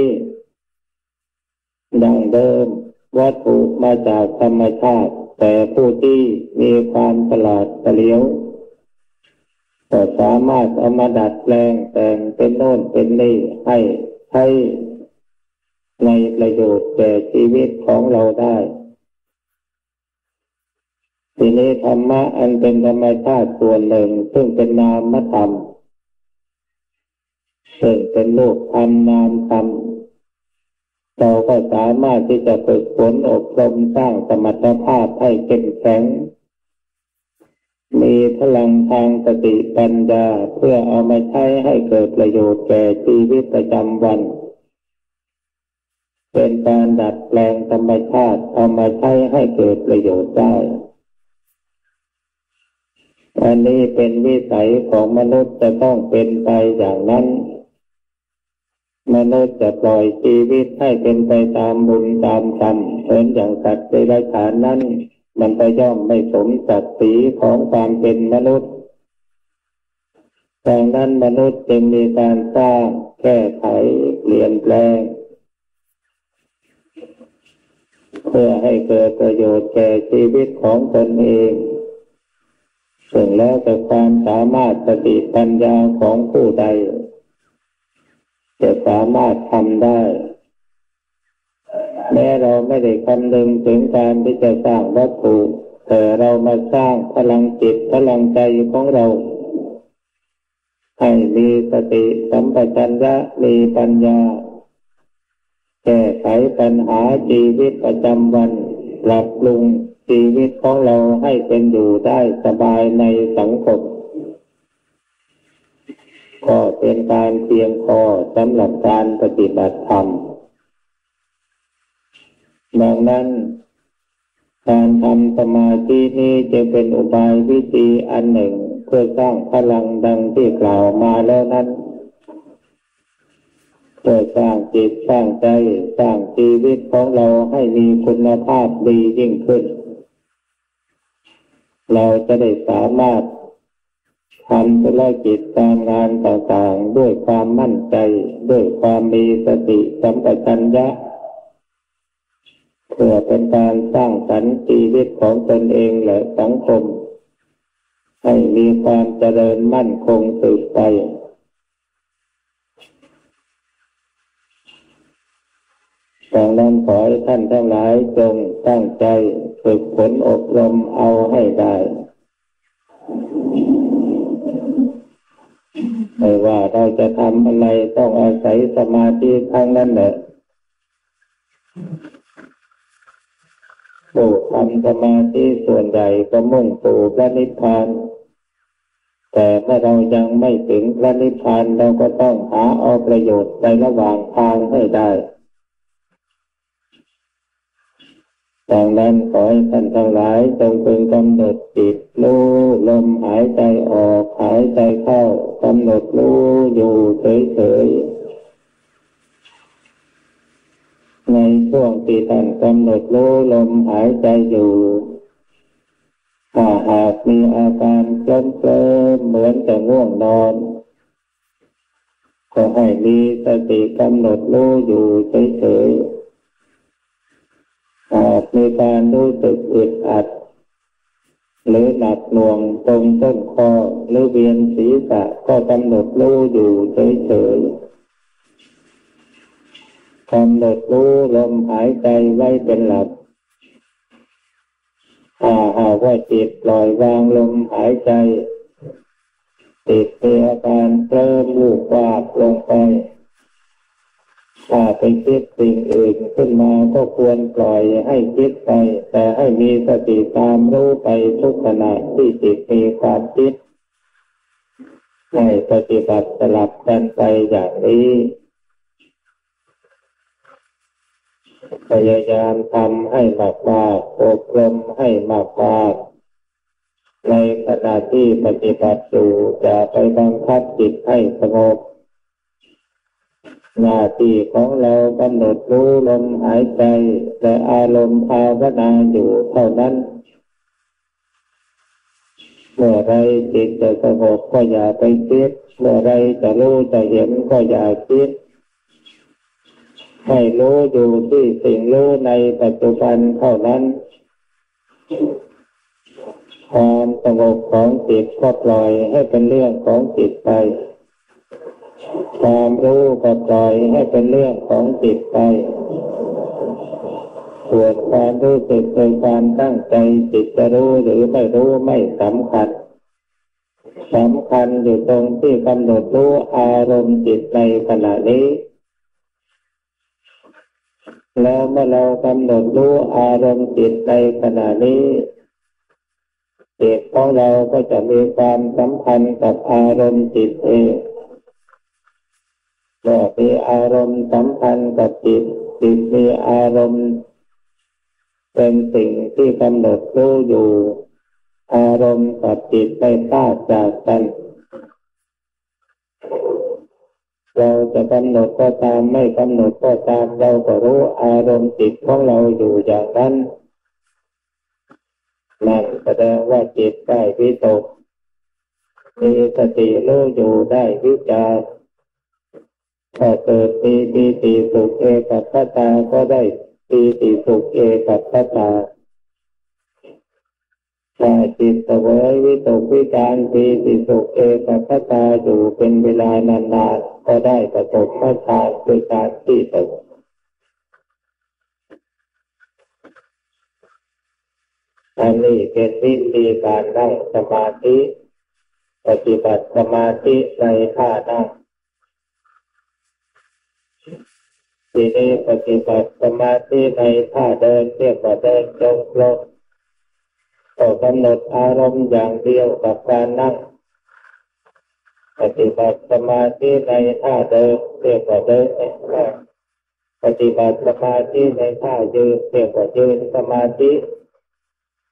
Speaker 1: ดั้งเดิมวัตถุมาจากธรรมชาติแต่ผู้ที่มีความฉลาดเฉลียวก็สามารถเอามาดัดแปลงแต่งเป็นโน่นเป็นนี่ให้ใช้ในประโยชน์แก่ชีวิตของเราได้ทีนี้ธรรมะอันเป็นธรรมชาติส่วนหนึ่งซึ่งเป็นนามธรรมซึ่งเป็นรูปธรรมนามธรรมเราก็สามารถที่จะฝึกฝนอบรมสร้างสมรรถภาพให้เข้มแข็งมีพลังทางสติปัญญาเพื่อเอามาใช้ให้เกิดประโยชน์แก่ชีวิตประจำวันเป็นการดัดแปลงธรรมชาติเอามาใช้ให้เกิดประโยชน์ได้อันนี้เป็นวิสัยของมนุษย์จะต้องเป็นไปอย่างนั้นมนุษย์จะปล่อยชีวิตให้เป็นไปตามบุญตามกรรมเหมือนอย่างสัตว์เดรัจฉานนั้นมันก็ย่อมไม่สมศักดิ์ศรีของความเป็นมนุษย์ดังนั้นมนุษย์จึงมีการสร้างแก้ไขเปลี่ยนแปลงเพื่อให้เกิดประโยชน์แก่ชีวิตของตนเองซึ่งแล้วแต่ความสามารถสติปัญญาของผู้ใดจะสามารถทำได้แม้เราไม่ได้คำนึงถึงการที่จะสร้างวัตถุแต่เรามาสร้างพลังจิตพลังใจของเราให้มีสติสัมปชัญญะมีปัญญาแก้ไขปัญหาชีวิตประจำวันปรับปรุงชีวิตของเราให้เป็นอยู่ได้สบายในสังคมก็เป็นการเพียงพอสำหรับการปฏิบัติธรรมดังนั้นการทำสมาธินี้จะเป็นอุบายวิธีอันหนึ่งเพื่อสร้างพลังดังที่กล่าวมาแล้วนั้นเพื่อสร้างจิตสร้างใจสร้างชีวิตของเราให้มีคุณภาพดียิ่งขึ้นเราจะได้สามารถทำธุรกิจการงานต่างๆด้วยความมั่นใจด้วยความมีสติสัมปชัญญะเพื่อเป็นการสร้างสรรค์ชีวิตของตนเองและสังคมให้มีความเจริญมั่นคงสืบไปดังนั้นขอให้ท่านทั้งหลายจงตั้งใจฝึกฝนอบรมเอาให้ได้ไม่ว่าเราจะทำอะไรต้องอาศัยสมาธิทั้งนั้นแหละผู้ทำสมาธิส่วนใหญ่ก็มุ่งสู่พระนิพพานแต่เมื่อเรายังไม่ถึงพระนิพพานเราก็ต้องหาเอาประโยชน์ในระหว่างทางให้ได้ดังนั้นขอให้ท่านทั้งหลายจงพึงกำหนดจิตรู้ลมหายใจออกหายใจเข้ากำหนดรู้อยู่เฉยๆในช่วงที่ท่านกำหนดรู้ลมหายใจอยู่ถ้าหากมีอาการเคลิ้มเคลิ้มเหมือนจะง่วงนอนก็ให้มีสติกำหนดรู้อยู่เฉยๆหากมีการรู้สึกอึดอัดหรือหนักหน่วงตรงต้นคอหรือเวียนศีรษะก็กำหนดรู้อยู่เฉยๆกำหนดรู้ลมหายใจไว้เป็นหลักถ้าหากว่าจิตปล่อยวางลมหายใจจิตมีอาการเคลิ้มวูบวาบลงไปถ้าไปคิดสิ่งอื่นขึ้นมาก็ควรปล่อยให้คิดไปแต่ให้มีสติตามรู้ไปทุกขณะที่จิตมีความคิดให้ปฏิบัติสลับกันไปอย่างนี้พยายามทำให้มากๆอบรมให้มากๆในขณะที่ปฏิบัติอยู่จะไปบังคับจิตให้สงบหน้าที่ของเรากำหนดรู้ลมหายใจและอารมณ์ภาวนาอยู่เท่านั้นเมื่อไรจิตจะสงบก็อย่าไปคิดเมื่อไรจะรู้จะเห็นก็อย่าคิดให้รู้อยู่ที่สิ่งรู้ในปัจจุบันเท่านั้นความสงบของจิตก็ปล่อยให้เป็นเรื่องของจิตไปความรู้ก็ปล่อยให้เป็นเรื่องของจิตไปส่วนความรู้สึกโดยความตั้งใจจิตจะรู้หรือไม่รู้ไม่สำคัญสำคัญอยู่ตรงที่กำหนดรู้อารมณ์จิตในขณะนี้แล้วเมื่อเรากำหนดรู้อารมณ์จิตในขณะนี้จิตของเราก็จะมีความสัมพันธ์กับอารมณ์จิตเองเมื่อมีอารมณ์สัมพันธ์กับจิตจิตมีอารมณ์เป็นสิ่งที่กำหนดรู้อยู่อารมณ์กับจิตไม่พลาดจากกันเราจะกำหนดก็ตามไม่กำหนดก็ตามเราก็รู้อารมณ์จิตของเราอยู่อย่างนั้นนั่นแสดงว่าจิตได้วิตกมีสติรู้อยู่ได้วิจารถ้าเกิดมีปีติสุขเอกัคตาก็ได้ปีติสุขเอกัคตาถ้าจิตเสวยวิตกวิจารปีติสุขเอกัคตาอยู่เป็นเวลานานๆก็ได้ประสบพระฌานคือการที่ตกอันนี้เป็นวิธีการได้สมาธิปฏิบัติสมาธิในท่านั่งทีนี้ปฏิบัติสมาธิในท่าเดินเรียกว่าเดินจงกรมก็กำหนดอารมณ์อย่างเดียวกับการนั่งปฏิบัติสมาธิในท่าเดินเรียกว่าเดินปฏิบัติสมาธิในท่ายืนเรียกว่ายืนสมาธิ